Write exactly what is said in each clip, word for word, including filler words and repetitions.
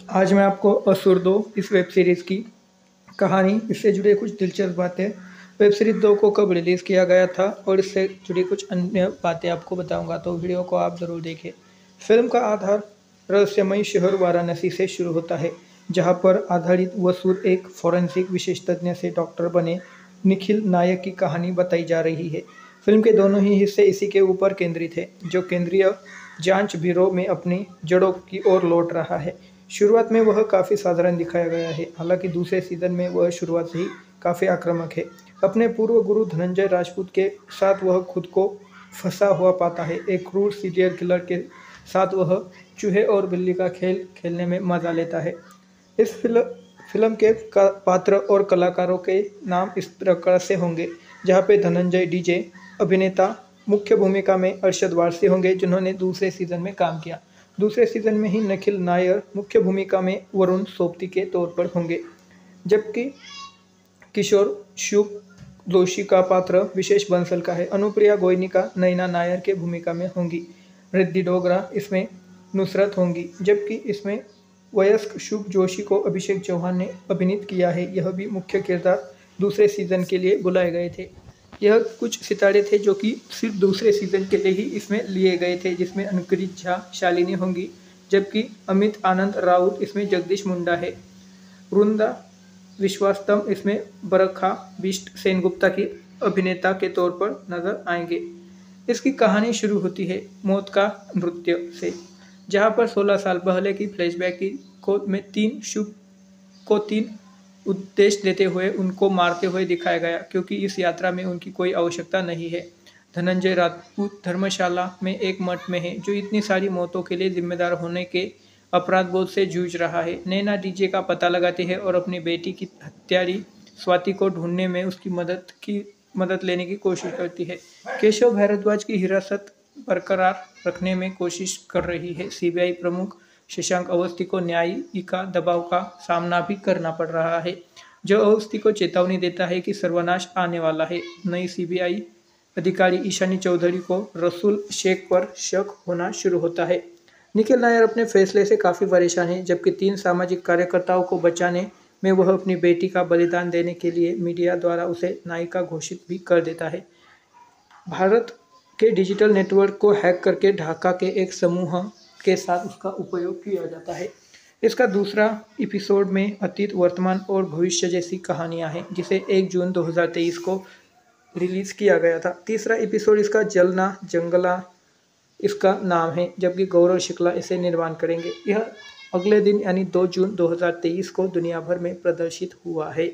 आज मैं आपको असुर दो इस वेब सीरीज़ की कहानी, इससे जुड़े कुछ दिलचस्प बातें, वेब सीरीज़ दो को कब रिलीज़ किया गया था और इससे जुड़ी कुछ अन्य बातें आपको बताऊंगा, तो वीडियो को आप ज़रूर देखें। फिल्म का आधार रहस्यमयी शहर वाराणसी से शुरू होता है, जहां पर आधारित वसूर एक फॉरेंसिक विशेषज्ञ से डॉक्टर बने निखिल नायक की कहानी बताई जा रही है। फिल्म के दोनों ही हिस्से इसी के ऊपर केंद्रित है, जो केंद्रीय जांच ब्यूरो में अपनी जड़ों की ओर लौट रहा है। शुरुआत में वह काफ़ी साधारण दिखाया गया है, हालांकि दूसरे सीजन में वह शुरुआत से ही काफ़ी आक्रामक है। अपने पूर्व गुरु धनंजय राजपूत के साथ वह खुद को फंसा हुआ पाता है। एक क्रूर सीरियल किलर के साथ वह चूहे और बिल्ली का खेल खेलने में मजा लेता है। इस फिल्म फिल्म के पात्र और कलाकारों के नाम इस प्रकार से होंगे, जहां पे धनंजय डीजे अभिनेता मुख्य भूमिका में अरशद वारसी होंगे, जिन्होंने दूसरे सीजन में काम किया। दूसरे सीजन में ही निखिल नायर मुख्य भूमिका में वरुण सोबती के तौर पर होंगे, जबकि किशोर शुभ जोशी का पात्र विशेष बंसल का है। अनुप्रिया गोयनिका नैना नायर के भूमिका में होंगी। रिद्धि डोगरा इसमें नुसरत होंगी, जबकि इसमें वयस्क शुभ जोशी को अभिषेक चौहान ने अभिनीत किया है। यह भी मुख्य किरदार दूसरे सीजन के लिए बुलाए गए थे। यह कुछ सितारे थे जो कि सिर्फ दूसरे सीजन के लिए ही इसमें लिए गए थे, जिसमें अनुकृत झा शालिनी होंगी, जबकि अमित आनंद राउत इसमें जगदीश मुंडा है। वृंदा विश्वास्तम इसमें बरखा बिष्ट सेनगुप्ता की अभिनेता के तौर पर नजर आएंगे। इसकी कहानी शुरू होती है मौत का नृत्य से, जहां पर सोलह साल पहले की फ्लैशबैक की को में तीन शुभ को तीन उद्देश्य देते हुए उनको मारते हुए दिखाया गया, क्योंकि इस यात्रा में उनकी कोई आवश्यकता नहीं है। धनंजय राजपूत धर्मशाला में एक मठ में है, जो इतनी सारी मौतों के लिए जिम्मेदार होने के अपराध बोध से जूझ रहा है। नैना डीजे का पता लगाती है और अपनी बेटी की हत्यारी स्वाति को ढूंढने में उसकी मदद की मदद लेने की कोशिश करती है। केशव भारद्वाज की हिरासत बरकरार रखने में कोशिश कर रही है। सीबीआई प्रमुख शशांक अवस्थी को न्यायिका दबाव का सामना भी करना पड़ रहा है, जो अवस्थी को चेतावनी देता है कि सर्वनाश आने वाला है। नई सीबीआई अधिकारी ईशानी चौधरी को रसूल शेख पर शक होना शुरू होता है। निखिल नायर अपने फैसले से काफ़ी परेशान है, जबकि तीन सामाजिक कार्यकर्ताओं को बचाने में वह अपनी बेटी का बलिदान देने के लिए मीडिया द्वारा उसे नायिका घोषित भी कर देता है। भारत के डिजिटल नेटवर्क को हैक करके ढाका के एक समूह के साथ उसका उपयोग किया जाता है। इसका दूसरा एपिसोड में अतीत, वर्तमान और भविष्य जैसी कहानियां हैं, जिसे एक जून दो हज़ार तेईस को रिलीज किया गया था। तीसरा एपिसोड इसका जलना जंगला इसका नाम है, जबकि गौरव शुक्ला इसे निर्माण करेंगे। यह अगले दिन यानी दो जून दो हज़ार तेईस को दुनिया भर में प्रदर्शित हुआ है।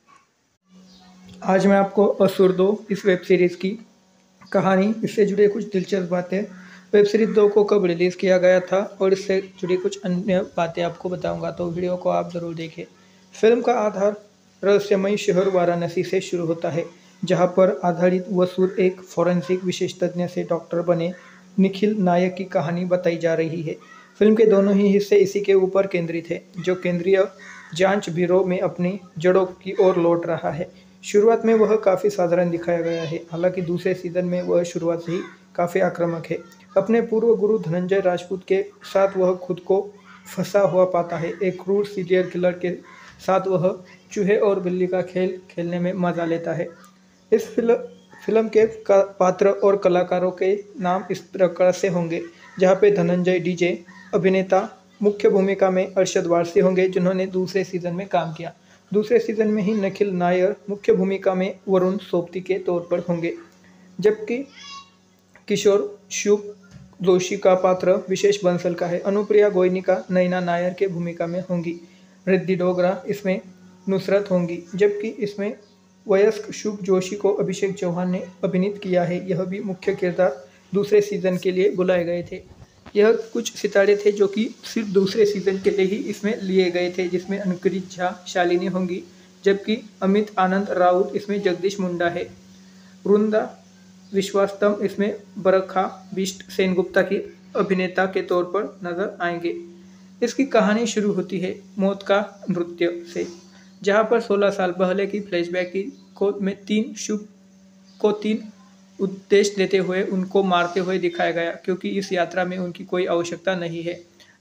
आज मैं आपको असुर दो इस वेब सीरीज़ की कहानी, इससे जुड़े कुछ दिलचस्प बातें, वेब सीरीज़ दो को कब रिलीज़ किया गया था और इससे जुड़ी कुछ अन्य बातें आपको बताऊंगा, तो वीडियो को आप ज़रूर देखें। फिल्म का आधार रहस्यमयी शहर वाराणसी से शुरू होता है, जहां पर आधारित वसूर एक फॉरेंसिक विशेषज्ञ से डॉक्टर बने निखिल नायक की कहानी बताई जा रही है। फिल्म के दोनों ही हिस्से इसी के ऊपर केंद्रित है, जो केंद्रीय जांच ब्यूरो में अपनी जड़ों की ओर लौट रहा है। शुरुआत में वह काफ़ी साधारण दिखाया गया है, हालांकि दूसरे सीजन में वह शुरुआत से ही काफ़ी आक्रामक है। अपने पूर्व गुरु धनंजय राजपूत के साथ वह खुद को फंसा हुआ पाता है। एक क्रूर सीरियल किलर के साथ वह चूहे और बिल्ली का खेल खेलने में मजा लेता है। इस फिल्म फिल्म के पात्र और कलाकारों के नाम इस प्रकार से होंगे, जहां पे धनंजय डीजे अभिनेता मुख्य भूमिका में अरशद वारसी होंगे, जिन्होंने दूसरे सीजन में काम किया। दूसरे सीजन में ही निखिल नायर मुख्य भूमिका में वरुण सोबती के तौर पर होंगे, जबकि किशोर शुभ जोशी का पात्र विशेष बंसल का है। अनुप्रिया गोयनिका नैना नायर के भूमिका में होंगी। रिद्धि डोगरा इसमें नुसरत होंगी, जबकि इसमें वयस्क शुभ जोशी को अभिषेक चौहान ने अभिनीत किया है। यह भी मुख्य किरदार दूसरे सीजन के लिए बुलाए गए थे। यह कुछ सितारे थे जो कि सिर्फ दूसरे सीजन के लिए ही इसमें लिए गए थे, जिसमें अनुकृत झा शालिनी होंगी, जबकि अमित आनंद राउत इसमें जगदीश मुंडा है। वृंदा विश्वास्तम इसमें बरखा बिष्ट सेनगुप्ता की अभिनेता के तौर पर नजर आएंगे। इसकी कहानी शुरू होती है मौत का नृत्य से, जहां पर सोलह साल पहले की फ्लैशबैक की को में तीन शुभ को तीन उद्देश्य देते हुए उनको मारते हुए दिखाया गया, क्योंकि इस यात्रा में उनकी कोई आवश्यकता नहीं है।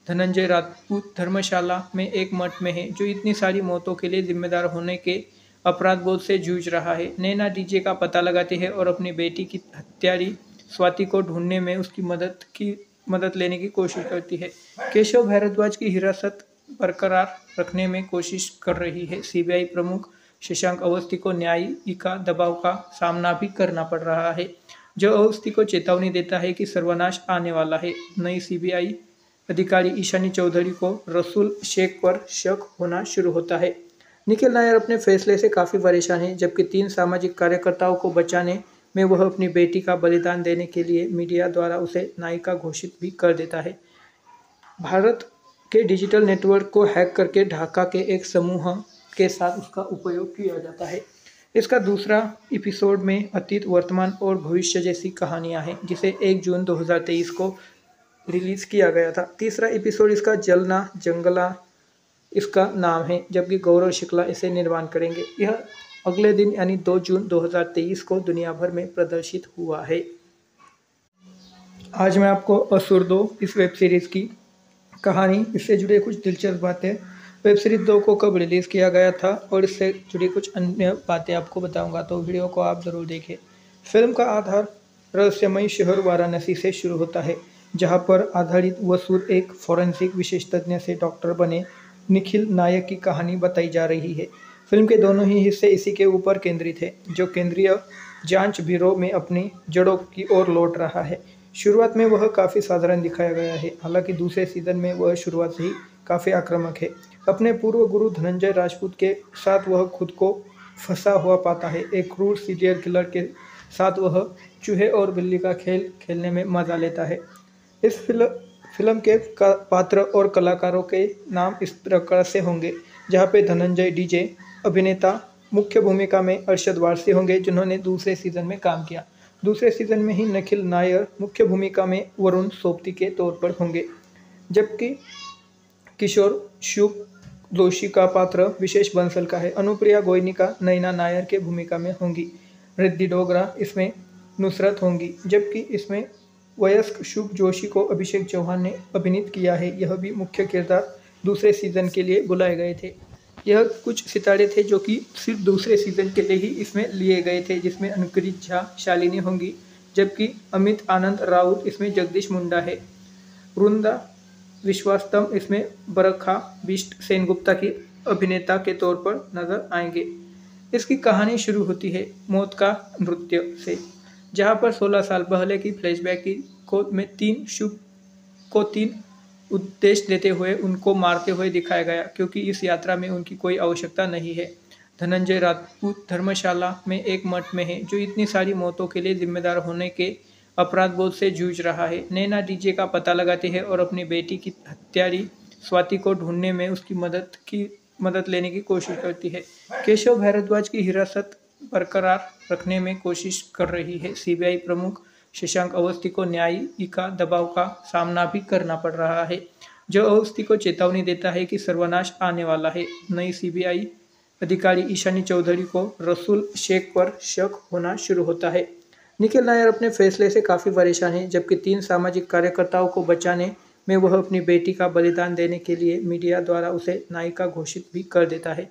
धनंजय राजपूत धर्मशाला में एक मठ में है जो इतनी सारी मौतों के लिए जिम्मेदार होने के अपराध बोध से जूझ रहा है। नैना डीजे का पता लगाती है और अपनी बेटी की हत्यारी स्वाति को ढूंढने में उसकी मदद की मदद लेने की कोशिश करती है। केशव भारद्वाज की हिरासत बरकरार रखने में कोशिश कर रही है। सीबीआई प्रमुख शशांक अवस्थी को न्यायिका दबाव का सामना भी करना पड़ रहा है, जो अवस्थी को चेतावनी देता है कि सर्वनाश आने वाला है। नई सीबीआई अधिकारी ईशानी चौधरी को रसूल शेख पर शक होना शुरू होता है। निखिल नायर अपने फैसले से काफ़ी परेशान है, जबकि तीन सामाजिक कार्यकर्ताओं को बचाने में वह अपनी बेटी का बलिदान देने के लिए मीडिया द्वारा उसे नायिका घोषित भी कर देता है। भारत के डिजिटल नेटवर्क को हैक करके ढाका के एक समूह के साथ उसका उपयोग किया जाता है। इसका दूसरा एपिसोड में अतीत, वर्तमान और भविष्य जैसी कहानियां हैं, जिसे एक जून दो हज़ार तेईस को रिलीज किया गया था। तीसरा एपिसोड इसका जलना जंगला इसका नाम है, जबकि गौरव शुक्ला इसे निर्माण करेंगे। यह अगले दिन यानी दो जून दो हज़ार तेईस को दुनिया भर में प्रदर्शित हुआ है। आज मैं आपको असुर दो इस वेब सीरीज़ की कहानी, इससे जुड़े कुछ दिलचस्प बातें, वेब सीरीज दो को कब रिलीज़ किया गया था और इससे जुड़ी कुछ अन्य बातें आपको बताऊंगा, तो वीडियो को आप ज़रूर देखें। फिल्म का आधार रहस्यमयी शहर वाराणसी से शुरू होता है, जहां पर आधारित वसूर एक फॉरेंसिक विशेषज्ञ से डॉक्टर बने निखिल नायक की कहानी बताई जा रही है। फिल्म के दोनों ही हिस्से इसी के ऊपर केंद्रित है, जो केंद्रीय जांच ब्यूरो में अपनी जड़ों की ओर लौट रहा है। शुरुआत में वह काफ़ी साधारण दिखाया गया है, हालांकि दूसरे सीजन में वह शुरुआत से ही काफ़ी आक्रामक है। अपने पूर्व गुरु धनंजय राजपूत के साथ वह खुद को फंसा हुआ पाता है। एक क्रूर सीरियल किलर के साथ वह चूहे और बिल्ली का खेल खेलने में मजा लेता है। इस फिल्म फिल्म के पात्र और कलाकारों के नाम इस प्रकार से होंगे, जहां पे धनंजय डीजे अभिनेता मुख्य भूमिका में अरशद वारसी होंगे, जिन्होंने दूसरे सीजन में काम किया। दूसरे सीजन में ही निखिल नायर मुख्य भूमिका में वरुण सोबती के तौर पर होंगे, जबकि किशोर शुभ जोशी का पात्र विशेष बंसल का है। अनुप्रिया गोयनिका नैना नायर के भूमिका में होंगी। रिद्धि डोगरा इसमें नुसरत होंगी, जबकि इसमें वयस्क शुभ जोशी को अभिषेक चौहान ने अभिनीत किया है। यह भी मुख्य किरदार दूसरे सीजन के लिए बुलाए गए थे। यह कुछ सितारे थे जो कि सिर्फ दूसरे सीजन के लिए ही इसमें लिए गए थे, जिसमें अनुकृत झा शालिनी होंगी, जबकि अमित आनंद राउत इसमें जगदीश मुंडा है। वृंदा विश्वास्तम इसमें बरखा बिष्ट सेनगुप्ता की अभिनेता के तौर पर नजर आएंगे। इसकी कहानी शुरू होती है मौत का नृत्य से, जहां पर सोलह साल पहले की फ्लैशबैक की को में तीन शुभ को तीन उद्देश्य देते हुए उनको मारते हुए दिखाया गया, क्योंकि इस यात्रा में उनकी कोई आवश्यकता नहीं है। धनंजय राजपूत धर्मशाला में एक मठ में है जो इतनी सारी मौतों के लिए जिम्मेदार होने के अपराध बोध से जूझ रहा है। नैना डीजे का पता लगाती है और अपनी बेटी की हत्यारी स्वाति को ढूंढने में उसकी मदद की मदद लेने की कोशिश करती है। केशव भारद्वाज की हिरासत बरकरार रखने में कोशिश कर रही है। सीबीआई प्रमुख शशांक अवस्थी को न्यायिका दबाव का सामना भी करना पड़ रहा है, जो अवस्थी को चेतावनी देता है कि सर्वनाश आने वाला है। नई सीबीआई अधिकारी ईशानी चौधरी को रसूल शेख पर शक होना शुरू होता है। निखिल नायर अपने फैसले से काफ़ी परेशान है, जबकि तीन सामाजिक कार्यकर्ताओं को बचाने में वह अपनी बेटी का बलिदान देने के लिए मीडिया द्वारा उसे नायिका घोषित भी कर देता है।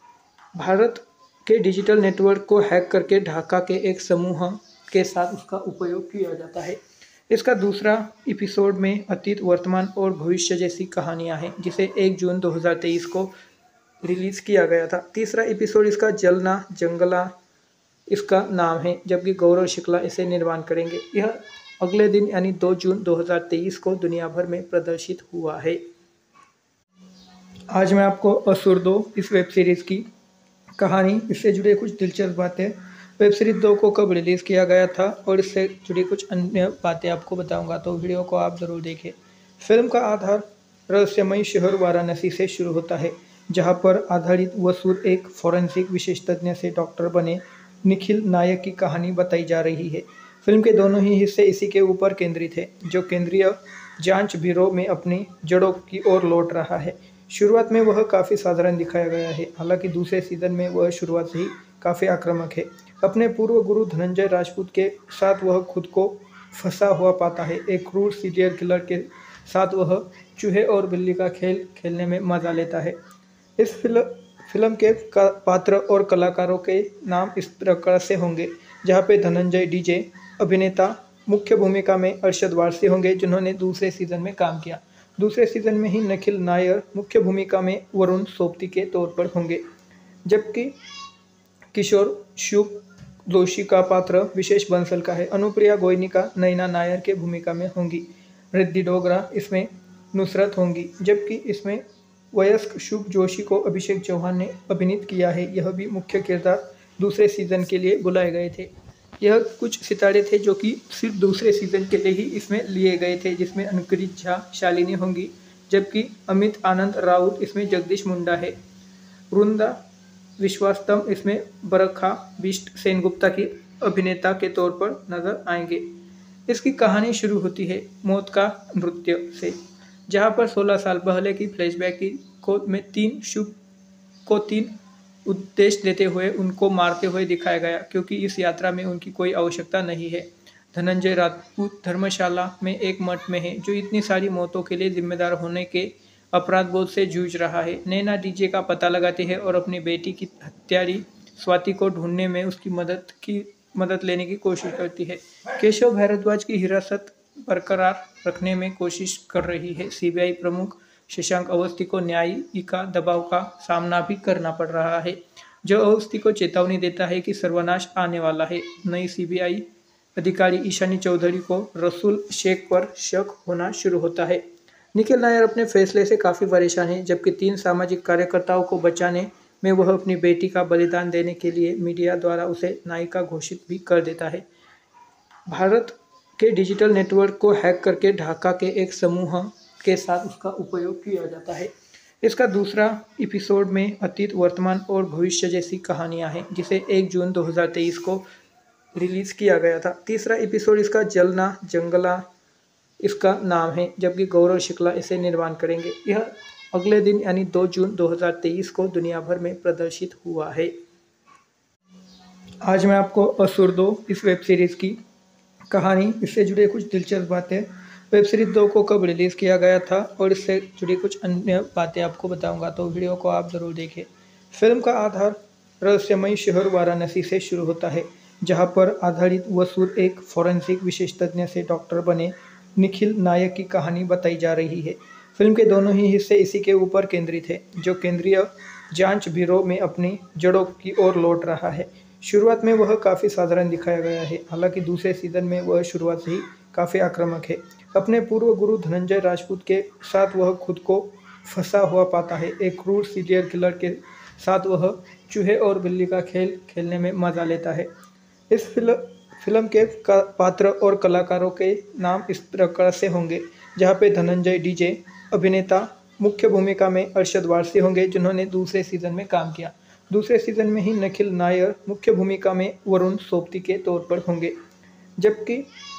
भारत के डिजिटल नेटवर्क को हैक करके ढाका के एक समूह के साथ उसका उपयोग किया जाता है। इसका दूसरा एपिसोड में अतीत, वर्तमान और भविष्य जैसी कहानियां हैं, जिसे एक जून दो हज़ार तेईस को रिलीज किया गया था। तीसरा एपिसोड इसका जलना जंगला इसका नाम है, जबकि गौरव शुक्ला इसे निर्माण करेंगे। यह अगले दिन यानी दो जून दो हज़ार तेईस को दुनिया भर में प्रदर्शित हुआ है। आज मैं आपको असुर दो इस वेब सीरीज़ की कहानी, इससे जुड़े कुछ दिलचस्प बातें, वेब सीरीज दो को कब रिलीज़ किया गया था और इससे जुड़ी कुछ अन्य बातें आपको बताऊंगा, तो वीडियो को आप ज़रूर देखें। फिल्म का आधार रहस्यमयी शहर वाराणसी से शुरू होता है, जहां पर आधारित वसूर एक फॉरेंसिक विशेषज्ञ से डॉक्टर बने निखिल नायक की कहानी बताई जा रही है। फिल्म के दोनों ही हिस्से इसी के ऊपर केंद्रित है, जो केंद्रीय जांच ब्यूरो में अपनी जड़ों की ओर लौट रहा है। शुरुआत में वह काफ़ी साधारण दिखाया गया है, हालांकि दूसरे सीजन में वह शुरुआत से ही काफ़ी आक्रामक है। अपने पूर्व गुरु धनंजय राजपूत के साथ वह खुद को फंसा हुआ पाता है। एक क्रूर सीरियल किलर के साथ वह चूहे और बिल्ली का खेल खेलने में मज़ा लेता है। इस फिल्म फिल्म के पात्र और कलाकारों के नाम इस प्रकार से होंगे, जहाँ पे धनंजय डीजे अभिनेता मुख्य भूमिका में अरशद वारसी होंगे, जिन्होंने दूसरे सीजन में काम किया। दूसरे सीजन में ही निखिल नायर मुख्य भूमिका में वरुण सोबती के तौर पर होंगे, जबकि किशोर शुभ जोशी का पात्र विशेष बंसल का है। अनुप्रिया गोयनिका नैना नायर के भूमिका में होंगी। रिद्धि डोगरा इसमें नुसरत होंगी, जबकि इसमें वयस्क शुभ जोशी को अभिषेक चौहान ने अभिनीत किया है। यह भी मुख्य किरदार दूसरे सीजन के लिए बुलाए गए थे। यह कुछ सितारे थे जो कि सिर्फ दूसरे सीजन के लिए ही इसमें लिए गए थे, जिसमें अनुकृत झा शालिनी होंगी, जबकि अमित आनंद राउत इसमें जगदीश मुंडा है। वृंदा विश्वास्तम इसमें बरखा बिष्ट सेनगुप्ता की अभिनेता के तौर पर नजर आएंगे। इसकी कहानी शुरू होती है मौत का नृत्य से, जहां पर सोलह साल पहले की फ्लैशबैक की को में तीन शुभ को तीन उद्देश्य देते हुए उनको मारते हुए दिखाया गया, क्योंकि इस यात्रा में उनकी कोई आवश्यकता नहीं है। धनंजय राजपूत धर्मशाला में एक मठ में है, जो इतनी सारी मौतों के लिए जिम्मेदार होने के अपराध बोध से जूझ रहा है। नैना डीजे का पता लगाती है और अपनी बेटी की हत्यारी स्वाति को ढूंढने में उसकी मदद की मदद लेने की कोशिश करती है। केशव भारद्वाज की हिरासत बरकरार रखने में कोशिश कर रही है। सीबीआई प्रमुख शशांक अवस्थी को न्यायिका दबाव का सामना भी करना पड़ रहा है, जो अवस्थी को चेतावनी देता है कि सर्वनाश आने वाला है। नई सीबीआई अधिकारी ईशानी चौधरी को रसूल शेख पर शक होना शुरू होता है। निखिल नायर अपने फैसले से काफ़ी परेशान है, जबकि तीन सामाजिक कार्यकर्ताओं को बचाने में वह अपनी बेटी का बलिदान देने के लिए मीडिया द्वारा उसे नायिका घोषित भी कर देता है। भारत के डिजिटल नेटवर्क को हैक करके ढाका के एक समूह के साथ उसका उपयोग किया जाता है। इसका दूसरा एपिसोड में अतीत, वर्तमान और भविष्य जैसी कहानियां हैं, जिसे एक जून दो हज़ार तेईस को रिलीज किया गया था। तीसरा एपिसोड इसका जलना जंगला इसका नाम है, जबकि गौरव शुक्ला इसे निर्माण करेंगे। यह अगले दिन यानी दो जून दो हज़ार तेईस को दुनिया भर में प्रदर्शित हुआ है। आज मैं आपको असुर दो इस वेब सीरीज़ की कहानी, इससे जुड़े कुछ दिलचस्प बातें, वेब सीरीज़ दो को कब रिलीज़ किया गया था और इससे जुड़ी कुछ अन्य बातें आपको बताऊंगा, तो वीडियो को आप ज़रूर देखें। फिल्म का आधार रहस्यमयी शहर वाराणसी से शुरू होता है, जहां पर आधारित वसूर एक फॉरेंसिक विशेषज्ञ से डॉक्टर बने निखिल नायक की कहानी बताई जा रही है। फिल्म के दोनों ही हिस्से इसी के ऊपर केंद्रित है, जो केंद्रीय जांच ब्यूरो में अपनी जड़ों की ओर लौट रहा है। शुरुआत में वह काफ़ी साधारण दिखाया गया है, हालांकि दूसरे सीजन में वह शुरुआत से ही काफ़ी आक्रामक है। अपने पूर्व गुरु धनंजय राजपूत के साथ वह खुद को फंसा हुआ पाता है। एक क्रूर सीरियल किलर के साथ वह चूहे और बिल्ली का खेल खेलने में मज़ा लेता है। इस फिल्म फिल्म के पात्र और कलाकारों के नाम इस प्रकार से होंगे, जहाँ पे धनंजय डीजे अभिनेता मुख्य भूमिका में अरशद वारसी होंगे, जिन्होंने दूसरे सीजन में काम किया। दूसरे सीजन में ही निखिल नायर मुख्य भूमिका में वरुण सोबती के तौर पर होंगे, जबकि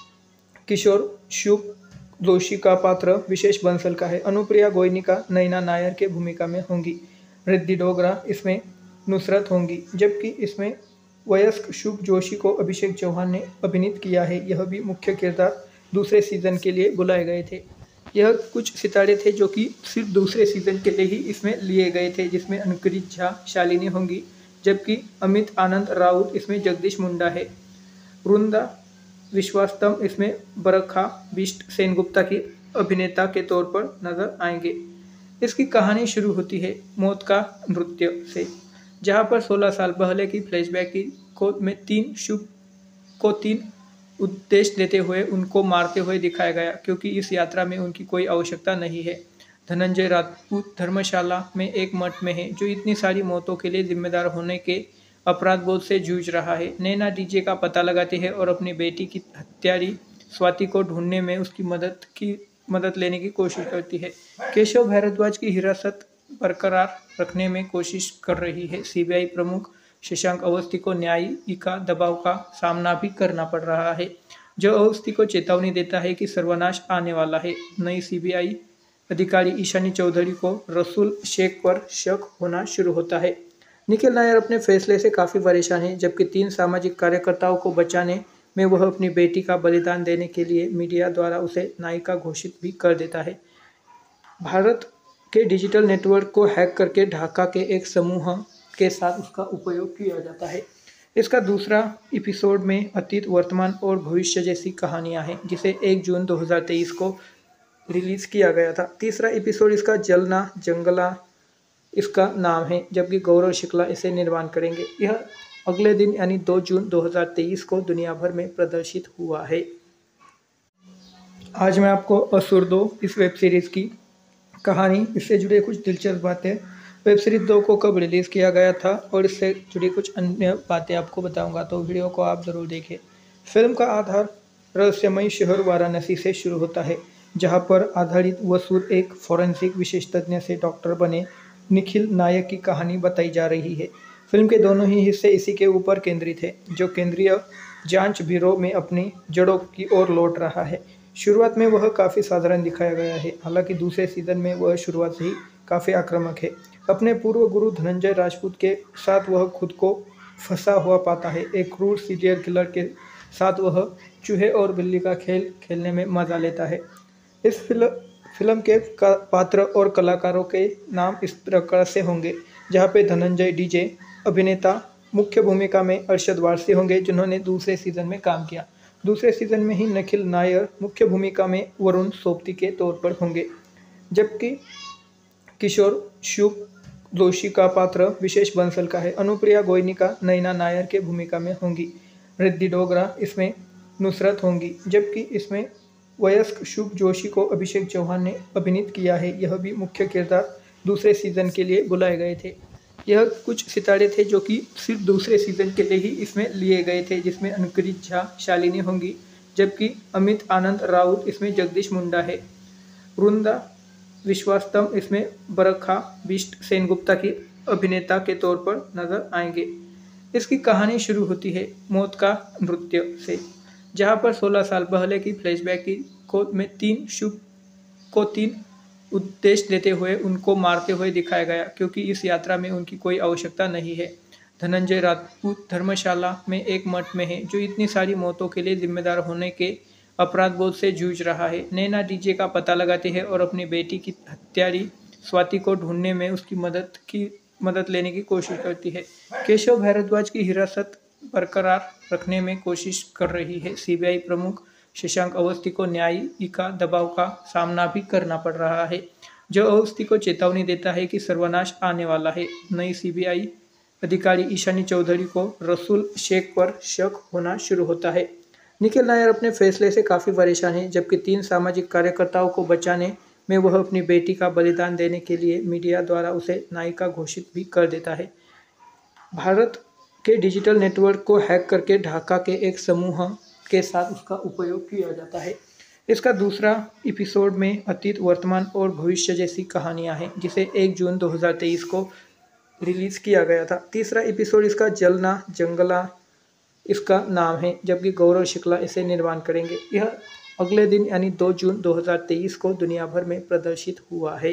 किशोर शुभ जोशी का पात्र विशेष बंसल का है। अनुप्रिया गोयनिका नैना नायर के भूमिका में होंगी। रिद्धि डोगरा इसमें नुसरत होंगी, जबकि इसमें वयस्क शुभ जोशी को अभिषेक चौहान ने अभिनीत किया है। यह भी मुख्य किरदार दूसरे सीजन के लिए बुलाए गए थे। यह कुछ सितारे थे जो कि सिर्फ दूसरे सीजन के लिए ही इसमें लिए गए थे, जिसमें अनुकृत झा शालिनी होंगी, जबकि अमित आनंद राउत इसमें जगदीश मुंडा है। वृंदा विश्वास्तम इसमें बरखा बिष्ट सेनगुप्ता की अभिनेता के तौर पर नजर आएंगे। इसकी कहानी शुरू होती है मौत का नृत्य से, जहां पर सोलह साल पहले की फ्लैशबैक की को में तीन शुभ को तीन उद्देश्य देते हुए उनको मारते हुए दिखाया गया, क्योंकि इस यात्रा में उनकी कोई आवश्यकता नहीं है। धनंजय राजपूत धर्मशाला में एक मठ में है, जो इतनी सारी मौतों के लिए जिम्मेदार होने के अपराध बोध से जूझ रहा है। नैना डीजे का पता लगाती है और अपनी बेटी की हत्यारी स्वाति को ढूंढने में उसकी मदद की मदद लेने की कोशिश करती है। केशव भारद्वाज की हिरासत बरकरार रखने में कोशिश कर रही है। सीबीआई प्रमुख शशांक अवस्थी को न्यायिका दबाव का सामना भी करना पड़ रहा है, जो अवस्थी को चेतावनी देता है कि सर्वनाश आने वाला है। नई सीबीआई अधिकारी ईशानी चौधरी को रसूल शेख पर शक होना शुरू होता है। निखिल नायर अपने फैसले से काफ़ी परेशान है, जबकि तीन सामाजिक कार्यकर्ताओं को बचाने में वह अपनी बेटी का बलिदान देने के लिए मीडिया द्वारा उसे नायिका घोषित भी कर देता है। भारत के डिजिटल नेटवर्क को हैक करके ढाका के एक समूह के साथ उसका उपयोग किया जाता है। इसका दूसरा एपिसोड में अतीत, वर्तमान और भविष्य जैसी कहानियां हैं, जिसे एक जून दो हज़ार तेईस को रिलीज किया गया था। तीसरा एपिसोड इसका जलना जंगला इसका नाम है, जबकि गौरव शुक्ला इसे निर्माण करेंगे। यह अगले दिन यानी दो जून दो हज़ार तेईस को दुनिया भर में प्रदर्शित हुआ है। आज मैं आपको असुर दो इस वेब सीरीज़ की कहानी, इससे जुड़े कुछ दिलचस्प बातें, वेब सीरीज दो को कब रिलीज़ किया गया था और इससे जुड़ी कुछ अन्य बातें आपको बताऊंगा, तो वीडियो को आप ज़रूर देखें। फिल्म का आधार रहस्यमयी शहर वाराणसी से शुरू होता है, जहां पर आधारित वसूर एक फॉरेंसिक विशेषज्ञ से डॉक्टर बने निखिल नायक की कहानी बताई जा रही है। फिल्म के दोनों ही हिस्से इसी के ऊपर केंद्रित है, जो केंद्रीय जांच ब्यूरो में अपनी जड़ों की ओर लौट रहा है। शुरुआत में वह काफ़ी साधारण दिखाया गया है, हालांकि दूसरे सीजन में वह शुरुआत से ही काफ़ी आक्रामक है। अपने पूर्व गुरु धनंजय राजपूत के साथ वह खुद को फंसा हुआ पाता है। एक क्रूर सीरियल किलर के साथ वह चूहे और बिल्ली का खेल खेलने में मजा लेता है। इस फिल्म फिल्म के पात्र और कलाकारों के नाम इस प्रकार से होंगे, जहां पे धनंजय डीजे अभिनेता मुख्य भूमिका में अरशद वारसी होंगे, जिन्होंने दूसरे सीजन में काम किया। दूसरे सीजन में ही निखिल नायर मुख्य भूमिका में वरुण सोबती के तौर पर होंगे, जबकि किशोर शुभ जोशी का पात्र विशेष बंसल का है। अनुप्रिया गोयनिका नैना नायर के भूमिका में होंगी। रिद्धि डोगरा इसमें नुसरत होंगी, जबकि इसमें वयस्क शुभ जोशी को अभिषेक चौहान ने अभिनीत किया है। यह भी मुख्य किरदार दूसरे सीजन के लिए बुलाए गए थे। यह कुछ सितारे थे जो कि सिर्फ दूसरे सीजन के लिए ही इसमें लिए गए थे, जिसमें अनुकृत झा शालिनी होंगी, जबकि अमित आनंद राउत इसमें जगदीश मुंडा है। वृंदा विश्वास्तम इसमें बरखा बिष्ट सेनगुप्ता की अभिनेता के तौर पर नजर आएंगे। इसकी कहानी शुरू होती है मौत का नृत्य से, जहां पर सोलह साल पहले की फ्लैशबैक की को में तीन शुभ को तीन उद्देश्य देते हुए उनको मारते हुए दिखाया गया, क्योंकि इस यात्रा में उनकी कोई आवश्यकता नहीं है। धनंजय राजपूत धर्मशाला में एक मठ में है, जो इतनी सारी मौतों के लिए जिम्मेदार होने के अपराध बोध से जूझ रहा है। नैना डीजे का पता लगाती है और अपनी बेटी की हत्यारी स्वाति को ढूंढने में उसकी मदद की मदद लेने की कोशिश करती है। केशव भारद्वाज की हिरासत बरकरार रखने में कोशिश कर रही है। सीबीआई प्रमुख शशांक अवस्थी को न्यायिक दबाव का सामना भी करना पड़ रहा है, जो अवस्थी को चेतावनी देता है कि सर्वनाश आने वाला है। नई सीबीआई अधिकारी ईशानी चौधरी को रसूल शेख पर शक होना शुरू होता है। निखिल नायर अपने फैसले से काफ़ी परेशान है, जबकि तीन सामाजिक कार्यकर्ताओं को बचाने में वह अपनी बेटी का बलिदान देने के लिए मीडिया द्वारा उसे नायिका घोषित भी कर देता है। भारत के डिजिटल नेटवर्क को हैक करके ढाका के एक समूह के साथ उसका उपयोग किया जाता है। इसका दूसरा एपिसोड में अतीत, वर्तमान और भविष्य जैसी कहानियां हैं, जिसे एक जून दो हज़ार तेईस को रिलीज किया गया था। तीसरा एपिसोड इसका जलना जंगला इसका नाम है, जबकि गौरव शुक्ला इसे निर्माण करेंगे। यह अगले दिन यानी दो जून दो हज़ार तेईस को दुनिया भर में प्रदर्शित हुआ है।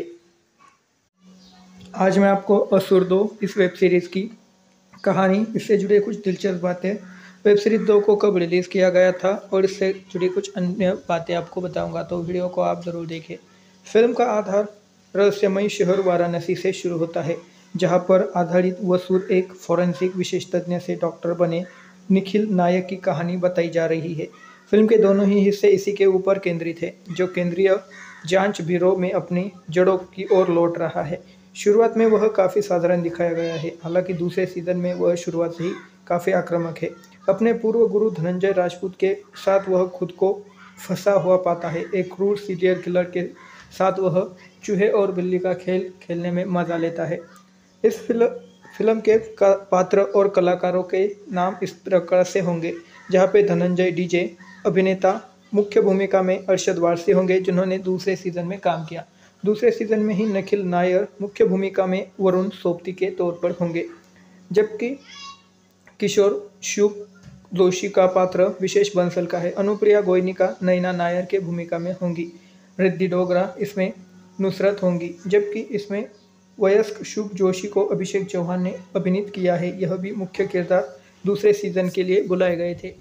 आज मैं आपको असुर दो इस वेब सीरीज़ की कहानी, इससे जुड़े कुछ दिलचस्प बातें, वेब सीरीज दो को कब रिलीज़ किया गया था और इससे जुड़ी कुछ अन्य बातें आपको बताऊंगा, तो वीडियो को आप ज़रूर देखें। फिल्म का आधार रहस्यमयी शहर वाराणसी से शुरू होता है, जहां पर आधारित वसूर एक फॉरेंसिक विशेषज्ञ से डॉक्टर बने निखिल नायक की कहानी बताई जा रही है। फिल्म के दोनों ही हिस्से इसी के ऊपर केंद्रित है, जो केंद्रीय जांच ब्यूरो में अपनी जड़ों की ओर लौट रहा है। शुरुआत में वह काफ़ी साधारण दिखाया गया है, हालांकि दूसरे सीजन में वह शुरुआत से ही काफ़ी आक्रामक है। अपने पूर्व गुरु धनंजय राजपूत के साथ वह खुद को फंसा हुआ पाता है। एक क्रूर सीरियल किलर के साथ वह चूहे और बिल्ली का खेल खेलने में मजा लेता है। इस फिल्म फिल्म के पात्र और कलाकारों के नाम इस प्रकार से होंगे, जहां पे धनंजय डीजे अभिनेता मुख्य भूमिका में अरशद वारसी होंगे, जिन्होंने दूसरे सीजन में काम किया। दूसरे सीजन में ही निखिल नायर मुख्य भूमिका में वरुण सोबती के तौर पर होंगे, जबकि किशोर शुभ जोशी का पात्र विशेष बंसल का है। अनुप्रिया गोयनिका नैना नायर के भूमिका में होंगी। रिद्धि डोगरा इसमें नुसरत होंगी, जबकि इसमें वयस्क शुभ जोशी को अभिषेक चौहान ने अभिनीत किया है। यह भी मुख्य किरदार दूसरे सीजन के लिए बुलाए गए थे।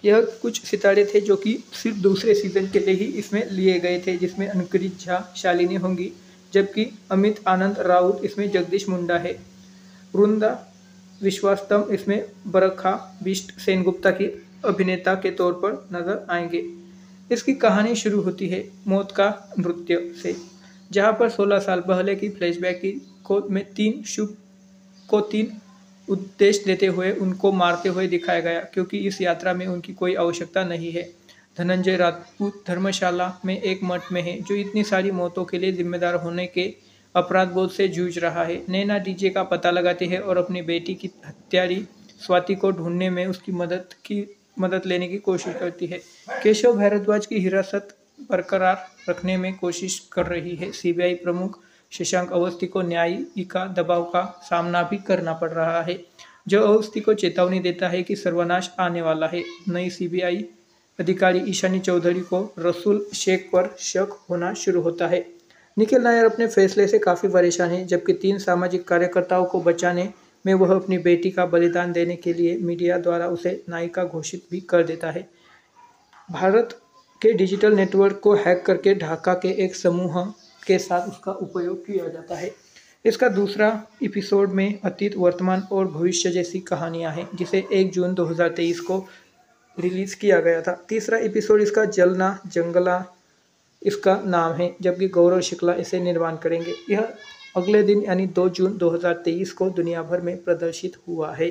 यह कुछ सितारे थे जो कि सिर्फ दूसरे सीजन के लिए ही इसमें लिए गए थे, जिसमें अनुकृत झा शालिनी होंगी, जबकि अमित आनंद राउत इसमें जगदीश मुंडा है। वृंदा विश्वास्तम इसमें बरखा बिष्ट सेनगुप्ता की अभिनेता के तौर पर नजर आएंगे। इसकी कहानी शुरू होती है मौत का नृत्य से, जहां पर सोलह साल पहले की फ्लैशबैक की को में तीन शुभ को तीन उद्देश्य देते हुए उनको मारते हुए दिखाया गया, क्योंकि इस यात्रा में उनकी कोई आवश्यकता नहीं है। धनंजय राजपूत धर्मशाला में एक मठ में है जो इतनी सारी मौतों के लिए जिम्मेदार होने के अपराध बोध से जूझ रहा है। नैना डीजे का पता लगाती है और अपनी बेटी की हत्यारी स्वाति को ढूंढने में उसकी मदद की मदद लेने की कोशिश करती है। केशव भारद्वाज की हिरासत बरकरार रखने में कोशिश कर रही है। सीबीआई प्रमुख शशांक अवस्थी को न्यायिका दबाव का सामना भी करना पड़ रहा है, जो अवस्थी को चेतावनी देता है कि सर्वनाश आने वाला है। नई सीबीआई अधिकारी ईशानी चौधरी को रसूल शेख पर शक होना शुरू होता है। निखिल नायर अपने फैसले से काफ़ी परेशान है, जबकि तीन सामाजिक कार्यकर्ताओं को बचाने में वह अपनी बेटी का बलिदान देने के लिए मीडिया द्वारा उसे नायिका घोषित भी कर देता है। भारत के डिजिटल नेटवर्क को हैक करके ढाका के एक समूह के साथ उसका उपयोग किया जाता है। इसका दूसरा एपिसोड में अतीत, वर्तमान और भविष्य जैसी कहानियां हैं, जिसे एक जून दो हज़ार तेईस को रिलीज किया गया था। तीसरा एपिसोड इसका जलना जंगला इसका नाम है, जबकि गौरव शुक्ला इसे निर्माण करेंगे। यह अगले दिन यानी दो जून दो हज़ार तेईस को दुनिया भर में प्रदर्शित हुआ है।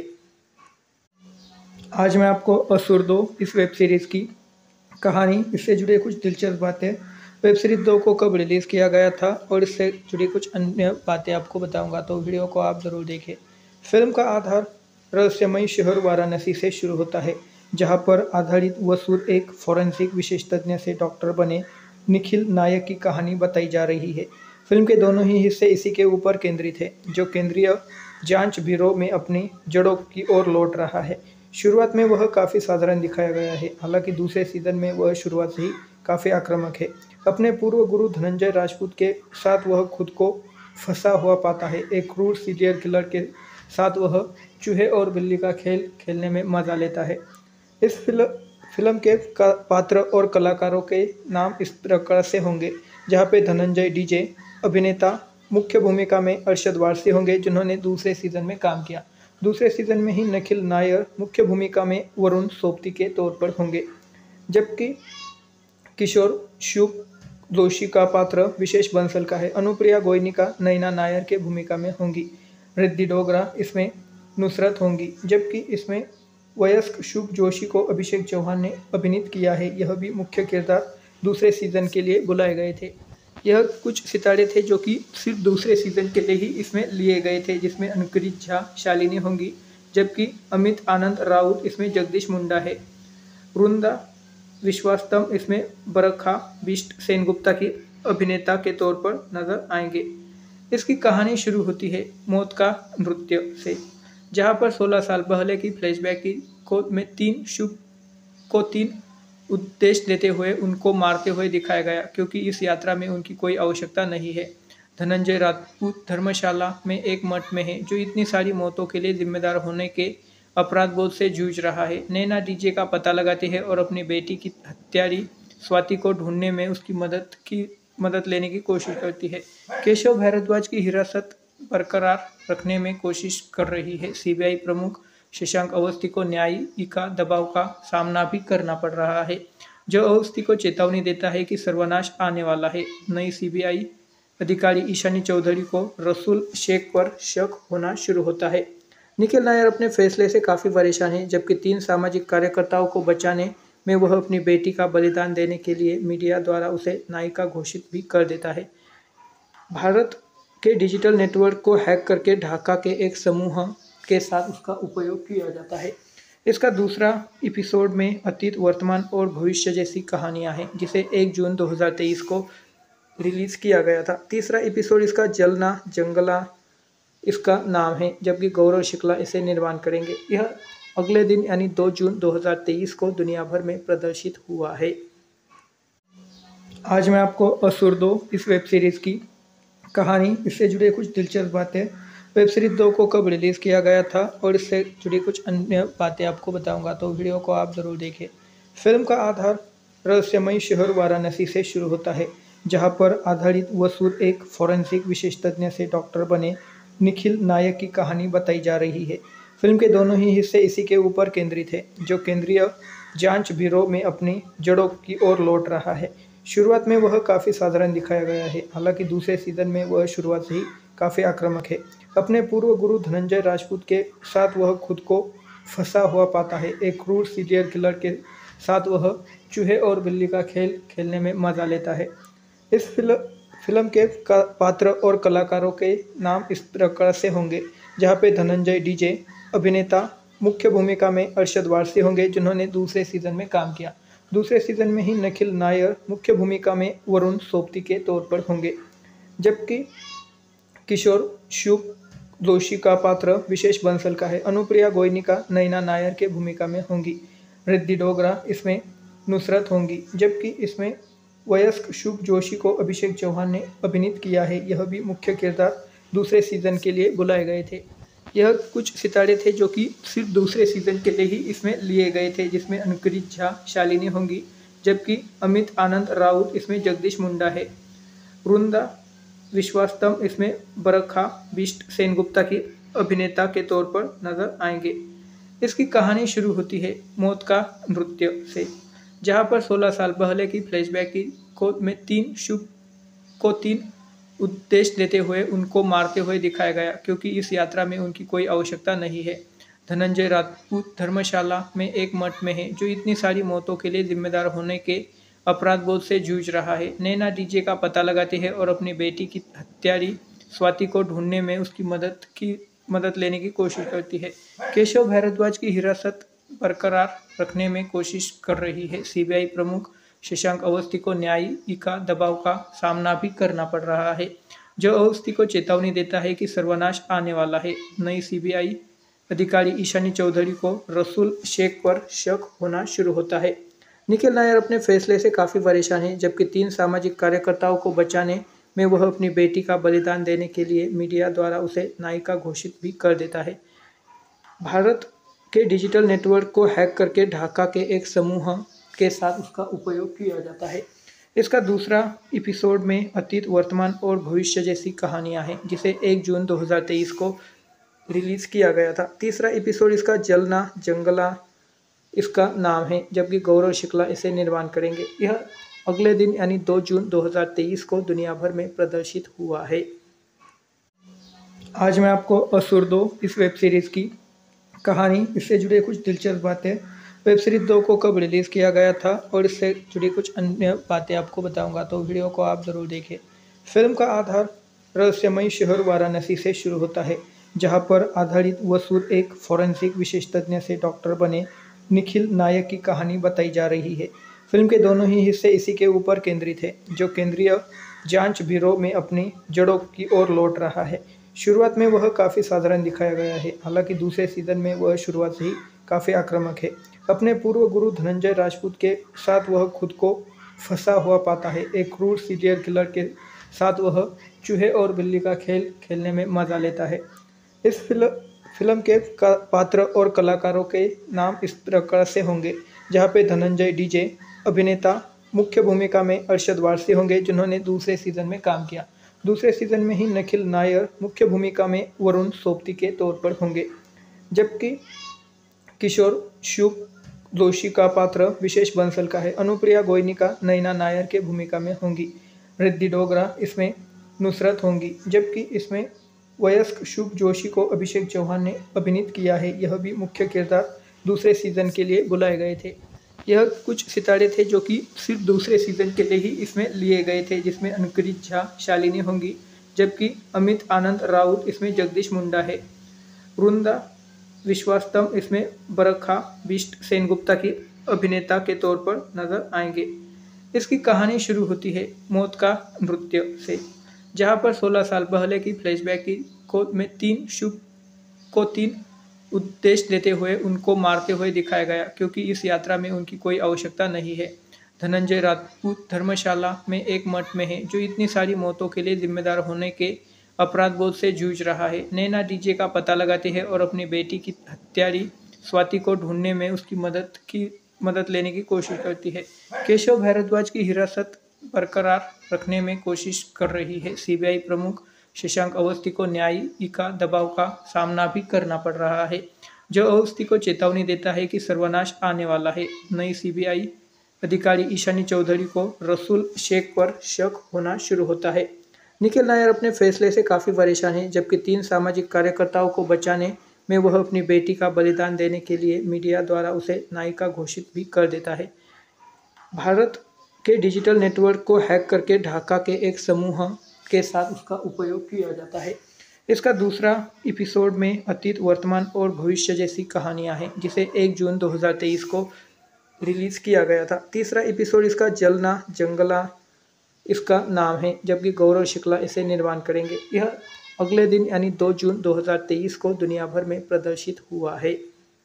आज मैं आपको असुर दो इस वेब सीरीज़ की कहानी, इससे जुड़े कुछ दिलचस्प बातें, वेब सीरीज दो को कब रिलीज़ किया गया था और इससे जुड़ी कुछ अन्य बातें आपको बताऊंगा, तो वीडियो को आप ज़रूर देखें। फिल्म का आधार रहस्यमयी शहर वाराणसी से शुरू होता है, जहां पर आधारित वसूर एक फॉरेंसिक विशेषज्ञ से डॉक्टर बने निखिल नायक की कहानी बताई जा रही है। फिल्म के दोनों ही हिस्से इसी के ऊपर केंद्रित है, जो केंद्रीय जांच ब्यूरो में अपनी जड़ों की ओर लौट रहा है। शुरुआत में वह काफ़ी साधारण दिखाया गया है, हालांकि दूसरे सीजन में वह शुरुआत से ही काफ़ी आक्रामक है। अपने पूर्व गुरु धनंजय राजपूत के साथ वह खुद को फंसा हुआ पाता है। एक क्रूर सीरियल किलर के साथ वह चूहे और बिल्ली का खेल खेलने में मजा लेता है। इस फिल्म फिल्म के पात्र और कलाकारों के नाम इस प्रकार से होंगे, जहां पे धनंजय डीजे अभिनेता मुख्य भूमिका में अरशद वारसी होंगे, जिन्होंने दूसरे सीजन में काम किया। दूसरे सीजन में ही निखिल नायर मुख्य भूमिका में वरुण सोपती के तौर पर होंगे, जबकि किशोर शुभ जोशी का पात्र विशेष बंसल का है। अनुप्रिया गोयनिका नैना नायर के भूमिका में होंगी। रिद्धि डोगरा इसमें नुसरत होंगी, जबकि इसमें वयस्क शुभ जोशी को अभिषेक चौहान ने अभिनीत किया है। यह भी मुख्य किरदार दूसरे सीजन के लिए बुलाए गए थे। यह कुछ सितारे थे जो कि सिर्फ दूसरे सीजन के लिए ही इसमें लिए गए थे, जिसमें अनुकृत झा शालिनी होंगी, जबकि अमित आनंद राउत इसमें जगदीश मुंडा है। वृंदा विश्वास्तम इसमें बरखा बिष्ट सेनगुप्ता की अभिनेता के तौर पर नजर आएंगे। इसकी कहानी शुरू होती है मौत का नृत्य से, जहां पर सोलह साल पहले की फ्लैशबैक की को में तीन शुभ को तीन उद्देश्य देते हुए उनको मारते हुए दिखाया गया, क्योंकि इस यात्रा में उनकी कोई आवश्यकता नहीं है। धनंजय राजपूत धर्मशाला में एक मठ में है जो इतनी सारी मौतों के लिए जिम्मेदार होने के अपराध बोध से जूझ रहा है। नैना डीजे का पता लगाती है और अपनी बेटी की हत्यारी स्वाति को ढूंढने में उसकी मदद की मदद लेने की कोशिश करती है। केशव भारद्वाज की हिरासत बरकरार रखने में कोशिश कर रही है। सीबीआई प्रमुख शशांक अवस्थी को न्यायिका दबाव का सामना भी करना पड़ रहा है, जो अवस्थी को चेतावनी देता है कि सर्वनाश आने वाला है। नई सीबीआई अधिकारी ईशानी चौधरी को रसूल शेख पर शक होना शुरू होता है। निखिल नायर अपने फैसले से काफ़ी परेशान है, जबकि तीन सामाजिक कार्यकर्ताओं को बचाने में वह अपनी बेटी का बलिदान देने के लिए मीडिया द्वारा उसे नायिका घोषित भी कर देता है। भारत के डिजिटल नेटवर्क को हैक करके ढाका के एक समूह के साथ उसका उपयोग किया जाता है। इसका दूसरा एपिसोड में अतीत, वर्तमान और भविष्य जैसी कहानियां हैं, जिसे एक जून दो हज़ार तेईस को रिलीज किया गया था। तीसरा एपिसोड इसका जलना जंगला इसका नाम है, जबकि गौरव शुक्ला इसे निर्माण करेंगे। यह अगले दिन यानी दो जून दो हज़ार तेईस को दुनिया भर में प्रदर्शित हुआ है। आज मैं आपको असुर दो इस वेब सीरीज़ की कहानी, इससे जुड़े कुछ दिलचस्प बातें, वेब सीरीज दो को कब रिलीज़ किया गया था और इससे जुड़ी कुछ अन्य बातें आपको बताऊंगा, तो वीडियो को आप ज़रूर देखें। फिल्म का आधार रहस्यमयी शहर वाराणसी से शुरू होता है, जहां पर आधारित वसूर एक फॉरेंसिक विशेषज्ञ से डॉक्टर बने निखिल नायक की कहानी बताई जा रही है। फिल्म के दोनों ही हिस्से इसी के ऊपर केंद्रित है, जो केंद्रीय जांच ब्यूरो में अपनी जड़ों की ओर लौट रहा है। शुरुआत में वह काफ़ी साधारण दिखाया गया है, हालांकि दूसरे सीजन में वह शुरुआत से ही काफ़ी आक्रामक है। अपने पूर्व गुरु धनंजय राजपूत के साथ वह खुद को फंसा हुआ पाता है। एक क्रूर सीरियल किलर के साथ वह चूहे और बिल्ली का खेल खेलने में मजा लेता है। इस फिल्म फिल्म के पात्र और कलाकारों के नाम इस प्रकार से होंगे, जहां पे धनंजय डीजे अभिनेता मुख्य भूमिका में अरशद वारसी होंगे, जिन्होंने दूसरे सीजन में काम किया। दूसरे सीजन में ही निखिल नायर मुख्य भूमिका में वरुण सोबती के तौर पर होंगे, जबकि किशोर शुभ जोशी का पात्र विशेष बंसल का है। अनुप्रिया गोयनिका नैना नायर के भूमिका में होंगी। रिद्धि डोगरा इसमें नुसरत होंगी, जबकि इसमें वयस्क शुभ जोशी को अभिषेक चौहान ने अभिनीत किया है। यह भी मुख्य किरदार दूसरे सीजन के लिए बुलाए गए थे। यह कुछ सितारे थे जो कि सिर्फ दूसरे सीजन के लिए ही इसमें लिए गए थे, जिसमें अनुकृत झा शालिनी होंगी, जबकि अमित आनंद राउत इसमें जगदीश मुंडा है। वृंदा विश्वास्तम इसमें बरखा बिष्ट सेनगुप्ता की अभिनेता के तौर पर नजर आएंगे। इसकी कहानी शुरू होती है मौत का नृत्य से, जहां पर सोलह साल पहले की फ्लैशबैक की कोड में तीन शुभ को तीन उद्देश्य देते हुए उनको मारते हुए दिखाया गया, क्योंकि इस यात्रा में उनकी कोई आवश्यकता नहीं है। धनंजय राजपूत धर्मशाला में एक मठ में है, जो इतनी सारी मौतों के लिए जिम्मेदार होने के अपराध बोध से जूझ रहा है। नैना डीजे का पता लगाती है और अपनी बेटी की हत्यारी स्वाति को ढूंढने में उसकी मदद की मदद लेने की कोशिश करती है। केशव भारद्वाज की हिरासत बरकरार रखने में कोशिश कर रही है। सीबीआई प्रमुख शशांक अवस्थी को न्यायिका दबाव का सामना भी करना पड़ रहा है, जो अवस्थी को चेतावनी देता है कि सर्वनाश आने वाला है। नई सीबीआई अधिकारी ईशानी चौधरी को रसूल शेख पर शक होना शुरू होता है। निखिल नायर अपने फैसले से काफ़ी परेशान है, जबकि तीन सामाजिक कार्यकर्ताओं को बचाने में वह अपनी बेटी का बलिदान देने के लिए मीडिया द्वारा उसे नायिका घोषित भी कर देता है। भारत के डिजिटल नेटवर्क को हैक करके ढाका के एक समूह के साथ उसका उपयोग किया जाता है। इसका दूसरा एपिसोड में अतीत, वर्तमान और भविष्य जैसी कहानियां हैं, जिसे एक जून दो हज़ार तेईस को रिलीज किया गया था। तीसरा एपिसोड इसका जलना जंगला इसका नाम है, जबकि गौरव शुक्ला इसे निर्माण करेंगे। यह अगले दिन यानी दो जून दो हज़ार तेईस को दुनिया भर में प्रदर्शित हुआ है। आज मैं आपको असुर दो इस वेब सीरीज़ की कहानी, इससे जुड़े कुछ दिलचस्प बातें, वेब सीरीज दो को कब रिलीज़ किया गया था और इससे जुड़ी कुछ अन्य बातें आपको बताऊंगा, तो वीडियो को आप ज़रूर देखें। फिल्म का आधार रहस्यमयी शहर वाराणसी से शुरू होता है, जहां पर आधारित वसूर एक फॉरेंसिक विशेषज्ञ से डॉक्टर बने निखिल नायक की कहानी बताई जा रही है। फिल्म के दोनों ही हिस्से इसी के ऊपर केंद्रित है, जो केंद्रीय जांच ब्यूरो में अपनी जड़ों की ओर लौट रहा है। शुरुआत में वह काफ़ी साधारण दिखाया गया है, हालांकि दूसरे सीजन में वह शुरुआत से ही काफ़ी आक्रामक है। अपने पूर्व गुरु धनंजय राजपूत के साथ वह खुद को फंसा हुआ पाता है। एक क्रूर सीरियल किलर के साथ वह चूहे और बिल्ली का खेल खेलने में मजा लेता है। इस फिल्म फिल्म के पात्र और कलाकारों के नाम इस प्रकार से होंगे, जहां पे धनंजय डीजे अभिनेता मुख्य भूमिका में अरशद वारसी होंगे, जिन्होंने दूसरे सीजन में काम किया। दूसरे सीजन में ही निखिल नायर मुख्य भूमिका में वरुण सोबती के तौर पर होंगे, जबकि किशोर शुभ जोशी का पात्र विशेष बंसल का है। अनुप्रिया गोयनिका नैना नायर के भूमिका में होंगी। रिद्धि डोगरा इसमें नुसरत होंगी, जबकि इसमें वयस्क शुभ जोशी को अभिषेक चौहान ने अभिनीत किया है। यह भी मुख्य किरदार दूसरे सीजन के लिए बुलाए गए थे। यह कुछ सितारे थे जो कि सिर्फ दूसरे सीजन के लिए ही इसमें लिए गए थे, जिसमें अनुकृत झा शालिनी होंगी, जबकि अमित आनंद राउत इसमें जगदीश मुंडा है। वृंदा विश्वास्तम इसमें बरखा बिष्ट सेनगुप्ता की अभिनेता के तौर पर नजर आएंगे। इसकी कहानी शुरू होती है मौत का नृत्य से, जहां पर सोलह साल पहले की फ्लैशबैक की कोड में तीन शुभ को तीन उद्देश्य देते हुए उनको मारते हुए दिखाया गया, क्योंकि इस यात्रा में उनकी कोई आवश्यकता नहीं है। धनंजय राजपूत धर्मशाला में एक मठ में है, जो इतनी सारी मौतों के लिए जिम्मेदार होने के अपराध बोध से जूझ रहा है। नैना डीजे का पता लगाती है और अपनी बेटी की हत्यारी स्वाति को ढूंढने में उसकी मदद की मदद लेने की कोशिश करती है। केशव भारद्वाज की हिरासत बरकरार रखने में कोशिश कर रही है सीबीआई प्रमुख शशांक अवस्थी को न्यायिका दबाव का सामना भी करना पड़ रहा है, जो अवस्थी को चेतावनी देता है कि सर्वनाश आने वाला है। नई सीबीआई अधिकारी ईशानी चौधरी को रसूल शेख पर शक होना शुरू होता है। निखिल नायर अपने फैसले से काफ़ी परेशान हैं, जबकि तीन सामाजिक कार्यकर्ताओं को बचाने में वह अपनी बेटी का बलिदान देने के लिए मीडिया द्वारा उसे नायिका घोषित भी कर देता है। भारत के डिजिटल नेटवर्क को हैक करके ढाका के एक समूह के साथ उसका उपयोग किया जाता है। इसका दूसरा एपिसोड में अतीत, वर्तमान और भविष्य जैसी कहानियां हैं, जिसे एक जून दो हज़ार तेईस को रिलीज किया गया था। तीसरा एपिसोड इसका जलना जंगला इसका नाम है, जबकि गौरव शुक्ला इसे निर्माण करेंगे। यह अगले दिन यानी दो जून दो हज़ार तेईस को दुनिया भर में प्रदर्शित हुआ है।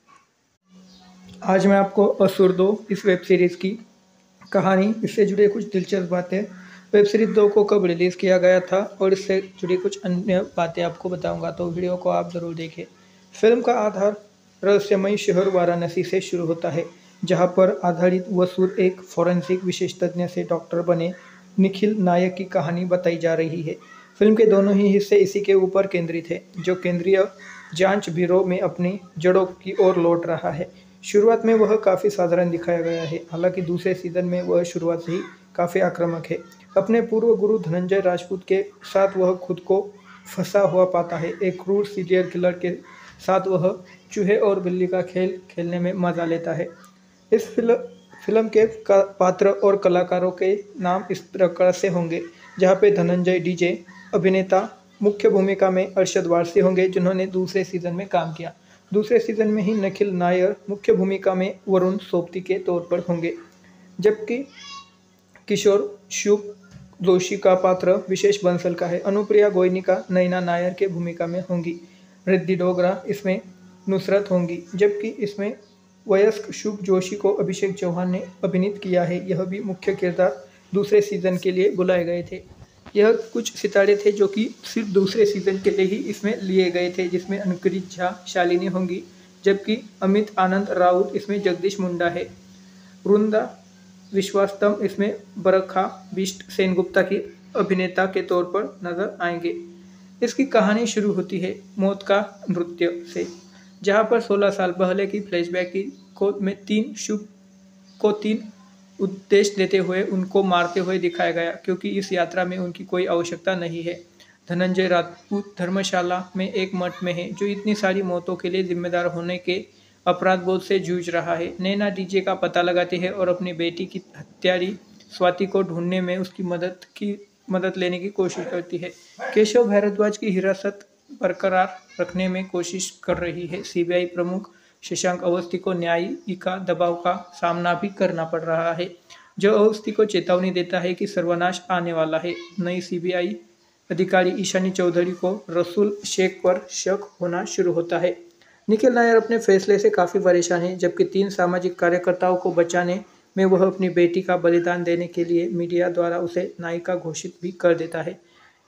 आज मैं आपको असुर दो इस वेब सीरीज़ की कहानी, इससे जुड़े कुछ दिलचस्प बातें, वेब सीरीज दो को कब रिलीज़ किया गया था और इससे जुड़ी कुछ अन्य बातें आपको बताऊंगा, तो वीडियो को आप ज़रूर देखें। फिल्म का आधार रहस्यमयी शहर वाराणसी से शुरू होता है, जहां पर आधारित वसूर एक फॉरेंसिक विशेषज्ञ से डॉक्टर बने निखिल नायक की कहानी बताई जा रही है। फिल्म के दोनों ही हिस्से इसी के ऊपर केंद्रित है, जो केंद्रीय जांच ब्यूरो में अपनी जड़ों की ओर लौट रहा है। शुरुआत में वह काफ़ी साधारण दिखाया गया है, हालांकि दूसरे सीजन में वह शुरुआत से ही काफ़ी आक्रामक है। अपने पूर्व गुरु धनंजय राजपूत के साथ वह खुद को फंसा हुआ पाता है। एक क्रूर सीरियल किलर के साथ वह चूहे और बिल्ली का खेल खेलने में मजा लेता है। इस फिल्म फिल्म के पात्र और कलाकारों के नाम इस प्रकार से होंगे, जहां पे धनंजय डीजे अभिनेता मुख्य भूमिका में अरशद वारसी होंगे, जिन्होंने दूसरे सीजन में काम किया। दूसरे सीजन में ही निखिल नायर मुख्य भूमिका में वरुण सोबती के तौर पर होंगे, जबकि किशोर शुभ जोशी का पात्र विशेष बंसल का है। अनुप्रिया गोयनिका नैना नायर के भूमिका में होंगी। रिद्धि डोगरा इसमें नुसरत होंगी, जबकि इसमें वयस्क शुभ जोशी को अभिषेक चौहान ने अभिनीत किया है। यह भी मुख्य किरदार दूसरे सीजन के लिए बुलाए गए थे। यह कुछ सितारे थे जो कि सिर्फ दूसरे सीजन के लिए ही इसमें लिए गए थे, जिसमें अनुकृत झा शालिनी होंगी, जबकि अमित आनंद राउत इसमें जगदीश मुंडा है। वृंदा विश्वास्तम इसमें बरखा बिष्ट सेनगुप्ता की अभिनेता के तौर पर नजर आएंगे। इसकी कहानी शुरू होती है मौत का नृत्य से, जहां पर सोलह साल पहले की फ्लैशबैक की को में तीन शुभ को तीन उद्देश्य देते हुए उनको मारते हुए दिखाया गया, क्योंकि इस यात्रा में उनकी कोई आवश्यकता नहीं है। धनंजय राजपूत धर्मशाला में एक मठ में है, जो इतनी सारी मौतों के लिए जिम्मेदार होने के अपराध बोध से जूझ रहा है। नैना डीजे का पता लगाती है और अपनी बेटी की हत्यारी स्वाति को ढूंढने में उसकी मदद की मदद लेने की कोशिश करती है। केशव भारद्वाज की हिरासत बरकरार रखने में कोशिश कर रही है सीबीआई प्रमुख शशांक अवस्थी को न्यायिका दबाव का सामना भी करना पड़ रहा है, जो अवस्थी को चेतावनी देता है कि सर्वनाश आने वाला है। नई सीबीआई अधिकारी ईशानी चौधरी को रसूल शेख पर शक होना शुरू होता है। निखिल नायर अपने फैसले से काफ़ी परेशान हैं, जबकि तीन सामाजिक कार्यकर्ताओं को बचाने में वह अपनी बेटी का बलिदान देने के लिए मीडिया द्वारा उसे नायिका घोषित भी कर देता है।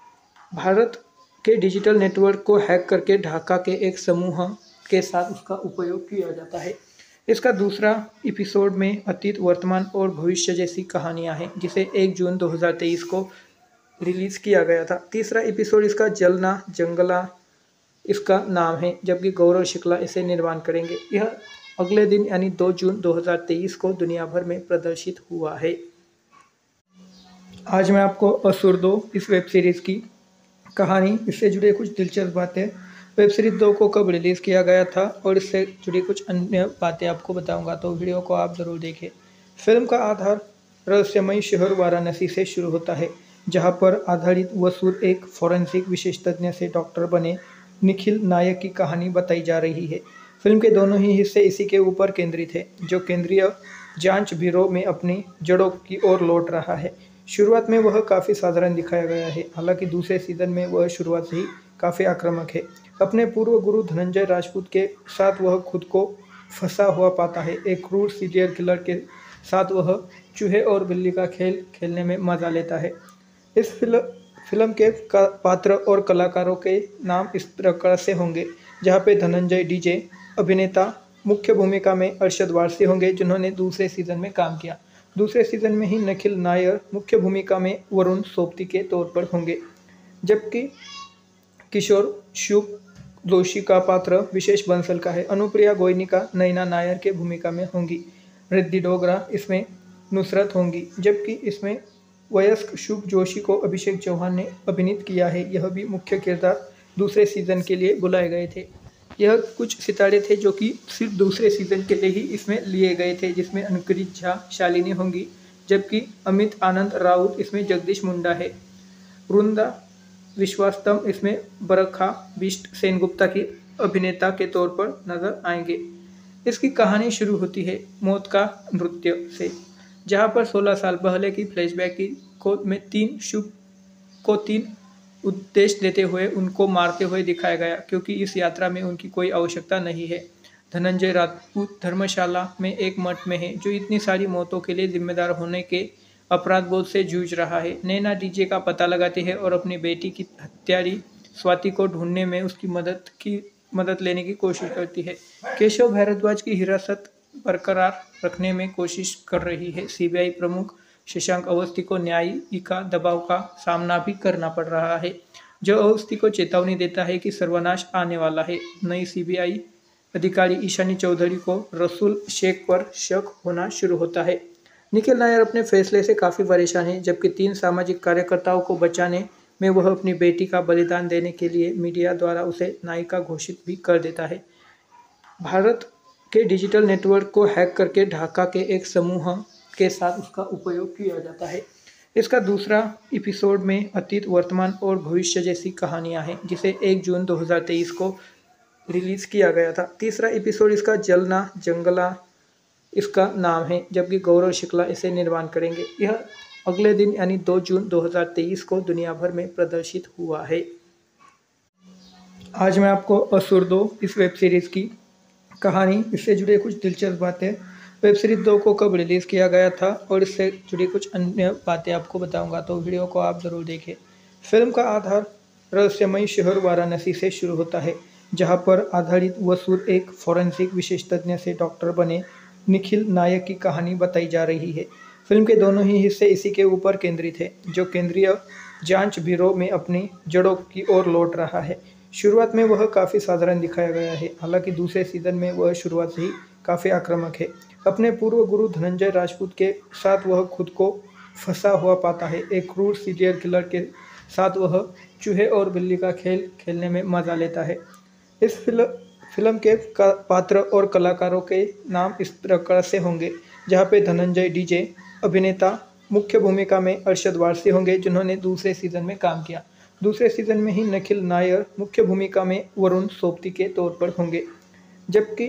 भारत के डिजिटल नेटवर्क को हैक करके ढाका के एक समूह के साथ उसका उपयोग किया जाता है। इसका दूसरा एपिसोड में अतीत, वर्तमान और भविष्य जैसी कहानियां हैं, जिसे एक जून दो हज़ार तेईस को रिलीज किया गया था। तीसरा एपिसोड इसका जलना जंगला इसका नाम है, जबकि गौरव शुक्ला इसे निर्माण करेंगे। यह अगले दिन यानी दो जून दो हज़ार तेईस को दुनिया भर में प्रदर्शित हुआ है। आज मैं आपको असुर दो इस वेब सीरीज़ की कहानी, इससे जुड़े कुछ दिलचस्प बातें, वेब सीरीज दो को कब रिलीज़ किया गया था और इससे जुड़ी कुछ अन्य बातें आपको बताऊंगा, तो वीडियो को आप ज़रूर देखें। फिल्म का आधार रहस्यमयी शहर वाराणसी से शुरू होता है, जहां पर आधारित वसूर एक फॉरेंसिक विशेषज्ञ से डॉक्टर बने निखिल नायक की कहानी बताई जा रही है। फिल्म के दोनों ही हिस्से इसी के ऊपर केंद्रित है, जो केंद्रीय जांच ब्यूरो में अपनी जड़ों की ओर लौट रहा है। शुरुआत में वह काफ़ी साधारण दिखाया गया है, हालांकि दूसरे सीजन में वह शुरुआत से ही काफ़ी आक्रामक है। अपने पूर्व गुरु धनंजय राजपूत के साथ वह खुद को फंसा हुआ पाता है। एक क्रूर सीरियल किलर के साथ वह चूहे और बिल्ली का खेल खेलने में मजा लेता है। इस फिल्म फिल्म के पात्र और कलाकारों के नाम इस प्रकार से होंगे, जहां पे धनंजय डीजे अभिनेता मुख्य भूमिका में अरशद वारसी होंगे, जिन्होंने दूसरे सीजन में काम किया। दूसरे सीजन में ही निखिल नायर मुख्य भूमिका में वरुण सोबती के तौर पर होंगे, जबकि किशोर शुभ जोशी का पात्र विशेष बंसल का है। अनुप्रिया गोयनिका नैना नायर के भूमिका में होंगी। रिद्धि डोगरा इसमें नुसरत होंगी, जबकि इसमें वयस्क शुभ जोशी को अभिषेक चौहान ने अभिनीत किया है। यह भी मुख्य किरदार दूसरे सीजन के लिए बुलाए गए थे। यह कुछ सितारे थे जो कि सिर्फ दूसरे सीजन के लिए ही इसमें लिए गए थे, जिसमें अनुकृत झा शालिनी होंगी, जबकि अमित आनंद राउत इसमें जगदीश मुंडा है। वृंदा विश्वास्तम इसमें बरखा बिष्ट सेनगुप्ता की अभिनेता के तौर पर नजर आएंगे। इसकी कहानी शुरू होती है मौत का नृत्य से, जहां पर सोलह साल पहले की फ्लैशबैक की को में तीन शुभ को तीन उद्देश्य देते हुए उनको मारते हुए दिखाया गया, क्योंकि इस यात्रा में उनकी कोई आवश्यकता नहीं है। धनंजय राजपूत धर्मशाला में एक मठ में है, जो इतनी सारी मौतों के लिए जिम्मेदार होने के अपराध बोध से जूझ रहा है। नैना डीजे का पता लगाती है और अपनी बेटी की हत्यारी स्वाति को ढूंढने में उसकी मदद की मदद लेने की कोशिश करती है। केशव भारद्वाज की हिरासत बरकरार रखने में कोशिश कर रही है। सीबीआई प्रमुख शशांक अवस्थी को न्यायिका दबाव का सामना भी करना पड़ रहा है, जो अवस्थी को चेतावनी देता है कि सर्वनाश आने वाला है। नई सीबीआई अधिकारी ईशानी चौधरी को रसूल शेख पर शक होना शुरू होता है। निखिल नायर अपने फैसले से काफ़ी परेशान है, जबकि तीन सामाजिक कार्यकर्ताओं को बचाने में वह अपनी बेटी का बलिदान देने के लिए मीडिया द्वारा उसे नायिका घोषित भी कर देता है। भारत के डिजिटल नेटवर्क को हैक करके ढाका के एक समूह के साथ उसका उपयोग किया जाता है। इसका दूसरा एपिसोड में अतीत, वर्तमान और भविष्य जैसी कहानियां हैं, जिसे एक जून दो हज़ार तेईस को रिलीज किया गया था। तीसरा एपिसोड इसका जलना जंगला इसका नाम है, जबकि गौरव शुक्ला इसे निर्माण करेंगे। यह अगले दिन यानी दो जून दो हज़ार तेईस को दुनिया भर में प्रदर्शित हुआ है। आज मैं आपको असुर दो इस वेब सीरीज़ की कहानी, इससे जुड़े कुछ दिलचस्प बातें, वेब सीरीज दो को कब रिलीज़ किया गया था और इससे जुड़ी कुछ अन्य बातें आपको बताऊंगा, तो वीडियो को आप ज़रूर देखें। फिल्म का आधार रहस्यमय शहर वाराणसी से शुरू होता है, जहां पर आधारित वसूर एक फॉरेंसिक विशेषज्ञ से डॉक्टर बने निखिल नायक की कहानी बताई जा रही है। फिल्म के दोनों ही हिस्से इसी के ऊपर केंद्रित है, जो केंद्रीय जांच ब्यूरो में अपनी जड़ों की ओर लौट रहा है। शुरुआत में वह काफ़ी साधारण दिखाया गया है, हालांकि दूसरे सीजन में वह शुरुआत से ही काफ़ी आक्रामक है। अपने पूर्व गुरु धनंजय राजपूत के साथ वह खुद को फंसा हुआ पाता है। एक क्रूर सीरियल किलर के साथ वह चूहे और बिल्ली का खेल खेलने में मजा लेता है। इस फिल्म फिल्म के पात्र और कलाकारों के नाम इस प्रकार से होंगे, जहां पे धनंजय डीजे अभिनेता मुख्य भूमिका में अरशद वारसी होंगे, जिन्होंने दूसरे सीजन में काम किया। दूसरे सीजन में ही निखिल नायर मुख्य भूमिका में वरुण सोबती के तौर पर होंगे, जबकि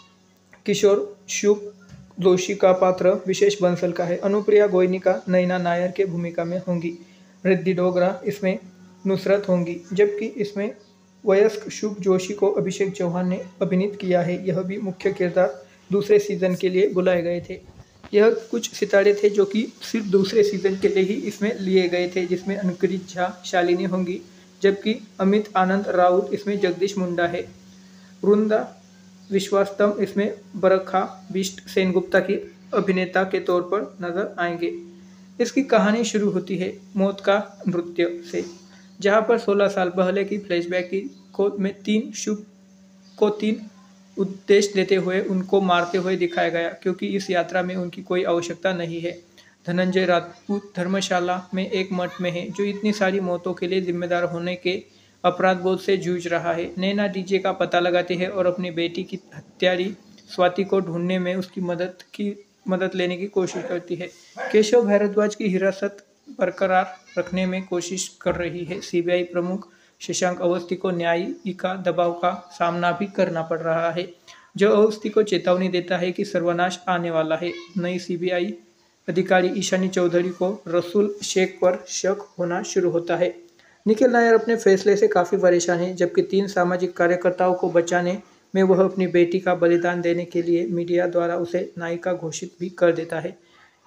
किशोर शुभ जोशी का पात्र विशेष बंसल का है। अनुप्रिया गोयनिका नैना नायर के भूमिका में होंगी। रिद्धि डोगरा इसमें नुसरत होंगी, जबकि इसमें वयस्क शुभ जोशी को अभिषेक चौहान ने अभिनीत किया है। यह भी मुख्य किरदार दूसरे सीजन के लिए बुलाए गए थे। यह कुछ सितारे थे जो कि सिर्फ दूसरे सीजन के लिए ही इसमें लिए गए थे, जिसमें अनुकृत झा शालिनी होंगी, जबकि अमित आनंद राउत इसमें जगदीश मुंडा है। वृंदा विश्वास्तम इसमें बरखा बिष्ट सेनगुप्ता की अभिनेता के तौर पर नजर आएंगे। इसकी कहानी शुरू होती है मौत का नृत्य से, जहां पर सोलह साल पहले की फ्लैशबैक की को में तीन शुभ को तीन उद्देश्य देते हुए उनको मारते हुए दिखाया गया, क्योंकि इस यात्रा में उनकी कोई आवश्यकता नहीं है। धनंजय राजपूत धर्मशाला में एक मठ में है, जो इतनी सारी मौतों के लिए जिम्मेदार होने के अपराध बोध से जूझ रहा है। नैना डीजे का पता लगाती है और अपनी बेटी की हत्यारी स्वाति को ढूंढने में उसकी मदद की मदद लेने की कोशिश करती है। केशव भारद्वाज की हिरासत बरकरार रखने में कोशिश कर रही है। सीबीआई प्रमुख शशांक अवस्थी को न्यायिका दबाव का सामना भी करना पड़ रहा है, जो अवस्थी को चेतावनी देता है कि सर्वनाश आने वाला है। नई सीबीआई अधिकारी ईशानी चौधरी को रसूल शेख पर शक होना शुरू होता है। निखिल नायर अपने फैसले से काफ़ी परेशान है, जबकि तीन सामाजिक कार्यकर्ताओं को बचाने में वह अपनी बेटी का बलिदान देने के लिए मीडिया द्वारा उसे नायिका घोषित भी कर देता है।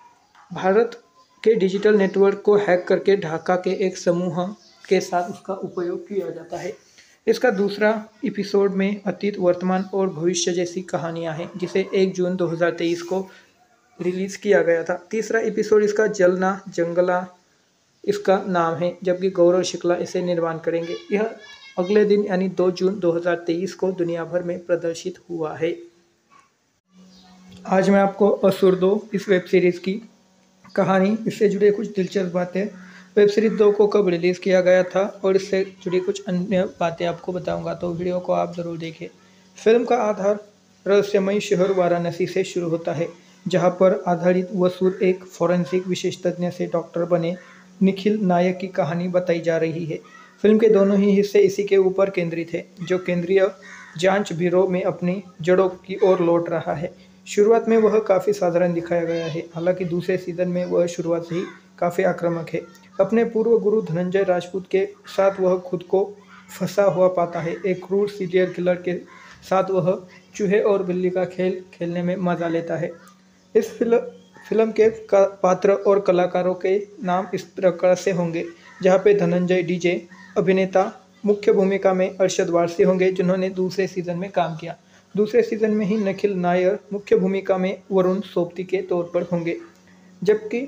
भारत के डिजिटल नेटवर्क को हैक करके ढाका के एक समूह के साथ उसका उपयोग किया जाता है। इसका दूसरा एपिसोड में अतीत, वर्तमान और भविष्य जैसी कहानियां हैं, जिसे एक जून दो हज़ार तेईस को रिलीज किया गया था। तीसरा एपिसोड इसका जलना जंगला इसका नाम है, जबकि गौरव शुक्ला इसे निर्माण करेंगे। यह अगले दिन यानी दो जून दो हज़ार तेईस को दुनिया भर में प्रदर्शित हुआ है। आज मैं आपको असुर दो इस वेब सीरीज़ की कहानी, इससे जुड़े कुछ दिलचस्प बातें, वेब सीरीज दो को कब रिलीज़ किया गया था और इससे जुड़ी कुछ अन्य बातें आपको बताऊंगा, तो वीडियो को आप ज़रूर देखें। फिल्म का आधार रहस्यमयी शहर वाराणसी से शुरू होता है, जहां पर आधारित वसूर एक फॉरेंसिक विशेषज्ञ से डॉक्टर बने निखिल नायक की कहानी बताई जा रही है। फिल्म के दोनों ही हिस्से इसी के ऊपर केंद्रित है, जो केंद्रीय जांच ब्यूरो में अपनी जड़ों की ओर लौट रहा है। शुरुआत में वह काफ़ी साधारण दिखाया गया है, हालांकि दूसरे सीजन में वह शुरुआत से ही काफ़ी आक्रामक है। अपने पूर्व गुरु धनंजय राजपूत के साथ वह खुद को फंसा हुआ पाता है। एक क्रूर सीरियल किलर के साथ वह चूहे और बिल्ली का खेल खेलने में मजा लेता है। इस फिल्म फिल्म के पात्र और कलाकारों के नाम इस प्रकार से होंगे, जहां पे धनंजय डीजे अभिनेता मुख्य भूमिका में अरशद वारसी होंगे, जिन्होंने दूसरे सीजन में काम किया। दूसरे सीजन में ही निखिल नायर मुख्य भूमिका में वरुण सोबती के तौर पर होंगे, जबकि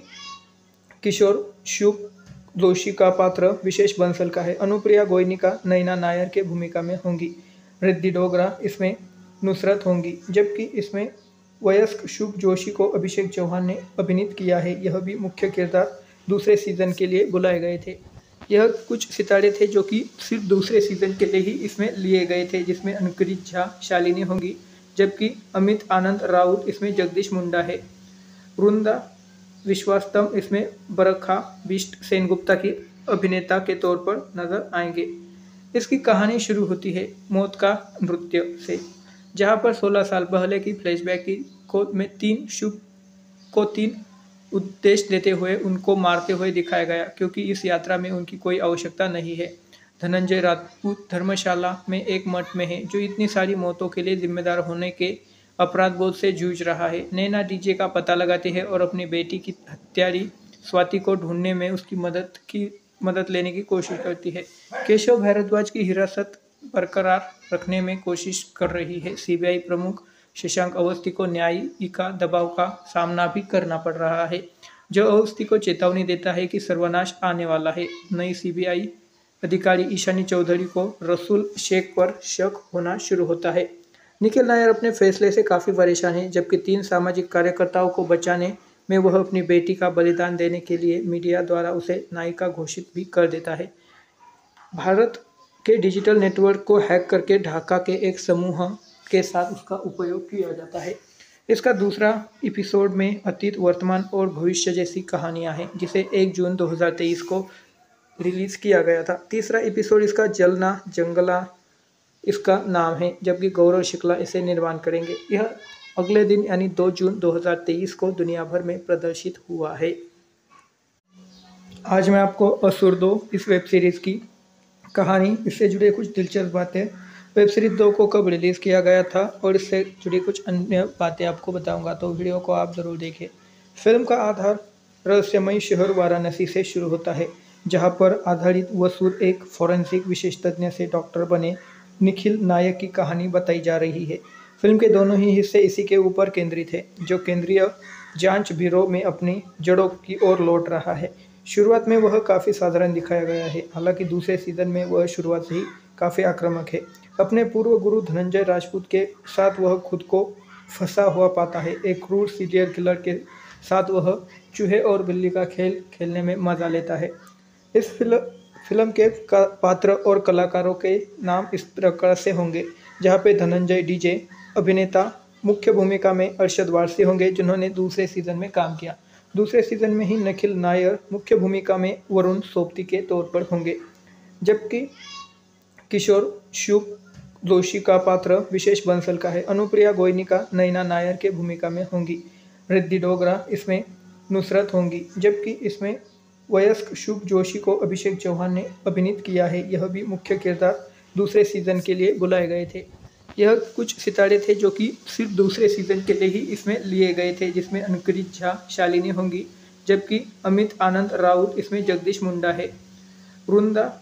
किशोर शुभ जोशी का पात्र विशेष बंसल का है। अनुप्रिया गोयनिका नैना नायर के भूमिका में होंगी। रिद्धि डोगरा इसमें नुसरत होंगी, जबकि इसमें वयस्क शुभ जोशी को अभिषेक चौहान ने अभिनीत किया है। यह भी मुख्य किरदार दूसरे सीजन के लिए बुलाए गए थे। यह कुछ सितारे थे जो कि सिर्फ दूसरे सीजन के लिए ही इसमें लिए गए थे, जिसमें अनुकृत झा शालिनी होंगी, जबकि अमित आनंद राउत इसमें जगदीश मुंडा है। वृंदा विश्वास्तम इसमें बरखा बिष्ट सेनगुप्ता की अभिनेता के तौर पर नजर आएंगे। इसकी कहानी शुरू होती है मौत का नृत्य से, जहां पर सोलह साल पहले की फ्लैशबैक की को में तीन शुभ को तीन उद्देश्य देते हुए उनको मारते हुए दिखाया गया, क्योंकि इस यात्रा में उनकी कोई आवश्यकता नहीं है। धनंजय राजपूत धर्मशाला में एक मठ में है, जो इतनी सारी मौतों के लिए जिम्मेदार होने के अपराध बोध से जूझ रहा है। नैना डीजे का पता लगाती है और अपनी बेटी की हत्यारी स्वाति को ढूंढने में उसकी मदद की मदद लेने की कोशिश करती है। केशव भारद्वाज की हिरासत बरकरार रखने में कोशिश कर रही है। सीबीआई प्रमुख शशांक अवस्थी को न्यायिका दबाव का सामना भी करना पड़ रहा है, जो अवस्थी को चेतावनी देता है कि सर्वनाश आने वाला है। नई सीबीआई अधिकारी ईशानी चौधरी को रसूल शेख पर शक होना शुरू होता है। निखिल नायर अपने फैसले से काफ़ी परेशान है, जबकि तीन सामाजिक कार्यकर्ताओं को बचाने में वह अपनी बेटी का बलिदान देने के लिए मीडिया द्वारा उसे नायिका घोषित भी कर देता है। भारत के डिजिटल नेटवर्क को हैक करके ढाका के एक समूह के साथ उसका उपयोग किया जाता है। इसका दूसरा एपिसोड में अतीत, वर्तमान और भविष्य जैसी कहानियां हैं, जिसे एक जून दो हज़ार तेईस को रिलीज किया गया था। तीसरा एपिसोड इसका जलना जंगला इसका नाम है, जबकि गौरव शुक्ला इसे निर्माण करेंगे। यह अगले दिन यानी दो जून दो हज़ार तेईस को दुनिया भर में प्रदर्शित हुआ है। आज मैं आपको असुर दो इस वेब सीरीज़ की कहानी, इससे जुड़े कुछ दिलचस्प बातें, वेब सीरीज दो को कब रिलीज़ किया गया था और इससे जुड़ी कुछ अन्य बातें आपको बताऊंगा, तो वीडियो को आप ज़रूर देखें। फिल्म का आधार रहस्यमयी शहर वाराणसी से शुरू होता है, जहां पर आधारित वसूर एक फॉरेंसिक विशेषज्ञ से डॉक्टर बने निखिल नायक की कहानी बताई जा रही है। फिल्म के दोनों ही हिस्से इसी के ऊपर केंद्रित है, जो केंद्रीय जांच ब्यूरो में अपनी जड़ों की ओर लौट रहा है। शुरुआत में वह काफ़ी साधारण दिखाया गया है, हालांकि दूसरे सीजन में वह शुरुआत से ही काफ़ी आक्रामक है। अपने पूर्व गुरु धनंजय राजपूत के साथ वह खुद को फंसा हुआ पाता है। एक क्रूर सीरियल किलर के साथ वह चूहे और बिल्ली का खेल खेलने में मजा लेता है। इस फिल्म फिल्म के पात्र और कलाकारों के नाम इस प्रकार से होंगे, जहां पे धनंजय डीजे अभिनेता मुख्य भूमिका में अरशद वारसी होंगे, जिन्होंने दूसरे सीजन में काम किया। दूसरे सीजन में ही निखिल नायर मुख्य भूमिका में वरुण सोबती के तौर पर होंगे, जबकि किशोर शुभ जोशी का पात्र विशेष बंसल का है। अनुप्रिया गोयनिका नैना नायर के भूमिका में होंगी। रिद्धि डोगरा इसमें नुसरत होंगी, जबकि इसमें वयस्क शुभ जोशी को अभिषेक चौहान ने अभिनीत किया है। यह भी मुख्य किरदार दूसरे सीजन के लिए बुलाए गए थे। यह कुछ सितारे थे जो कि सिर्फ दूसरे सीजन के लिए ही इसमें लिए गए थे, जिसमें अनुकृत झा शालिनी होंगी, जबकि अमित आनंद राउत इसमें जगदीश मुंडा है। वृंदा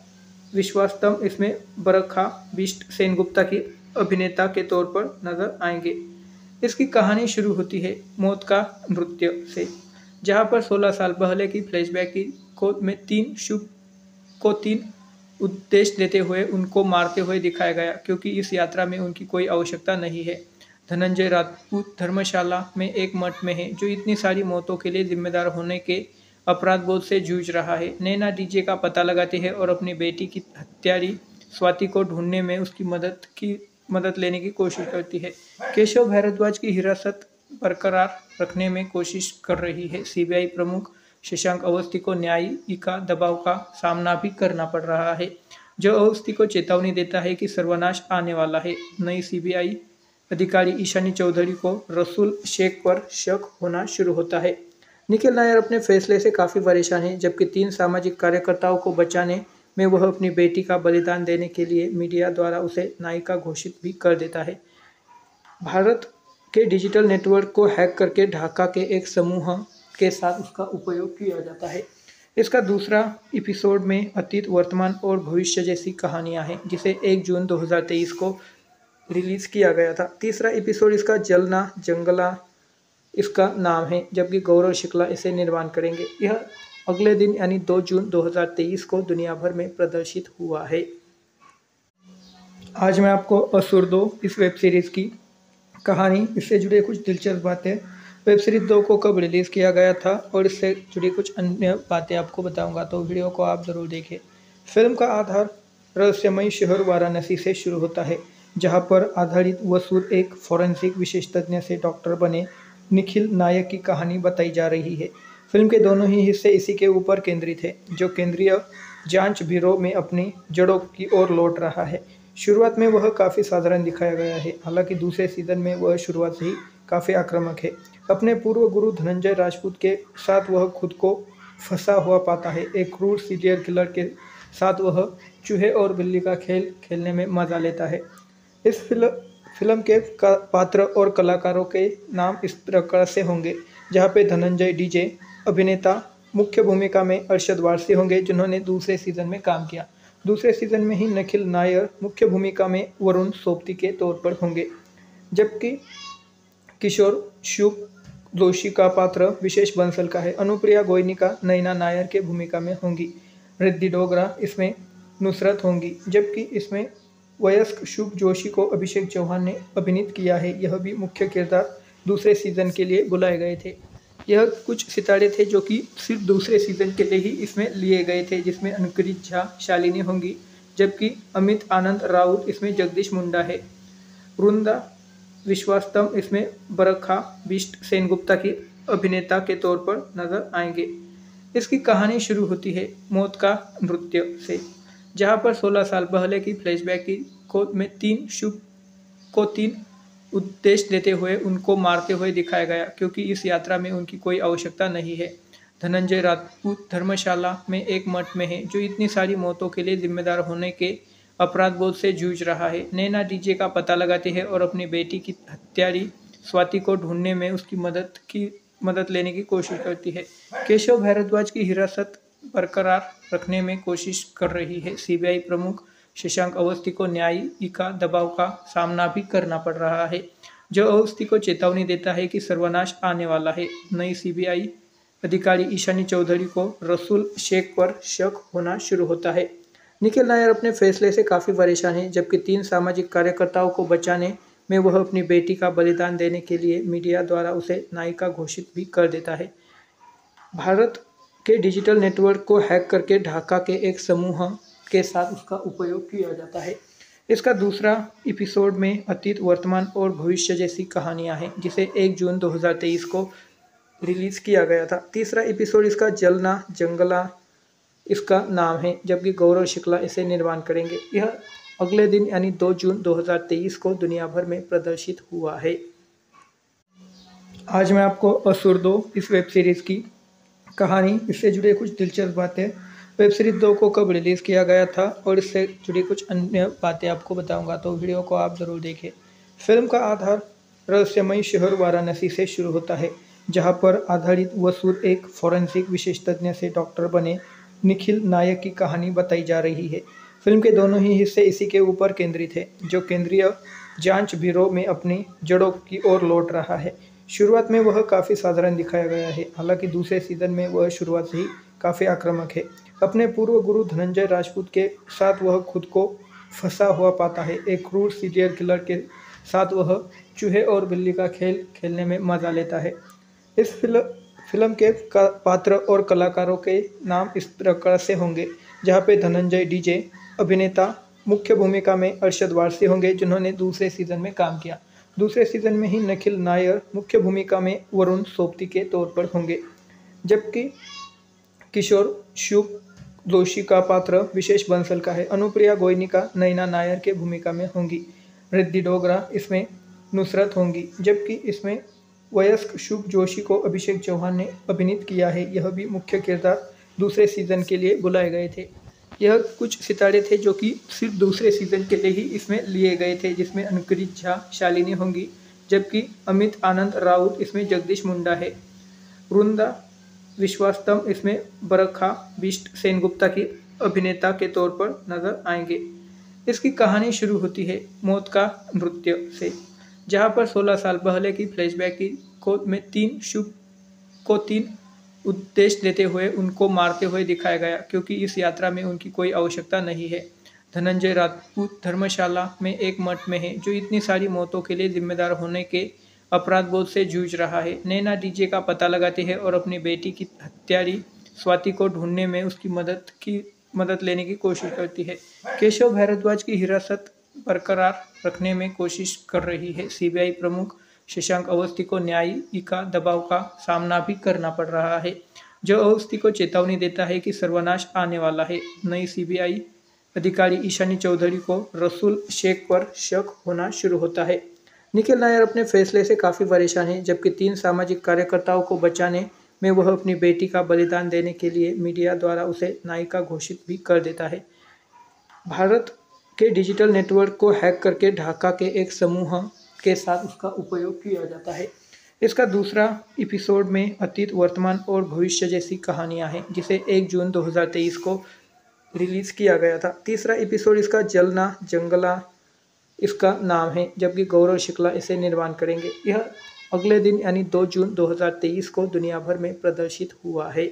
विश्वासतम इसमें बरखा बिष्ट सेनगुप्ता की अभिनेता के तौर पर नजर आएंगे। इसकी कहानी शुरू होती है मौत का नृत्य से, जहां पर सोलह साल पहले की फ्लैशबैक की को में तीन शुभ को तीन उद्देश्य देते हुए उनको मारते हुए दिखाया गया, क्योंकि इस यात्रा में उनकी कोई आवश्यकता नहीं है। धनंजय राजपूत धर्मशाला में एक मठ में है, जो इतनी सारी मौतों के लिए जिम्मेदार होने के अपराध बोध से जूझ रहा है। नैना डीजे का पता लगाती है और अपनी बेटी की हत्यारी स्वाति को ढूंढने में उसकी मदद की मदद लेने की कोशिश करती है। केशव भारद्वाज की हिरासत बरकरार रखने में कोशिश कर रही है। सीबीआई प्रमुख शशांक अवस्थी को न्यायिका दबाव का सामना भी करना पड़ रहा है, जो अवस्थी को चेतावनी देता है कि सर्वनाश आने वाला है। नई सीबीआई अधिकारी ईशानी चौधरी को रसूल शेख पर शक होना शुरू होता है। निखिल नायर अपने फैसले से काफ़ी परेशान है, जबकि तीन सामाजिक कार्यकर्ताओं को बचाने में वह अपनी बेटी का बलिदान देने के लिए मीडिया द्वारा उसे नायिका घोषित भी कर देता है। भारत के डिजिटल नेटवर्क को हैक करके ढाका के एक समूह के साथ उसका उपयोग किया जाता है। इसका दूसरा एपिसोड में अतीत, वर्तमान और भविष्य जैसी कहानियां हैं, जिसे एक जून दो हज़ार तेईस को रिलीज किया गया था। तीसरा एपिसोड इसका जलना जंगला इसका नाम है, जबकि गौरव शुक्ला इसे निर्माण करेंगे। यह अगले दिन यानी दो जून दो हज़ार तेईस को दुनिया भर में प्रदर्शित हुआ है। आज मैं आपको असुर दो इस वेब सीरीज़ की कहानी, इससे जुड़े कुछ दिलचस्प बातें, वेब सीरीज दो को कब रिलीज़ किया गया था और इससे जुड़ी कुछ अन्य बातें आपको बताऊंगा, तो वीडियो को आप ज़रूर देखें। फिल्म का आधार रहस्यमयी शहर वाराणसी से शुरू होता है, जहां पर आधारित वसूर एक फॉरेंसिक विशेषज्ञ से डॉक्टर बने निखिल नायक की कहानी बताई जा रही है। फिल्म के दोनों ही हिस्से इसी के ऊपर केंद्रित है, जो केंद्रीय जांच ब्यूरो में अपनी जड़ों की ओर लौट रहा है। शुरुआत में वह काफ़ी साधारण दिखाया गया है, हालांकि दूसरे सीजन में वह शुरुआत से ही काफ़ी आक्रामक है। अपने पूर्व गुरु धनंजय राजपूत के साथ वह खुद को फंसा हुआ पाता है। एक क्रूर सीरियल किलर के साथ वह चूहे और बिल्ली का खेल खेलने में मजा लेता है। इस फिल्म फिल्म के पात्र और कलाकारों के नाम इस प्रकार से होंगे, जहां पे धनंजय डीजे अभिनेता मुख्य भूमिका में अरशद वारसी होंगे, जिन्होंने दूसरे सीजन में काम किया। दूसरे सीजन में ही निखिल नायर मुख्य भूमिका में वरुण सोबती के तौर पर होंगे, जबकि किशोर शुभ जोशी का पात्र विशेष बंसल का है। अनुप्रिया गोयनिका नैना नायर के भूमिका में होंगी। रिद्धि डोगरा इसमें नुसरत होंगी, जबकि इसमें वयस्क शुभ जोशी को अभिषेक चौहान ने अभिनीत किया है। यह भी मुख्य किरदार दूसरे सीजन के लिए बुलाए गए थे। यह कुछ सितारे थे जो कि सिर्फ दूसरे सीजन के लिए ही इसमें लिए गए थे, जिसमें अनुकृत झा शालिनी होंगी, जबकि अमित आनंद राउत इसमें जगदीश मुंडा है। वृंदा विश्वासतम इसमें बरखा बिष्ट सेनगुप्ता की अभिनेता के तौर पर नजर आएंगे। इसकी कहानी शुरू होती है मौत का नृत्य से, जहां पर सोलह साल पहले की फ्लैशबैक की को में तीन शुभ को तीन उद्देश्य देते हुए उनको मारते हुए दिखाया गया, क्योंकि इस यात्रा में उनकी कोई आवश्यकता नहीं है। धनंजय राजपूत धर्मशाला में एक मठ में है, जो इतनी सारी मौतों के लिए जिम्मेदार होने के अपराध बोध से जूझ रहा है। नैना डीजे का पता लगाती है और अपनी बेटी की हत्यारी स्वाति को ढूंढने में उसकी मदद की मदद लेने की कोशिश करती है। केशव भारद्वाज की हिरासत बरकरार रखने में कोशिश कर रही है। सीबीआई प्रमुख शशांक अवस्थी को न्यायिका दबाव का सामना भी करना पड़ रहा है, जो अवस्थी को चेतावनी देता है कि सर्वनाश आने वाला है। नई सीबीआई अधिकारी ईशानी चौधरी को रसूल शेख पर शक होना शुरू होता है। निखिल नायर अपने फैसले से काफ़ी परेशान है, जबकि तीन सामाजिक कार्यकर्ताओं को बचाने में वह अपनी बेटी का बलिदान देने के लिए मीडिया द्वारा उसे नायिका घोषित भी कर देता है। भारत के डिजिटल नेटवर्क को हैक करके ढाका के एक समूह के साथ उसका उपयोग किया जाता है। इसका दूसरा एपिसोड में अतीत, वर्तमान और भविष्य जैसी कहानियां हैं, जिसे एक जून दो हज़ार तेईस को रिलीज किया गया था। तीसरा एपिसोड इसका जलना जंगला इसका नाम है, जबकि गौरव शुक्ला इसे निर्माण करेंगे। यह अगले दिन यानी दो जून दो हज़ार तेईस को दुनिया भर में प्रदर्शित हुआ है। आज मैं आपको असुर दो इस वेब सीरीज़ की कहानी, इससे जुड़े कुछ दिलचस्प बातें, वेब सीरीज दो को कब रिलीज़ किया गया था और इससे जुड़ी कुछ अन्य बातें आपको बताऊंगा, तो वीडियो को आप ज़रूर देखें। फिल्म का आधार रहस्यमयी शहर वाराणसी से शुरू होता है, जहां पर आधारित वसूर एक फॉरेंसिक विशेषज्ञ से डॉक्टर बने निखिल नायक की कहानी बताई जा रही है। फिल्म के दोनों ही हिस्से इसी के ऊपर केंद्रित है, जो केंद्रीय जांच ब्यूरो में अपनी जड़ों की ओर लौट रहा है। शुरुआत में वह काफ़ी साधारण दिखाया गया है, हालांकि दूसरे सीजन में वह शुरुआत से ही काफ़ी आक्रामक है। अपने पूर्व गुरु धनंजय राजपूत के साथ वह खुद को फंसा हुआ पाता है। एक क्रूर सीरियल किलर के साथ वह चूहे और बिल्ली का खेल खेलने में मजा लेता है। इस फिल्म फिल्म के पात्र और कलाकारों के नाम इस प्रकार से होंगे, जहाँ पे धनंजय डीजे अभिनेता मुख्य भूमिका में अरशद वारसी होंगे, जिन्होंने दूसरे सीजन में काम किया। दूसरे सीजन में ही निखिल नायर मुख्य भूमिका में वरुण सोबती के तौर पर होंगे, जबकि किशोर शुभ जोशी का पात्र विशेष बंसल का है। अनुप्रिया गोयनिका नैना नायर के भूमिका में होंगी। रिद्धि डोगरा इसमें नुसरत होंगी, जबकि इसमें वयस्क शुभ जोशी को अभिषेक चौहान ने अभिनीत किया है। यह भी मुख्य किरदार दूसरे सीजन के लिए बुलाए गए थे। यह कुछ सितारे थे जो कि सिर्फ दूसरे सीजन के लिए ही इसमें लिए गए थे, जिसमें अनुकृत झा शालिनी होंगी, जबकि अमित आनंद राउत इसमें जगदीश मुंडा है। वृंदा विश्वास्तम इसमें बरखा बिष्ट सेनगुप्ता की अभिनेता के तौर पर नजर आएंगे। इसकी कहानी शुरू होती है मौत का नृत्य से, जहां पर सोलह साल पहले की फ्लैशबैक की को में तीन शुभ को तीन उद्देश्य देते हुए उनको मारते हुए दिखाया गया, क्योंकि इस यात्रा में उनकी कोई आवश्यकता नहीं है। धनंजय राजपूत धर्मशाला में एक मठ में है, जो इतनी सारी मौतों के लिए जिम्मेदार होने के अपराध बोध से जूझ रहा है। नैना डीजे का पता लगाती है और अपनी बेटी की हत्यारी स्वाति को ढूंढने में उसकी मदद की मदद लेने की कोशिश करती है। केशव भारद्वाज की हिरासत बरकरार रखने में कोशिश कर रही है। सीबीआई प्रमुख शशांक अवस्थी को न्यायिका दबाव का सामना भी करना पड़ रहा है, जो अवस्थी को चेतावनी देता है कि सर्वनाश आने वाला है। नई सीबीआई अधिकारी ईशानी चौधरी को रसूल शेख पर शक होना शुरू होता है। निखिल नायर अपने फैसले से काफ़ी परेशान है, जबकि तीन सामाजिक कार्यकर्ताओं को बचाने में वह अपनी बेटी का बलिदान देने के लिए मीडिया द्वारा उसे नायिका घोषित भी कर देता है। भारत के डिजिटल नेटवर्क को हैक करके ढाका के एक समूह के साथ उसका उपयोग किया जाता है। इसका दूसरा एपिसोड में अतीत, वर्तमान और भविष्य जैसी कहानियां हैं, जिसे एक जून दो हज़ार तेईस को रिलीज किया गया था। तीसरा एपिसोड इसका जलना जंगला इसका नाम है, जबकि गौरव शुक्ला इसे निर्माण करेंगे। यह अगले दिन यानी दो जून दो हज़ार तेईस को दुनिया भर में प्रदर्शित हुआ है।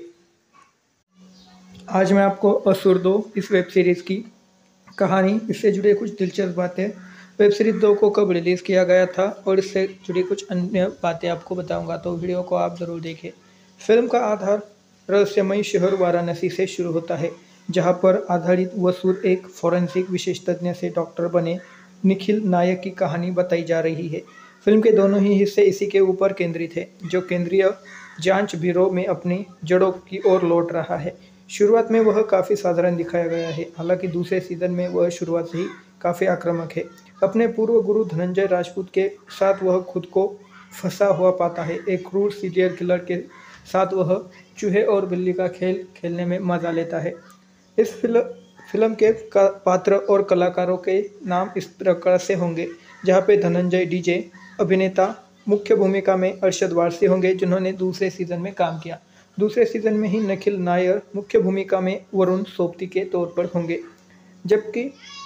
आज मैं आपको असुर दो इस वेब सीरीज़ की कहानी, इससे जुड़े कुछ दिलचस्प बातें, वेब सीरीज दो को कब रिलीज़ किया गया था और इससे जुड़ी कुछ अन्य बातें आपको बताऊंगा, तो वीडियो को आप ज़रूर देखें। फिल्म का आधार रहस्यमयी शहर वाराणसी से शुरू होता है, जहां पर आधारित वसूर एक फॉरेंसिक विशेषज्ञ से डॉक्टर बने निखिल नायक की कहानी बताई जा रही है। फिल्म के दोनों ही हिस्से इसी के ऊपर केंद्रित है, जो केंद्रीय जांच ब्यूरो में अपनी जड़ों की ओर लौट रहा है। शुरुआत में वह काफ़ी साधारण दिखाया गया है, हालांकि दूसरे सीजन में वह शुरुआत से ही काफ़ी आक्रामक है। अपने पूर्व गुरु धनंजय राजपूत के साथ वह खुद को फंसा हुआ पाता है। एक क्रूर सीरियल किलर के साथ वह चूहे और बिल्ली का खेल खेलने में मजा लेता है। इस फिल्म फिल्म के पात्र और कलाकारों के नाम इस प्रकार से होंगे, जहाँ पे धनंजय डीजे अभिनेता मुख्य भूमिका में अरशद वारसी होंगे, जिन्होंने दूसरे सीजन में काम किया। दूसरे सीजन में ही निखिल नायर मुख्य भूमिका में वरुण सोबती के तौर पर होंगे, जबकि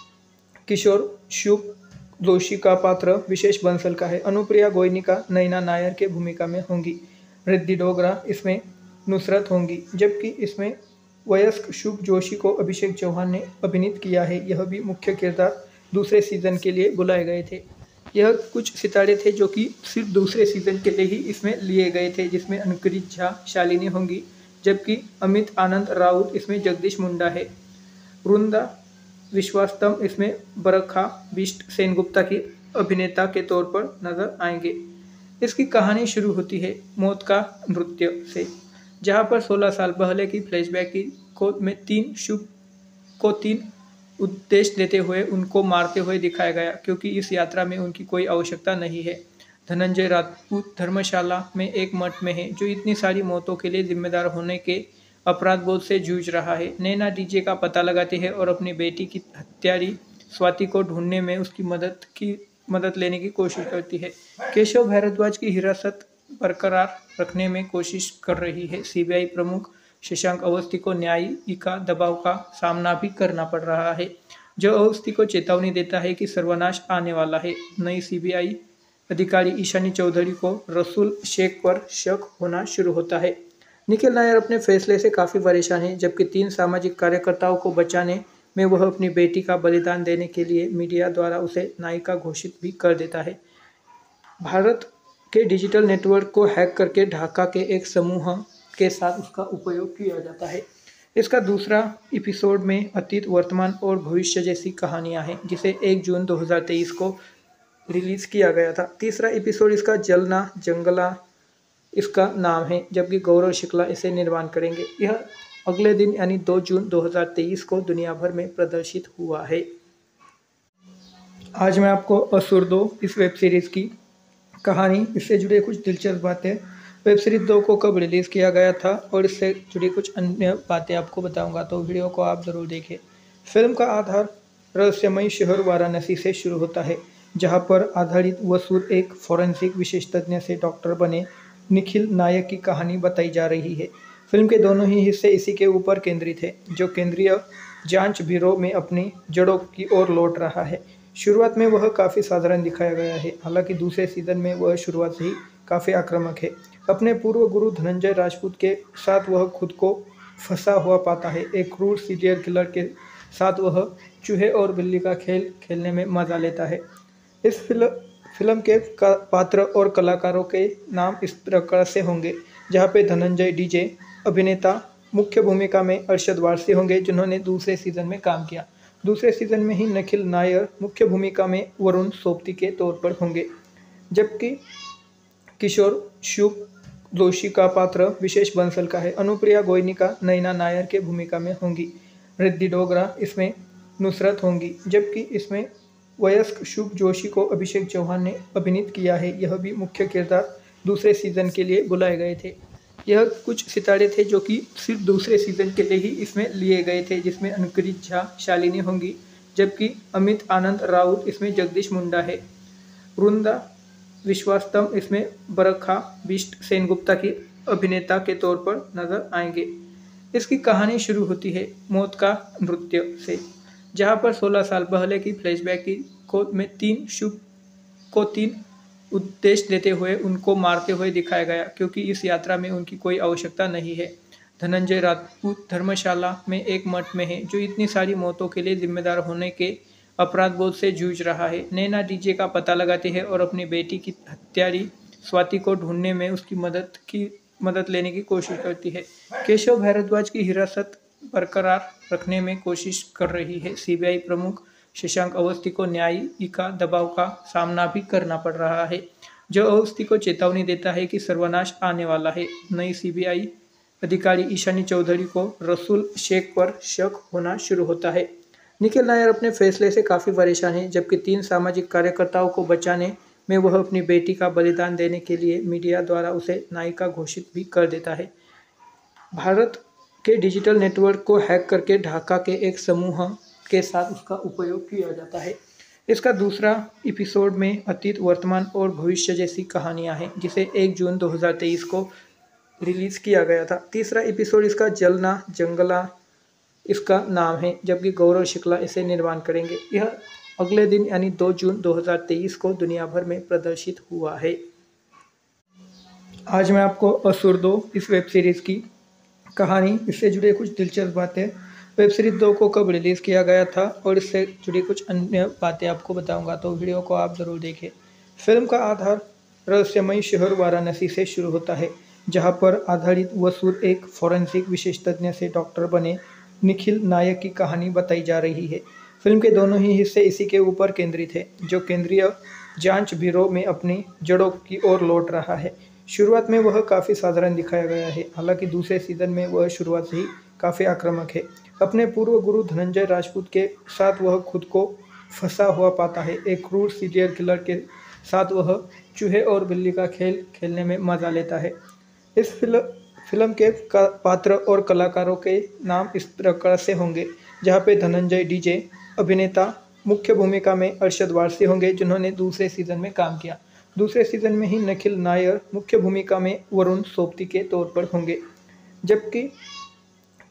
किशोर शुभ जोशी का पात्र विशेष बंसल का है। अनुप्रिया गोयनिका नैना नायर के भूमिका में होंगी। रिद्धि डोगरा इसमें नुसरत होंगी, जबकि इसमें वयस्क शुभ जोशी को अभिषेक चौहान ने अभिनीत किया है। यह भी मुख्य किरदार दूसरे सीजन के लिए बुलाए गए थे। यह कुछ सितारे थे जो कि सिर्फ दूसरे सीजन के लिए ही इसमें लिए गए थे, जिसमें अनुकृत झा शालिनी होंगी, जबकि अमित आनंद राउत इसमें जगदीश मुंडा है। वृंदा विश्वास्तम इसमें बरखा बिष्ट सेनगुप्ता की अभिनेता के तौर पर नजर आएंगे। इसकी कहानी शुरू होती है मौत का नृत्य से, जहां पर सोलह साल पहले की फ्लैशबैक की को में तीन शुभ को तीन उद्देश्य देते हुए उनको मारते हुए दिखाया गया, क्योंकि इस यात्रा में उनकी कोई आवश्यकता नहीं है। धनंजय राजपूत धर्मशाला में एक मठ में है, जो इतनी सारी मौतों के लिए जिम्मेदार होने के अपराध बोध से जूझ रहा है। नैना डीजे का पता लगाती है और अपनी बेटी की हत्यारी स्वाति को ढूंढने में उसकी मदद की मदद लेने की कोशिश करती है। केशव भारद्वाज की हिरासत बरकरार रखने में कोशिश कर रही है। सीबीआई प्रमुख शशांक अवस्थी को न्यायिका दबाव का सामना भी करना पड़ रहा है, जो अवस्थी को चेतावनी देता है कि सर्वनाश आने वाला है। नई सीबीआई अधिकारी ईशानी चौधरी को रसूल शेख पर शक होना शुरू होता है। निखिल नायर अपने फैसले से काफ़ी परेशान हैं, जबकि तीन सामाजिक कार्यकर्ताओं को बचाने में वह अपनी बेटी का बलिदान देने के लिए मीडिया द्वारा उसे नायिका घोषित भी कर देता है। भारत के डिजिटल नेटवर्क को हैक करके ढाका के एक समूह के साथ उसका उपयोग किया जाता है। इसका दूसरा एपिसोड में अतीत, वर्तमान और भविष्य जैसी कहानियां हैं, जिसे एक जून दो हज़ार तेईस को रिलीज किया गया था। तीसरा एपिसोड इसका जलना जंगला इसका नाम है, जबकि गौरव शुक्ला इसे निर्माण करेंगे। यह अगले दिन यानी दो जून दो हज़ार तेईस को दुनिया भर में प्रदर्शित हुआ है। आज मैं आपको असुर दो इस वेब सीरीज़ की कहानी, इससे जुड़े कुछ दिलचस्प बातें, वेब सीरीज़ दो को कब रिलीज़ किया गया था और इससे जुड़ी कुछ अन्य बातें आपको बताऊंगा, तो वीडियो को आप ज़रूर देखें। फिल्म का आधार रहस्यमयी शहर वाराणसी से शुरू होता है, जहां पर आधारित वसूर एक फॉरेंसिक विशेषज्ञ से डॉक्टर बने निखिल नायक की कहानी बताई जा रही है। फिल्म के दोनों ही हिस्से इसी के ऊपर केंद्रित है, जो केंद्रीय जांच ब्यूरो में अपनी जड़ों की ओर लौट रहा है। शुरुआत में वह काफ़ी साधारण दिखाया गया है, हालांकि दूसरे सीजन में वह शुरुआत से ही काफ़ी आक्रामक है। अपने पूर्व गुरु धनंजय राजपूत के साथ वह खुद को फंसा हुआ पाता है। एक क्रूर सीरियल किलर के साथ वह चूहे और बिल्ली का खेल खेलने में मजा लेता है। इस फिल्म फिल्म के पात्र और कलाकारों के नाम इस प्रकार से होंगे, जहां पे धनंजय डीजे अभिनेता मुख्य भूमिका में अरशद वारसी होंगे, जिन्होंने दूसरे सीजन में काम किया। दूसरे सीजन में ही निखिल नायर मुख्य भूमिका में वरुण सोबती के तौर पर होंगे, जबकि किशोर शुभ जोशी का पात्र विशेष बंसल का है। अनुप्रिया गोयनिका नैना नायर के भूमिका में होंगी। रिद्धि डोगरा इसमें नुसरत होंगी, जबकि इसमें वयस्क शुभ जोशी को अभिषेक चौहान ने अभिनीत किया है। यह भी मुख्य किरदार दूसरे सीजन के लिए बुलाए गए थे। यह कुछ सितारे थे जो कि सिर्फ दूसरे सीजन के लिए ही इसमें लिए गए थे, जिसमें अनुकृत झा शालिनी होंगी, जबकि अमित आनंद राउत इसमें जगदीश मुंडा है। वृंदा विश्वास्तम इसमें बरखा बिष्ट सेनगुप्ता की अभिनेता के तौर पर नजर आएंगे। इसकी कहानी शुरू होती है मौत का नृत्य से, जहां पर सोलह साल पहले की फ्लैशबैक की को में तीन शुभ को तीन उद्देश्य देते हुए उनको मारते हुए दिखाया गया, क्योंकि इस यात्रा में उनकी कोई आवश्यकता नहीं है। धनंजय राजपूत धर्मशाला में एक मठ में है, जो इतनी सारी मौतों के लिए जिम्मेदार होने के अपराध बोध से जूझ रहा है। नैना डीजे का पता लगाती है और अपनी बेटी की हत्यारी स्वाति को ढूंढने में उसकी मदद की मदद लेने की कोशिश करती है। केशव भारद्वाज की हिरासत बरकरार रखने में कोशिश कर रही है। सीबीआई प्रमुख शशांक अवस्थी को न्यायिका दबाव का सामना भी करना पड़ रहा है, जो अवस्थी को चेतावनी देता है कि सर्वनाश आने वाला है। नई सीबीआई अधिकारी ईशानी चौधरी को रसूल शेख पर शक होना शुरू होता है। निखिल नायर अपने फैसले से काफ़ी परेशान हैं, जबकि तीन सामाजिक कार्यकर्ताओं को बचाने में वह अपनी बेटी का बलिदान देने के लिए मीडिया द्वारा उसे नायिका घोषित भी कर देता है। भारत के डिजिटल नेटवर्क को हैक करके ढाका के एक समूह के साथ उसका उपयोग किया जाता है। इसका दूसरा एपिसोड में अतीत, वर्तमान और भविष्य जैसी कहानियां हैं, जिसे एक जून दो हज़ार तेईस को रिलीज किया गया था। तीसरा एपिसोड इसका जलना जंगला इसका नाम है, जबकि गौरव शुक्ला इसे निर्माण करेंगे। यह अगले दिन यानी दो जून दो हज़ार तेईस को दुनिया भर में प्रदर्शित हुआ है। आज मैं आपको असुर दो इस वेब सीरीज़ की कहानी, इससे जुड़े कुछ दिलचस्प बातें, वेब सीरीज़ दो को कब रिलीज़ किया गया था और इससे जुड़ी कुछ अन्य बातें आपको बताऊंगा, तो वीडियो को आप ज़रूर देखें। फिल्म का आधार रहस्यमयी शहर वाराणसी से शुरू होता है, जहां पर आधारित वसूर एक फॉरेंसिक विशेषज्ञ से डॉक्टर बने निखिल नायक की कहानी बताई जा रही है। फिल्म के दोनों ही हिस्से इसी के ऊपर केंद्रित है, जो केंद्रीय जांच ब्यूरो में अपनी जड़ों की ओर लौट रहा है। शुरुआत में वह काफ़ी साधारण दिखाया गया है, हालांकि दूसरे सीजन में वह शुरुआत से ही काफ़ी आक्रामक है। अपने पूर्व गुरु धनंजय राजपूत के साथ वह खुद को फंसा हुआ पाता है। एक क्रूर सीरियल किलर के साथ वह चूहे और बिल्ली का खेल खेलने में मजा लेता है। इस फिल्म फिल्म के पात्र और कलाकारों के नाम इस प्रकार से होंगे, जहां पे धनंजय डीजे अभिनेता मुख्य भूमिका में अरशद वारसी होंगे, जिन्होंने दूसरे सीजन में काम किया। दूसरे सीजन में ही निखिल नायर मुख्य भूमिका में वरुण सोबती के तौर पर होंगे, जबकि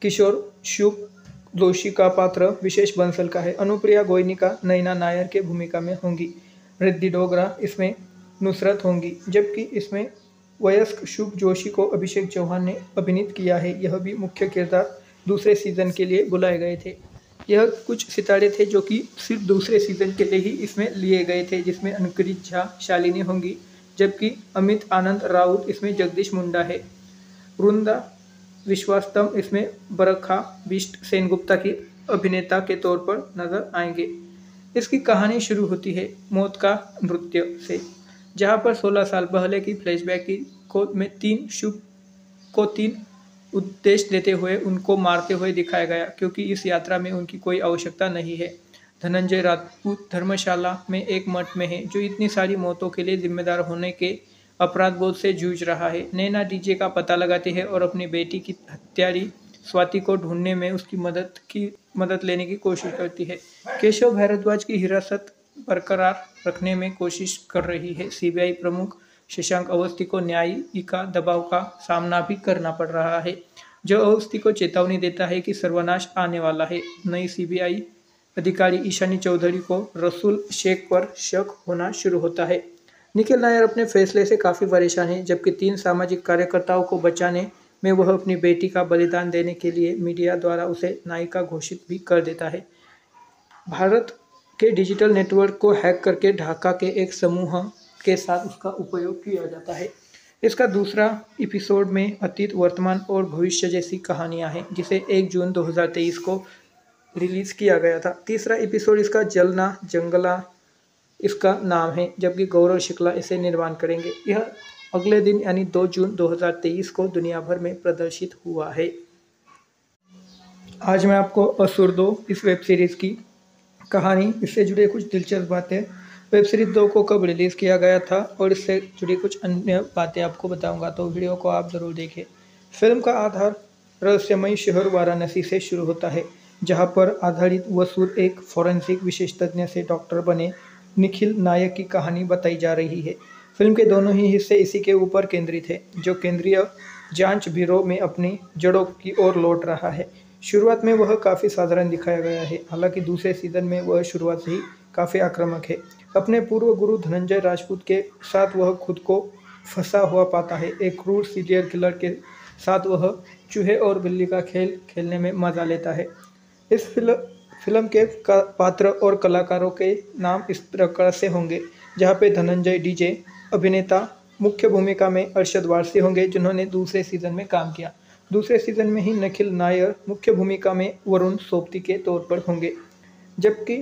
किशोर शुभ जोशी का पात्र विशेष बंसल का है। अनुप्रिया गोयनिका नैना नायर के भूमिका में होंगी। रिद्धि डोगरा इसमें नुसरत होंगी, जबकि इसमें वयस्क शुभ जोशी को अभिषेक चौहान ने अभिनीत किया है। यह भी मुख्य किरदार दूसरे सीजन के लिए बुलाए गए थे। यह कुछ सितारे थे जो कि सिर्फ दूसरे सीजन के लिए ही इसमें लिए गए थे, जिसमें अनुकृत झा शालिनी होंगी, जबकि अमित आनंद राउत इसमें जगदीश मुंडा है। वृंदा विश्वास्तम इसमें बरखा बिष्ट सेनगुप्ता की अभिनेता के तौर पर नजर आएंगे। इसकी कहानी शुरू होती है मौत का नृत्य से, जहां पर सोलह साल पहले की फ्लैशबैक की को में तीन शुभ को तीन उद्देश्य देते हुए उनको मारते हुए दिखाया गया, क्योंकि इस यात्रा में उनकी कोई आवश्यकता नहीं है। धनंजय राजपूत धर्मशाला में एक मठ में है, जो इतनी सारी मौतों के लिए जिम्मेदार होने के अपराध बोध से जूझ रहा है। नैना डीजे का पता लगाती है और अपनी बेटी की हत्यारी स्वाति को ढूंढने में उसकी मदद की मदद लेने की कोशिश करती है। केशव भारद्वाज की हिरासत बरकरार रखने में कोशिश कर रही है। सीबीआई प्रमुख शशांक अवस्थी को न्यायिका दबाव का सामना भी करना पड़ रहा है, जो अवस्थी को चेतावनी देता है कि सर्वनाश आने वाला है। नई सीबीआई अधिकारी ईशानी चौधरी को रसूल शेख पर शक होना शुरू होता है। निखिल नायर अपने फैसले से काफ़ी परेशान है, जबकि तीन सामाजिक कार्यकर्ताओं को बचाने में वह अपनी बेटी का बलिदान देने के लिए मीडिया द्वारा उसे नायिका घोषित भी कर देता है। भारत के डिजिटल नेटवर्क को हैक करके ढाका के एक समूह के साथ उसका उपयोग किया जाता है। इसका दूसरा एपिसोड में अतीत, वर्तमान और भविष्य जैसी कहानियां हैं, जिसे एक जून दो हज़ार तेईस को रिलीज किया गया था। तीसरा एपिसोड इसका जलना जंगला इसका नाम है, जबकि गौरव शुक्ला इसे निर्माण करेंगे। यह अगले दिन यानी दो जून दो हज़ार तेईस को दुनिया भर में प्रदर्शित हुआ है। आज मैं आपको असुर दो इस वेब सीरीज़ की कहानी, इससे जुड़े कुछ दिलचस्प बातें, वेब सीरीज दो को कब रिलीज़ किया गया था और इससे जुड़ी कुछ अन्य बातें आपको बताऊंगा, तो वीडियो को आप ज़रूर देखें। फिल्म का आधार रहस्यमयी शहर वाराणसी से शुरू होता है, जहां पर आधारित वसूर एक फॉरेंसिक विशेषज्ञ से डॉक्टर बने निखिल नायर की कहानी बताई जा रही है। फिल्म के दोनों ही हिस्से इसी के ऊपर केंद्रित है, जो केंद्रीय जांच ब्यूरो में अपनी जड़ों की ओर लौट रहा है। शुरुआत में वह काफ़ी साधारण दिखाया गया है, हालांकि दूसरे सीजन में वह शुरुआत से ही काफ़ी आक्रामक है। अपने पूर्व गुरु धनंजय राजपूत के साथ वह खुद को फंसा हुआ पाता है। एक क्रूर सीरियल किलर के साथ वह चूहे और बिल्ली का खेल खेलने में मजा लेता है। इस फिल्म फिल्म के पात्र और कलाकारों के नाम इस प्रकार से होंगे, जहां पे धनंजय डीजे अभिनेता मुख्य भूमिका में अरशद वारसी होंगे, जिन्होंने दूसरे सीजन में काम किया। दूसरे सीजन में ही निखिल नायर मुख्य भूमिका में वरुण सोबती के तौर पर होंगे, जबकि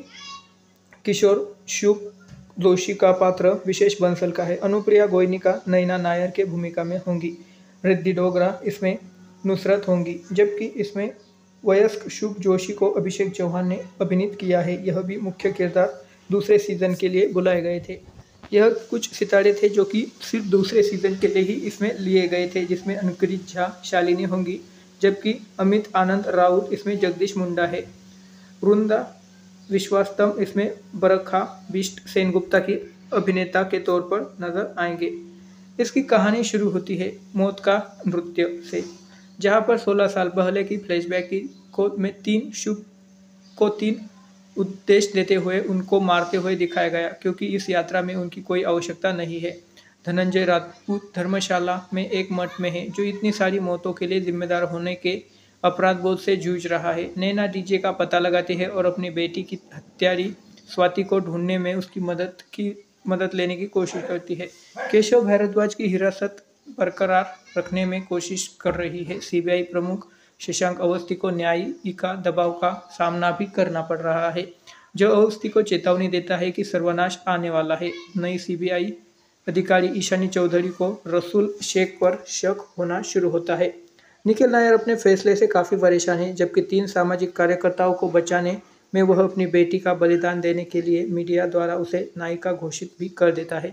किशोर शुभ जोशी का पात्र विशेष बंसल का है। अनुप्रिया गोयनिका नैना नायर के भूमिका में होंगी। रिद्धि डोगरा इसमें नुसरत होंगी, जबकि इसमें वयस्क शुभ जोशी को अभिषेक चौहान ने अभिनीत किया है। यह भी मुख्य किरदार दूसरे सीजन के लिए बुलाए गए थे। यह कुछ सितारे थे जो कि सिर्फ दूसरे सीजन के लिए ही इसमें लिए गए थे, जिसमें अनुकृत झा शालिनी होंगी, जबकि अमित आनंद राउत इसमें जगदीश मुंडा है। वृंदा विश्वास्तम इसमें बरखा बिष्ट सेनगुप्ता की अभिनेता के तौर पर नजर आएंगे। इसकी कहानी शुरू होती है मौत का नृत्य से, जहां पर सोलह साल पहले की फ्लैशबैक की को में तीन शुभ को तीन उद्देश्य देते हुए उनको मारते हुए दिखाया गया, क्योंकि इस यात्रा में उनकी कोई आवश्यकता नहीं है। धनंजय राजपूत धर्मशाला में एक मठ में है, जो इतनी सारी मौतों के लिए जिम्मेदार होने के अपराध बोध से जूझ रहा है। नैना डीजे का पता लगाती है और अपनी बेटी की हत्यारी स्वाति को ढूंढने में उसकी मदद की मदद लेने की कोशिश करती है। केशव भारद्वाज की हिरासत बरकरार रखने में कोशिश कर रही है। सीबीआई प्रमुख शशांक अवस्थी को न्यायिका दबाव का सामना भी करना पड़ रहा है, जो अवस्थी को चेतावनी देता है कि सर्वनाश आने वाला है। नई सीबीआई अधिकारी ईशानी चौधरी को रसूल शेख पर शक होना शुरू होता है। निखिल नायर अपने फैसले से काफ़ी परेशान है, जबकि तीन सामाजिक कार्यकर्ताओं को बचाने में वह अपनी बेटी का बलिदान देने के लिए मीडिया द्वारा उसे नायिका घोषित भी कर देता है।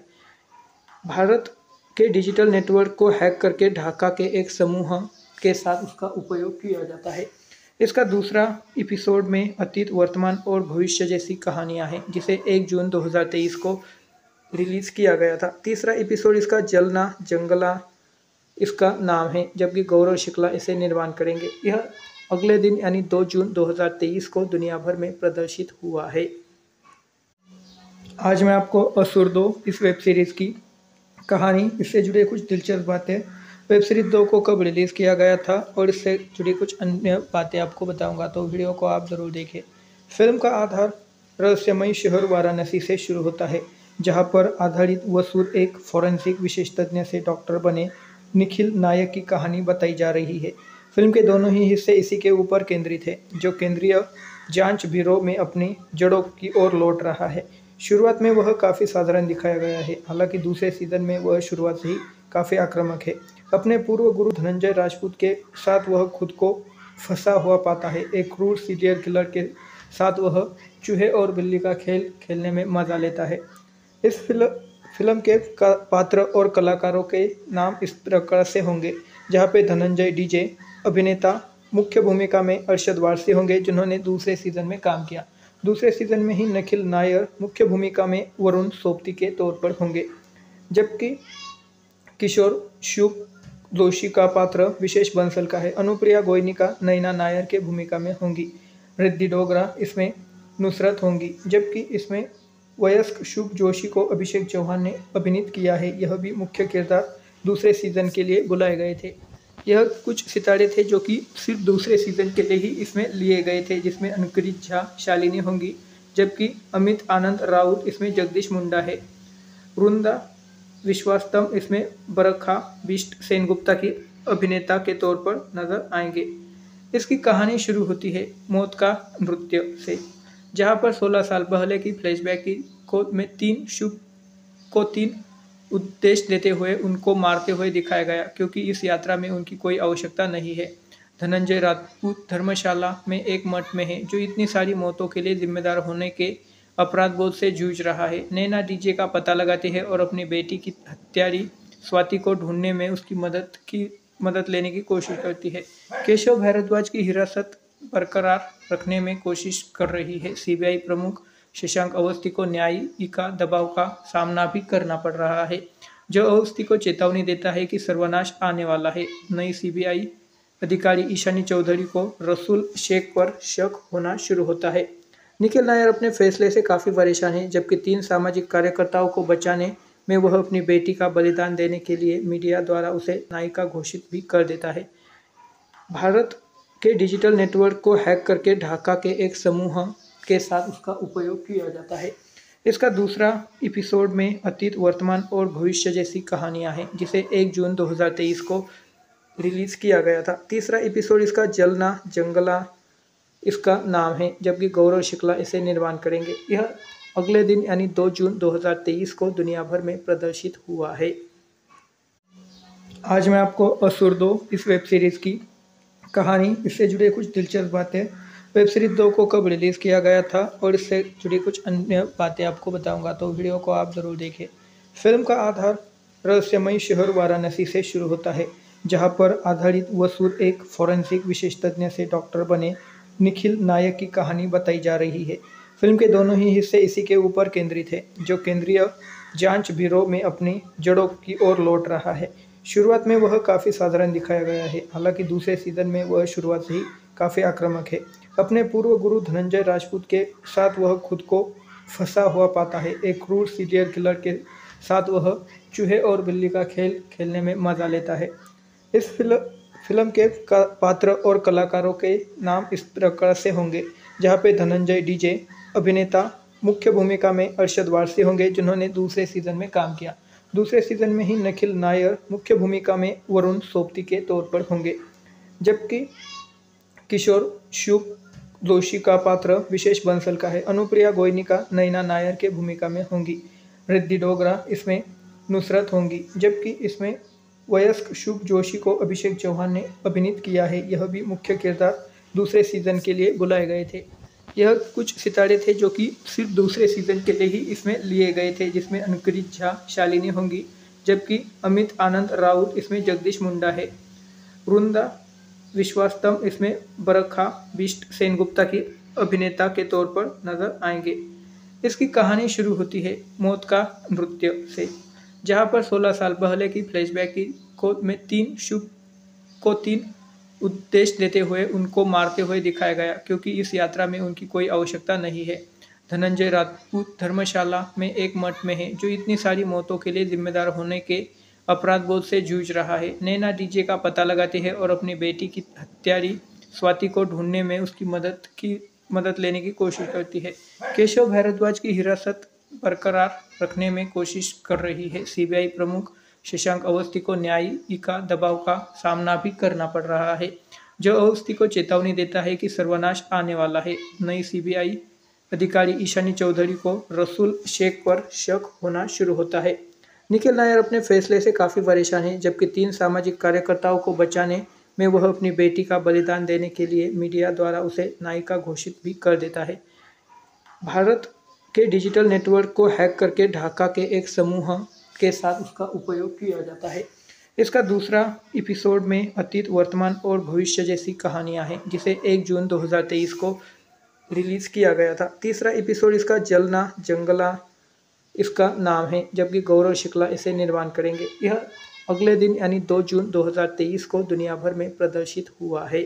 भारत के डिजिटल नेटवर्क को हैक करके ढाका के एक समूह के साथ उसका उपयोग किया जाता है। इसका दूसरा एपिसोड में अतीत, वर्तमान और भविष्य जैसी कहानियां हैं, जिसे एक जून दो हज़ार तेईस को रिलीज किया गया था। तीसरा एपिसोड इसका जलना जंगला इसका नाम है, जबकि गौरव शुक्ला इसे निर्माण करेंगे। यह अगले दिन यानी दो जून दो हज़ार तेईस को दुनिया भर में प्रदर्शित हुआ है। आज मैं आपको असुर दो इस वेब सीरीज़ की कहानी, इससे जुड़े कुछ दिलचस्प बातें, वेब सीरीज़ दो को कब रिलीज़ किया गया था और इससे जुड़ी कुछ अन्य बातें आपको बताऊंगा, तो वीडियो को आप ज़रूर देखें। फिल्म का आधार रहस्यमयी शहर वाराणसी से शुरू होता है, जहां पर आधारित वसूर एक फॉरेंसिक विशेषज्ञ से डॉक्टर बने निखिल नायक की कहानी बताई जा रही है। फिल्म के दोनों ही हिस्से इसी के ऊपर केंद्रित है, जो केंद्रीय जांच ब्यूरो में अपनी जड़ों की ओर लौट रहा है। शुरुआत में वह काफ़ी साधारण दिखाया गया है, हालांकि दूसरे सीजन में वह शुरुआत से ही काफ़ी आक्रामक है। अपने पूर्व गुरु धनंजय राजपूत के साथ वह खुद को फंसा हुआ पाता है। एक क्रूर सीरियल किलर के साथ वह चूहे और बिल्ली का खेल खेलने में मजा लेता है। इस फिल्म फिल्म के पात्र और कलाकारों के नाम इस प्रकार से होंगे, जहां पे धनंजय डीजे अभिनेता मुख्य भूमिका में अरशद वारसी होंगे, जिन्होंने दूसरे सीजन में काम किया। दूसरे सीजन में ही निखिल नायर मुख्य भूमिका में वरुण सोबती के तौर पर होंगे, जबकि किशोर शुभ जोशी का पात्र विशेष बंसल का है। अनुप्रिया गोयनिका नैना नायर के भूमिका में होंगी। रिद्धि डोगरा इसमें नुसरत होंगी, जबकि इसमें वयस्क शुभ जोशी को अभिषेक चौहान ने अभिनीत किया है। यह भी मुख्य किरदार दूसरे सीजन के लिए बुलाए गए थे। यह कुछ सितारे थे जो कि सिर्फ दूसरे सीजन के लिए ही इसमें लिए गए थे, जिसमें अनुकृत झा शालिनी होंगी, जबकि अमित आनंद राउत इसमें जगदीश मुंडा है। वृंदा विश्वास्तम इसमें बरखा बिष्ट सेनगुप्ता की अभिनेता के तौर पर नजर आएंगे। इसकी कहानी शुरू होती है मौत का नृत्य से, जहां पर सोलह साल पहले की फ्लैशबैक की को में तीन शुभ को तीन उद्देश्य देते हुए उनको मारते हुए दिखाया गया, क्योंकि इस यात्रा में उनकी कोई आवश्यकता नहीं है। धनंजय राजपूत धर्मशाला में एक मठ में है, जो इतनी सारी मौतों के लिए जिम्मेदार होने के अपराध बोध से जूझ रहा है। नैना डीजे का पता लगाती है और अपनी बेटी की हत्यारी स्वाति को ढूंढने में उसकी मदद की मदद लेने की कोशिश करती है। केशव भारद्वाज की हिरासत बरकरार रखने में कोशिश कर रही है। सीबीआई प्रमुख शशांक अवस्थी को न्यायिका दबाव का सामना भी करना पड़ रहा है, जो अवस्थी को चेतावनी देता है कि सर्वनाश आने वाला है। नई सीबीआई अधिकारी ईशानी चौधरी को रसूल शेख पर शक होना शुरू होता है। निखिल नायर अपने फैसले से काफ़ी परेशान है, जबकि तीन सामाजिक कार्यकर्ताओं को बचाने में वह अपनी बेटी का बलिदान देने के लिए मीडिया द्वारा उसे नायिका घोषित भी कर देता है। भारत के डिजिटल नेटवर्क को हैक करके ढाका के एक समूह के साथ उसका उपयोग किया जाता है। इसका दूसरा एपिसोड में अतीत, वर्तमान और भविष्य जैसी कहानियां हैं, जिसे एक जून दो हज़ार तेईस को रिलीज किया गया था। तीसरा एपिसोड इसका जलना जंगला इसका नाम है, जबकि गौरव शुक्ला इसे निर्माण करेंगे। यह अगले दिन यानी दो जून दो हज़ार तेईस को दुनिया भर में प्रदर्शित हुआ है। आज मैं आपको असुर दो इस वेब सीरीज़ की कहानी, इससे जुड़े कुछ दिलचस्प बातें, वेब सीरीज़ दो को कब रिलीज़ किया गया था और इससे जुड़ी कुछ अन्य बातें आपको बताऊंगा, तो वीडियो को आप ज़रूर देखें। फिल्म का आधार रहस्यमयी शहर वाराणसी से शुरू होता है, जहां पर आधारित वसूर एक फॉरेंसिक विशेषज्ञ से डॉक्टर बने निखिल नायक की कहानी बताई जा रही है। फिल्म के दोनों ही हिस्से इसी के ऊपर केंद्रित है, जो केंद्रीय जांच ब्यूरो में अपनी जड़ों की ओर लौट रहा है। शुरुआत में वह काफ़ी साधारण दिखाया गया है, हालांकि दूसरे सीजन में वह शुरुआत से ही काफ़ी आक्रामक है। अपने पूर्व गुरु धनंजय राजपूत के साथ वह खुद को फंसा हुआ पाता है। एक क्रूर सीरियल किलर के साथ वह चूहे और बिल्ली का खेल खेलने में मजा लेता है। इस फिल्म फिल्म के पात्र और कलाकारों के नाम इस प्रकार से होंगे, जहां पे धनंजय डीजे अभिनेता मुख्य भूमिका में अरशद वारसी होंगे, जिन्होंने दूसरे सीजन में काम किया। दूसरे सीजन में ही निखिल नायर मुख्य भूमिका में वरुण सोबती के तौर पर होंगे, जबकि किशोर शुभ जोशी का पात्र विशेष बंसल का है। अनुप्रिया गोयनिका नैना नायर के भूमिका में होंगी। रिद्धि डोगरा इसमें नुसरत होंगी, जबकि इसमें वयस्क शुभ जोशी को अभिषेक चौहान ने अभिनीत किया है। यह भी मुख्य किरदार दूसरे सीजन के लिए बुलाए गए थे। यह कुछ सितारे थे जो कि सिर्फ दूसरे सीजन के लिए ही इसमें लिए गए थे, जिसमें अनुकृत झा शालिनी होंगी, जबकि अमित आनंद राउत इसमें जगदीश मुंडा है। वृंदा विश्वास्तम इसमें बरखा बिष्ट सेनगुप्ता की अभिनेता के तौर पर नजर आएंगे। इसकी कहानी शुरू होती है मौत का नृत्य से, जहां पर सोलह साल पहले की फ्लैशबैक की को में तीन शुभ को तीन उद्देश्य देते हुए उनको मारते हुए दिखाया गया, क्योंकि इस यात्रा में उनकी कोई आवश्यकता नहीं है। धनंजय राजपूत धर्मशाला में एक मठ में है, जो इतनी सारी मौतों के लिए जिम्मेदार होने के अपराध बोध से जूझ रहा है। नैना डीजे का पता लगाती है और अपनी बेटी की हत्यारी स्वाति को ढूंढने में उसकी मदद की मदद लेने की कोशिश करती है। केशव भारद्वाज की हिरासत बरकरार रखने में कोशिश कर रही है। सीबीआई प्रमुख शशांक अवस्थी को न्यायिका दबाव का सामना भी करना पड़ रहा है, जो अवस्थी को चेतावनी देता है कि सर्वनाश आने वाला है। नई सीबीआई अधिकारी ईशानी चौधरी को रसूल शेख पर शक होना शुरू होता है। निखिल नायर अपने फैसले से काफ़ी परेशान है, जबकि तीन सामाजिक कार्यकर्ताओं को बचाने में वह अपनी बेटी का बलिदान देने के लिए मीडिया द्वारा उसे नायिका घोषित भी कर देता है। भारत के डिजिटल नेटवर्क को हैक करके ढाका के एक समूह के साथ उसका उपयोग किया जाता है। इसका दूसरा एपिसोड में अतीत, वर्तमान और भविष्य जैसी कहानियां हैं, जिसे एक जून दो हज़ार तेईस को रिलीज किया गया था। तीसरा एपिसोड इसका जलना जंगला इसका नाम है, जबकि गौरव शुक्ला इसे निर्माण करेंगे। यह अगले दिन यानी दो जून दो हज़ार तेईस को दुनिया भर में प्रदर्शित हुआ है।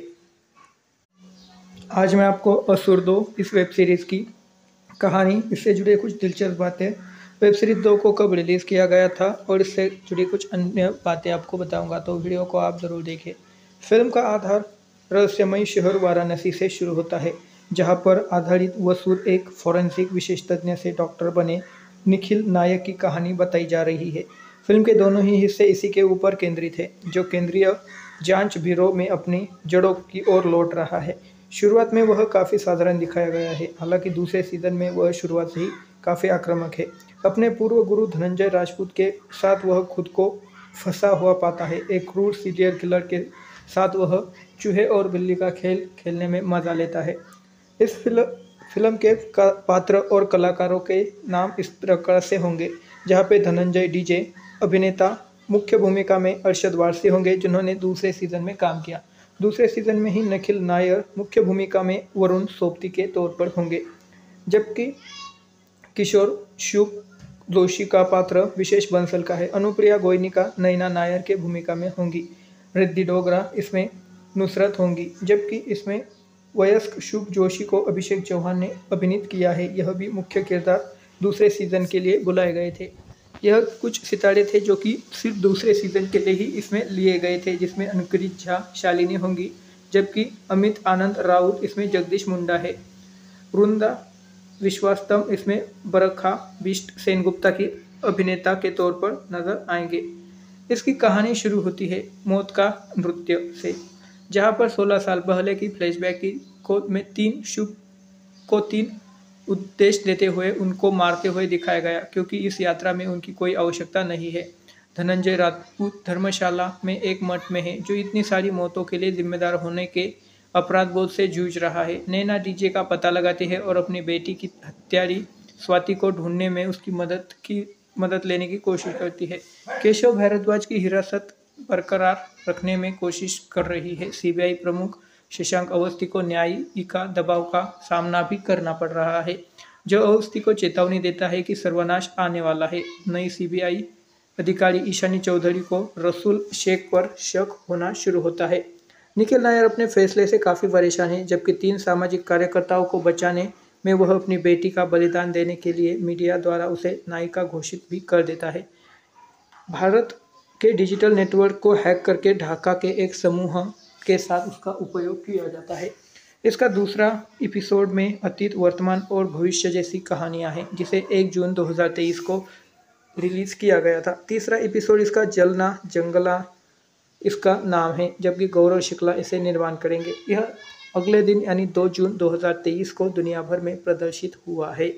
आज मैं आपको असुर दो इस वेब सीरीज़ की कहानी, इससे जुड़े कुछ दिलचस्प बातें, वेब सीरीज दो को कब रिलीज़ किया गया था और इससे जुड़ी कुछ अन्य बातें आपको बताऊंगा, तो वीडियो को आप ज़रूर देखें। फिल्म का आधार रहस्यमयी शहर वाराणसी से शुरू होता है, जहां पर आधारित वसूर एक फॉरेंसिक विशेषज्ञ से डॉक्टर बने निखिल नायक की कहानी बताई जा रही है। फिल्म के दोनों ही हिस्से इसी के ऊपर केंद्रित है, जो केंद्रीय जांच ब्यूरो में अपनी जड़ों की ओर लौट रहा है। शुरुआत में वह काफ़ी साधारण दिखाया गया है, हालांकि दूसरे सीजन में वह शुरुआत से ही काफ़ी आक्रामक है। अपने पूर्व गुरु धनंजय राजपूत के साथ वह खुद को फंसा हुआ पाता है। एक क्रूर सीरियल किलर के साथ वह चूहे और बिल्ली का खेल खेलने में मजा लेता है। इस फिल्म फिल्म के पात्र और कलाकारों के नाम इस प्रकार से होंगे, जहां पे धनंजय डीजे अभिनेता मुख्य भूमिका में अरशद वारसी होंगे, जिन्होंने दूसरे सीजन में काम किया। दूसरे सीजन में ही निखिल नायर मुख्य भूमिका में वरुण सोबती के तौर पर होंगे, जबकि किशोर शुभ जोशी का पात्र विशेष बंसल का है। अनुप्रिया गोयनिका नैना नायर के भूमिका में होंगी। रिद्धि डोगरा इसमें नुसरत होंगी, जबकि इसमें वयस्क शुभ जोशी को अभिषेक चौहान ने अभिनीत किया है। यह भी मुख्य किरदार दूसरे सीजन के लिए बुलाए गए थे। यह कुछ सितारे थे जो कि सिर्फ दूसरे सीजन के लिए ही इसमें लिए गए थे, जिसमें अनुकृत झा शालिनी होंगी, जबकि अमित आनंद राउत इसमें जगदीश मुंडा है। वृंदा विश्वास्तम इसमें बरखा बिष्ट सेनगुप्ता की अभिनेता के तौर पर नजर आएंगे। इसकी कहानी शुरू होती है मौत का नृत्य से, जहां पर सोलह साल पहले की फ्लैशबैक की कोड में तीन शुभ को तीन उद्देश्य देते हुए उनको मारते हुए दिखाया गया, क्योंकि इस यात्रा में उनकी कोई आवश्यकता नहीं है। धनंजय राजपूत धर्मशाला में एक मठ में है, जो इतनी सारी मौतों के लिए जिम्मेदार होने के अपराध बोध से जूझ रहा है। नैना डीजे का पता लगाती है और अपनी बेटी की हत्यारी स्वाति को ढूंढने में उसकी मदद की मदद लेने की कोशिश करती है। केशव भारद्वाज की हिरासत बरकरार रखने में कोशिश कर रही है। सीबीआई प्रमुख शशांक अवस्थी को न्यायिका दबाव का सामना भी करना पड़ रहा है, जो अवस्थी को चेतावनी देता है कि सर्वनाश आने वाला है। नई सीबीआई अधिकारी ईशानी चौधरी को रसूल शेख पर शक होना शुरू होता है। निखिल नायर अपने फैसले से काफ़ी परेशान है, जबकि तीन सामाजिक कार्यकर्ताओं को बचाने में वह अपनी बेटी का बलिदान देने के लिए मीडिया द्वारा उसे नायिका घोषित भी कर देता है। भारत के डिजिटल नेटवर्क को हैक करके ढाका के एक समूह के साथ उसका उपयोग किया जाता है। इसका दूसरा एपिसोड में अतीत, वर्तमान और भविष्य जैसी कहानियां हैं, जिसे एक जून दो हज़ार तेईस को रिलीज किया गया था। तीसरा एपिसोड इसका जलना जंगला इसका नाम है, जबकि गौरव शुक्ला इसे निर्माण करेंगे। यह अगले दिन यानी दो जून दो हज़ार तेईस को दुनिया भर में प्रदर्शित हुआ है।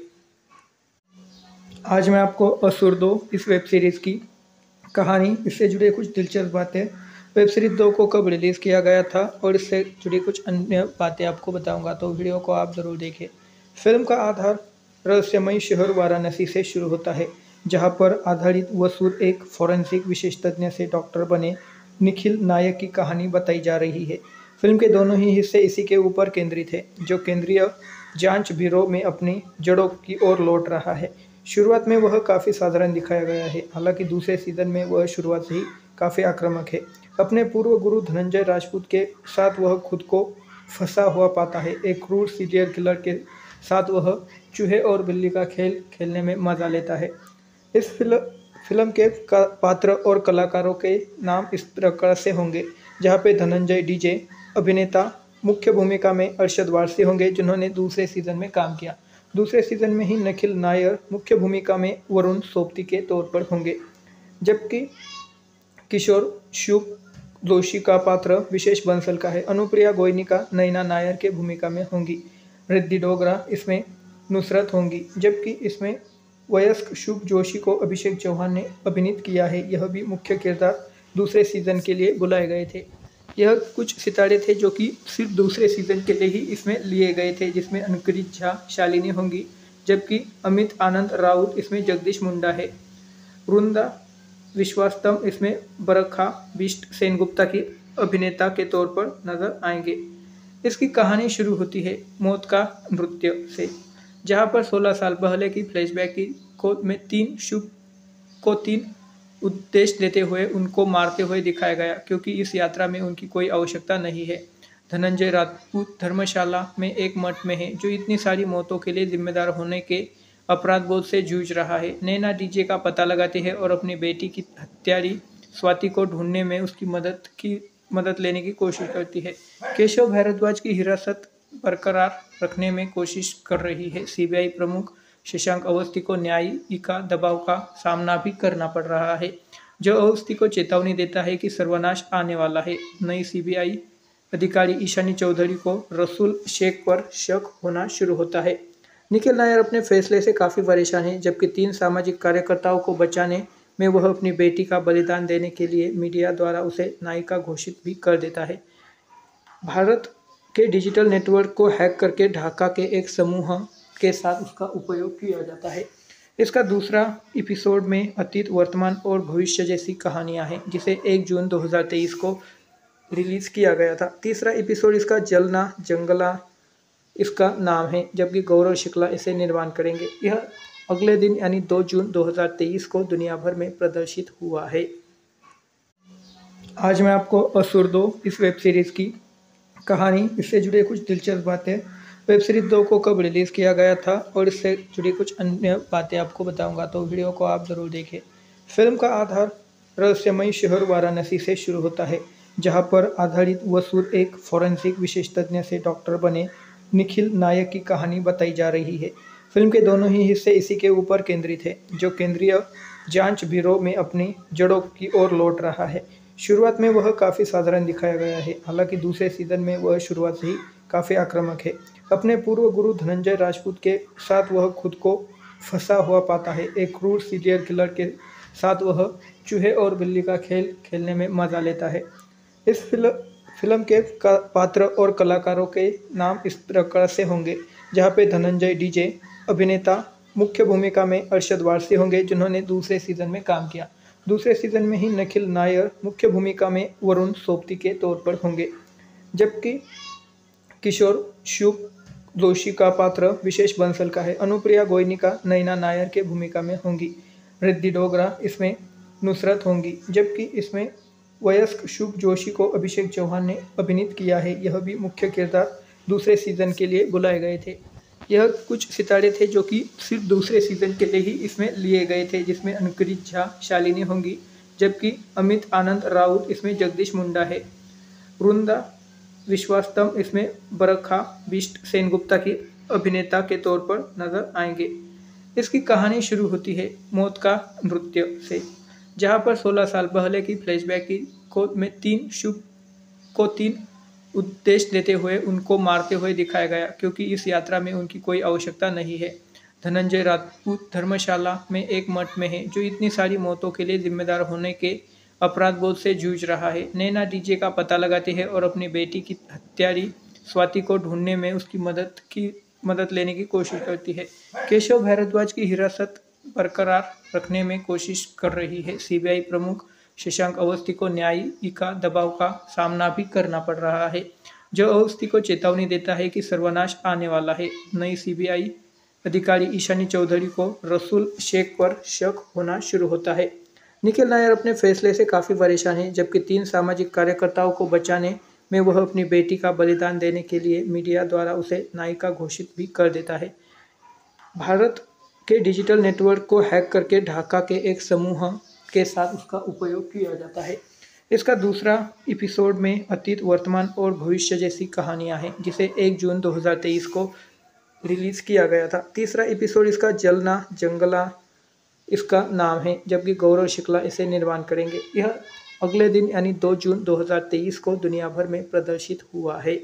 आज मैं आपको असुर दो इस वेब सीरीज़ की कहानी, इससे जुड़े कुछ दिलचस्प बातें, वेब सीरीज दो को कब रिलीज़ किया गया था और इससे जुड़ी कुछ अन्य बातें आपको बताऊंगा, तो वीडियो को आप ज़रूर देखें। फिल्म का आधार रहस्यमयी शहर वाराणसी से शुरू होता है, जहां पर आधारित वसूर एक फॉरेंसिक विशेषज्ञ से डॉक्टर बने निखिल नायक की कहानी बताई जा रही है। फिल्म के दोनों ही हिस्से इसी के ऊपर केंद्रित है, जो केंद्रीय जांच ब्यूरो में अपनी जड़ों की ओर लौट रहा है। शुरुआत में वह काफ़ी साधारण दिखाया गया है, हालांकि दूसरे सीजन में वह शुरुआत से ही काफ़ी आक्रामक है। अपने पूर्व गुरु धनंजय राजपूत के साथ वह खुद को फंसा हुआ पाता है। एक क्रूर सीरियल किलर के साथ वह चूहे और बिल्ली का खेल खेलने में मजा लेता है। इस फिल्म फिल्म के पात्र और कलाकारों के नाम इस प्रकार से होंगे, जहाँ पे धनंजय डीजे अभिनेता मुख्य भूमिका में अरशद वारसी होंगे, जिन्होंने दूसरे सीजन में काम किया। दूसरे सीजन में ही निखिल नायर मुख्य भूमिका में वरुण सोबती के तौर पर होंगे, जबकि किशोर शुभ जोशी का पात्र विशेष बंसल का है। अनुप्रिया गोयनिका नैना नायर के भूमिका में होंगी। रिद्धि डोगरा इसमें नुसरत होंगी, जबकि इसमें वयस्क शुभ जोशी को अभिषेक चौहान ने अभिनीत किया है। यह भी मुख्य किरदार दूसरे सीजन के लिए बुलाए गए थे। यह कुछ सितारे थे जो कि सिर्फ दूसरे सीजन के लिए ही इसमें लिए गए थे, जिसमें अनुकृत झा शालिनी होंगी, जबकि अमित आनंद राउत इसमें जगदीश मुंडा है। वृंदा विश्वास्तम इसमें बरखा बिष्ट सेनगुप्ता की अभिनेता के तौर पर नजर आएंगे। इसकी कहानी शुरू होती है मौत का नृत्य से, जहां पर सोलह साल पहले की फ्लैशबैक की को में तीन शुभ को तीन उद्देश्य देते हुए उनको मारते हुए दिखाया गया, क्योंकि इस यात्रा में उनकी कोई आवश्यकता नहीं है। धनंजय राजपूत धर्मशाला में एक मठ में है, जो इतनी सारी मौतों के लिए जिम्मेदार होने के अपराध बोध से जूझ रहा है। नैना डीजे का पता लगाती है और अपनी बेटी की हत्यारी स्वाति को ढूंढने में उसकी मदद की मदद लेने की कोशिश करती है। केशव भारद्वाज की हिरासत बरकरार रखने में कोशिश कर रही है। सीबीआई प्रमुख शशांक अवस्थी को न्यायिका दबाव का सामना भी करना पड़ रहा है, जो अवस्थी को चेतावनी देता है कि सर्वनाश आने वाला है। नई सीबीआई अधिकारी ईशानी चौधरी को रसूल शेख पर शक होना शुरू होता है। निखिल नायर अपने फैसले से काफ़ी परेशान है, जबकि तीन सामाजिक कार्यकर्ताओं को बचाने में वह अपनी बेटी का बलिदान देने के लिए मीडिया द्वारा उसे नायिका घोषित भी कर देता है। भारत के डिजिटल नेटवर्क को हैक करके ढाका के एक समूह के साथ उसका उपयोग किया जाता है। इसका दूसरा एपिसोड में अतीत, वर्तमान और भविष्य जैसी कहानियां हैं, जिसे एक जून दो हज़ार तेईस को रिलीज किया गया था। तीसरा एपिसोड इसका जलना जंगला इसका नाम है, जबकि गौरव शुक्ला इसे निर्माण करेंगे। यह अगले दिन यानी दो जून दो हज़ार तेईस को दुनिया भर में प्रदर्शित हुआ है। आज मैं आपको असुर दो इस वेब सीरीज़ की कहानी, इससे जुड़े कुछ दिलचस्प बातें, वेब सीरीज दो को कब रिलीज़ किया गया था और इससे जुड़ी कुछ अन्य बातें आपको बताऊंगा, तो वीडियो को आप ज़रूर देखें। फिल्म का आधार रहस्यमयी शहर वाराणसी से शुरू होता है, जहां पर आधारित वसूर एक फॉरेंसिक विशेषज्ञ से डॉक्टर बने निखिल नायक की कहानी बताई जा रही है। फिल्म के दोनों ही हिस्से इसी के ऊपर केंद्रित है, जो केंद्रीय जांच ब्यूरो में अपनी जड़ों की ओर लौट रहा है। शुरुआत में वह काफ़ी साधारण दिखाया गया है, हालांकि दूसरे सीजन में वह शुरुआत से ही काफ़ी आक्रामक है। अपने पूर्व गुरु धनंजय राजपूत के साथ वह खुद को फंसा हुआ पाता है। एक क्रूर सीरियल किलर के साथ वह चूहे और बिल्ली का खेल खेलने में मजा लेता है। इस फिल्म फिल्म के पात्र और कलाकारों के नाम इस प्रकार से होंगे, जहाँ पे धनंजय डीजे अभिनेता मुख्य भूमिका में अरशद वारसी होंगे, जिन्होंने दूसरे सीजन में काम किया। दूसरे सीजन में ही निखिल नायर मुख्य भूमिका में वरुण सोबती के तौर पर होंगे, जबकि किशोर शुभ जोशी का पात्र विशेष बंसल का है। अनुप्रिया गोयनिका नैना नायर के भूमिका में होंगी। रिद्धि डोगरा इसमें नुसरत होंगी, जबकि इसमें वयस्क शुभ जोशी को अभिषेक चौहान ने अभिनीत किया है। यह भी मुख्य किरदार दूसरे सीजन के लिए बुलाए गए थे। यह कुछ सितारे थे जो कि सिर्फ दूसरे सीजन के लिए ही इसमें लिए गए थे, जिसमें अनुकृत झा शालिनी होंगी, जबकि अमित आनंद राउत इसमें जगदीश मुंडा है। वृंदा विश्वास्तम इसमें बरखा बिष्ट सेनगुप्ता की अभिनेता के तौर पर नजर आएंगे। इसकी कहानी शुरू होती है मौत का नृत्य से, जहां पर सोलह साल पहले की फ्लैशबैक की को में तीन शुभ को तीन उद्देश्य देते हुए उनको मारते हुए दिखाया गया, क्योंकि इस यात्रा में उनकी कोई आवश्यकता नहीं है। धनंजय राजपूत धर्मशाला में एक मठ में है, जो इतनी सारी मौतों के लिए जिम्मेदार होने के अपराध बोध से जूझ रहा है। नैना डीजे का पता लगाती है और अपनी बेटी की हत्यारी स्वाति को ढूंढने में उसकी मदद की मदद लेने की कोशिश करती है। केशव भारद्वाज की हिरासत बरकरार रखने में कोशिश कर रही है। सीबीआई प्रमुख शशांक अवस्थी को न्यायिका दबाव का सामना भी करना पड़ रहा है, जो अवस्थी को चेतावनी देता है कि सर्वनाश आने वाला है। नई सीबीआई अधिकारी ईशानी चौधरी को रसूल शेख पर शक होना शुरू होता है। निखिल नायर अपने फैसले से काफ़ी परेशान हैं, जबकि तीन सामाजिक कार्यकर्ताओं को बचाने में वह अपनी बेटी का बलिदान देने के लिए मीडिया द्वारा उसे नायिका घोषित भी कर देता है। भारत के डिजिटल नेटवर्क को हैक करके ढाका के एक समूह के साथ उसका उपयोग किया जाता है। इसका दूसरा एपिसोड में अतीत, वर्तमान और भविष्य जैसी कहानियां हैं, जिसे एक जून दो हज़ार तेईस को रिलीज किया गया था। तीसरा एपिसोड इसका जलना जंगला इसका नाम है, जबकि गौरव शुक्ला इसे निर्माण करेंगे। यह अगले दिन यानी दो जून दो हज़ार तेईस को दुनिया भर में प्रदर्शित हुआ है।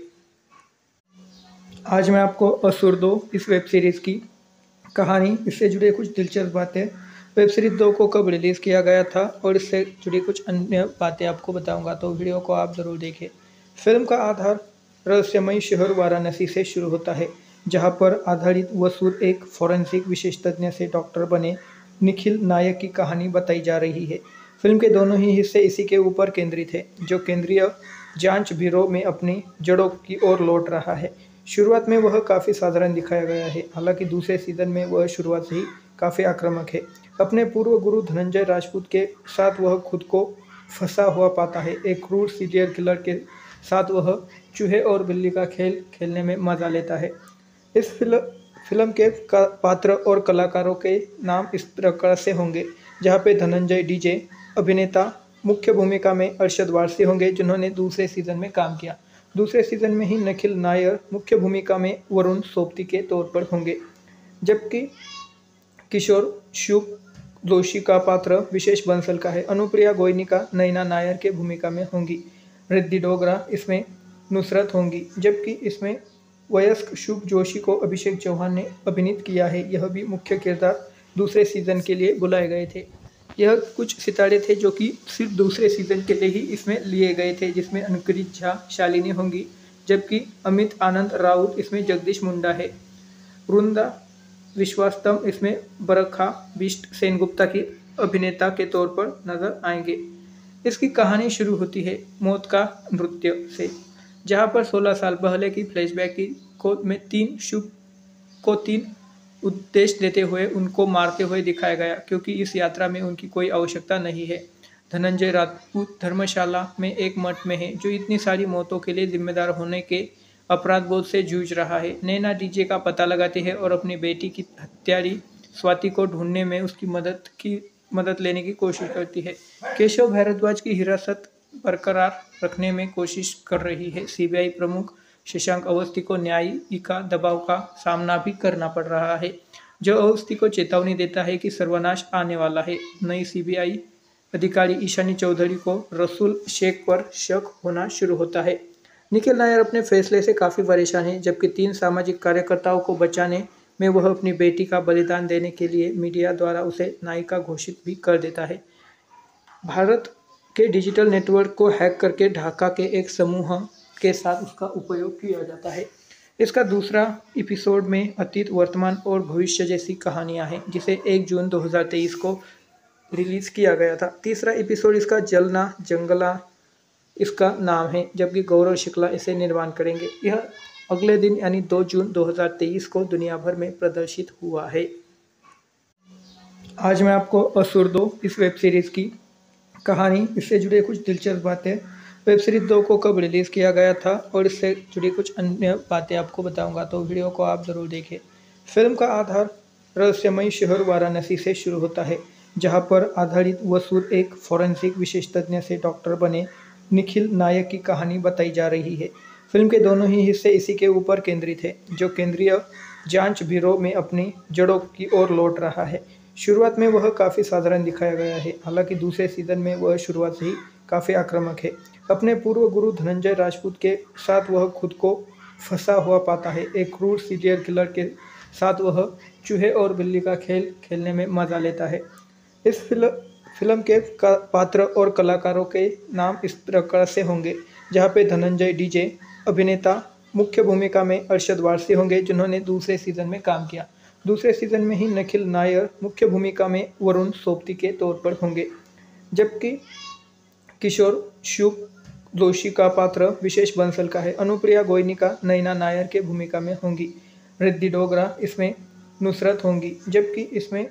आज मैं आपको असुर दो इस वेब सीरीज़ की कहानी, इससे जुड़े कुछ दिलचस्प बातें, वेब सीरीज दो को कब रिलीज़ किया गया था और इससे जुड़ी कुछ अन्य बातें आपको बताऊंगा, तो वीडियो को आप ज़रूर देखें। फिल्म का आधार रहस्यमयी शहर वाराणसी से शुरू होता है, जहां पर आधारित वसूर एक फॉरेंसिक विशेषज्ञ से डॉक्टर बने निखिल नायक की कहानी बताई जा रही है। फिल्म के दोनों ही हिस्से इसी के ऊपर केंद्रित है, जो केंद्रीय जांच ब्यूरो में अपनी जड़ों की ओर लौट रहा है। शुरुआत में वह काफ़ी साधारण दिखाया गया है, हालांकि दूसरे सीजन में वह शुरुआत से ही काफ़ी आक्रामक है। अपने पूर्व गुरु धनंजय राजपूत के साथ वह खुद को फंसा हुआ पाता है। एक क्रूर सीरियल किलर के साथ वह चूहे और बिल्ली का खेल खेलने में मजा लेता है। इस फिल्म फिल्म के पात्र और कलाकारों के नाम इस प्रकार से होंगे, जहां पे धनंजय डीजे अभिनेता मुख्य भूमिका में अरशद वारसी होंगे, जिन्होंने दूसरे सीजन में काम किया। दूसरे सीजन में ही निखिल नायर मुख्य भूमिका में वरुण सोबती के तौर पर होंगे, जबकि किशोर शुभ जोशी का पात्र विशेष बंसल का है। अनुप्रिया गोयनिका नैना नायर के भूमिका में होंगी। रिद्धि डोगरा इसमें नुसरत होंगी, जबकि इसमें वयस्क शुभ जोशी को अभिषेक चौहान ने अभिनीत किया है। यह भी मुख्य किरदार दूसरे सीजन के लिए बुलाए गए थे। यह कुछ सितारे थे जो कि सिर्फ दूसरे सीजन के लिए ही इसमें लिए गए थे, जिसमें अनुकृत झा शालिनी होंगी, जबकि अमित आनंद राउत इसमें जगदीश मुंडा है। वृंदा विश्वास्तम इसमें बरखा बिष्ट सेनगुप्ता की अभिनेता के तौर पर नजर आएंगे। इसकी कहानी शुरू होती है मौत का नृत्य से, जहां पर सोलह साल पहले की फ्लैशबैक की को में तीन शुभ को तीन उद्देश्य देते हुए उनको मारते हुए दिखाया गया, क्योंकि इस यात्रा में उनकी कोई आवश्यकता नहीं है। धनंजय राजपूत धर्मशाला में एक मठ में है, जो इतनी सारी मौतों के लिए जिम्मेदार होने के अपराध बोध से जूझ रहा है। नैना डीजे का पता लगाती है और अपनी बेटी की हत्यारी स्वाति को ढूंढने में उसकी मदद की मदद लेने की कोशिश करती है। केशव भारद्वाज की हिरासत बरकरार रखने में कोशिश कर रही है। सीबीआई प्रमुख शशांक अवस्थी को न्यायिका दबाव का सामना भी करना पड़ रहा है, जो अवस्थी को चेतावनी देता है कि सर्वनाश आने वाला है। नई सीबीआई अधिकारी ईशानी चौधरी को रसूल शेख पर शक होना शुरू होता है। निखिल नायर अपने फैसले से काफ़ी परेशान हैं, जबकि तीन सामाजिक कार्यकर्ताओं को बचाने में वह अपनी बेटी का बलिदान देने के लिए मीडिया द्वारा उसे नायिका घोषित भी कर देता है। भारत के डिजिटल नेटवर्क को हैक करके ढाका के एक समूह के साथ उसका उपयोग किया जाता है। इसका दूसरा एपिसोड में अतीत, वर्तमान और भविष्य जैसी कहानियां हैं, जिसे एक जून दो हज़ार तेईस को रिलीज किया गया था। तीसरा एपिसोड इसका जलना जंगला इसका नाम है, जबकि गौरव शुक्ला इसे निर्माण करेंगे। यह अगले दिन यानी दो जून दो हज़ार तेईस को दुनिया भर में प्रदर्शित हुआ है। आज मैं आपको असुर दो इस वेब सीरीज़ की कहानी, इससे जुड़े कुछ दिलचस्प बातें, वेब सीरीज दो को कब रिलीज़ किया गया था और इससे जुड़ी कुछ अन्य बातें आपको बताऊंगा, तो वीडियो को आप ज़रूर देखें। फिल्म का आधार रहस्यमयी शहर वाराणसी से शुरू होता है, जहां पर आधारित वसूर एक फॉरेंसिक विशेषज्ञ से डॉक्टर बने निखिल नायक की कहानी बताई जा रही है। फिल्म के दोनों ही हिस्से इसी के ऊपर केंद्रित है, जो केंद्रीय जांच ब्यूरो में अपनी जड़ों की ओर लौट रहा है। शुरुआत में वह काफ़ी साधारण दिखाया गया है, हालांकि दूसरे सीजन में वह शुरुआत से ही काफ़ी आक्रामक है। अपने पूर्व गुरु धनंजय राजपूत के साथ वह खुद को फंसा हुआ पाता है। एक क्रूर सीरियल किलर के साथ वह चूहे और बिल्ली का खेल खेलने में मजा लेता है। इस फिल्म फिल्म के पात्र और कलाकारों के नाम इस प्रकार से होंगे, जहां पे धनंजय डीजे अभिनेता मुख्य भूमिका में अरशद वारसी होंगे, जिन्होंने दूसरे सीजन में काम किया। दूसरे सीजन में ही निखिल नायर मुख्य भूमिका में वरुण सोबती के तौर पर होंगे, जबकि किशोर शुभ जोशी का पात्र विशेष बंसल का है। अनुप्रिया गोयनिका नैना नायर के भूमिका में होंगी। रिद्धि डोगरा इसमें नुसरत होंगी, जबकि इसमें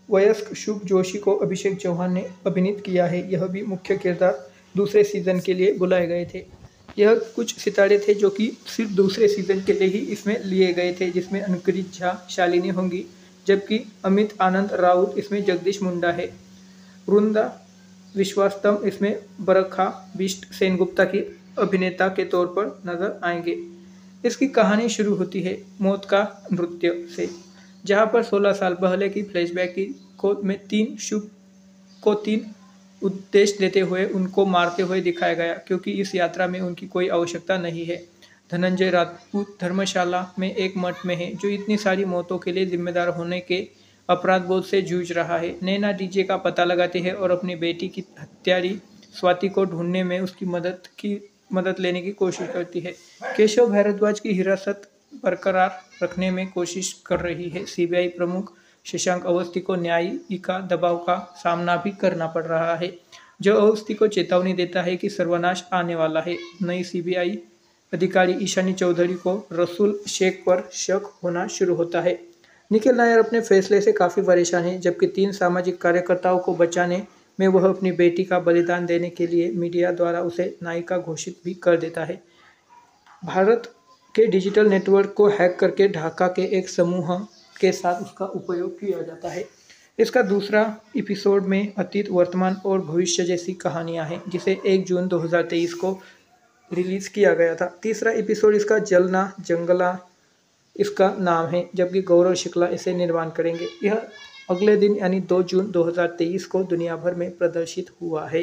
वयस्क शुभ जोशी को अभिषेक चौहान ने अभिनीत किया है। यह भी मुख्य किरदार दूसरे सीजन के लिए बुलाए गए थे। यह कुछ सितारे थे जो कि सिर्फ दूसरे सीजन के लिए ही इसमें लिए गए थे, जिसमें अनुकृत झा शालिनी होंगी, जबकि अमित आनंद राउत इसमें जगदीश मुंडा है। वृंदा विश्वास्तम इसमें बरखा बिष्ट सेनगुप्ता की अभिनेता के तौर पर नजर आएंगे। इसकी कहानी शुरू होती है मौत का नृत्य से, जहां पर सोलह साल पहले की फ्लैशबैक की को में तीन शुभ को तीन उद्देश्य देते हुए उनको मारते हुए दिखाया गया, क्योंकि इस यात्रा में उनकी कोई आवश्यकता नहीं है। धनंजय राजपूत धर्मशाला में एक मठ में है जो इतनी सारी मौतों के लिए जिम्मेदार होने के अपराध बोध से जूझ रहा है। नैना डीजे का पता लगाती है और अपनी बेटी की हत्यारी स्वाति को ढूंढने में उसकी मदद की मदद लेने की कोशिश करती है। केशव भारद्वाज की हिरासत बरकरार रखने में कोशिश कर रही है। सीबीआई प्रमुख शशांक अवस्थी को न्यायिका दबाव का सामना भी करना पड़ रहा है, जो अवस्थी को चेतावनी देता है कि सर्वनाश आने वाला है। नई सीबीआई अधिकारी ईशानी चौधरी को रसूल शेख पर शक होना शुरू होता है। निखिल नायर अपने फैसले से काफ़ी परेशान है, जबकि तीन सामाजिक कार्यकर्ताओं को बचाने में वह अपनी बेटी का बलिदान देने के लिए मीडिया द्वारा उसे नायिका घोषित भी कर देता है। भारत के डिजिटल नेटवर्क को हैक करके ढाका के एक समूह के साथ उसका उपयोग किया जाता है। इसका दूसरा एपिसोड में अतीत, वर्तमान और भविष्य जैसी कहानियां हैं, जिसे एक जून दो हज़ार तेईस को रिलीज किया गया था। तीसरा एपिसोड इसका जलना जंगला इसका नाम है, जबकि गौरव शुक्ला इसे निर्माण करेंगे। यह अगले दिन यानी दो जून दो हज़ार तेईस को दुनिया भर में प्रदर्शित हुआ है।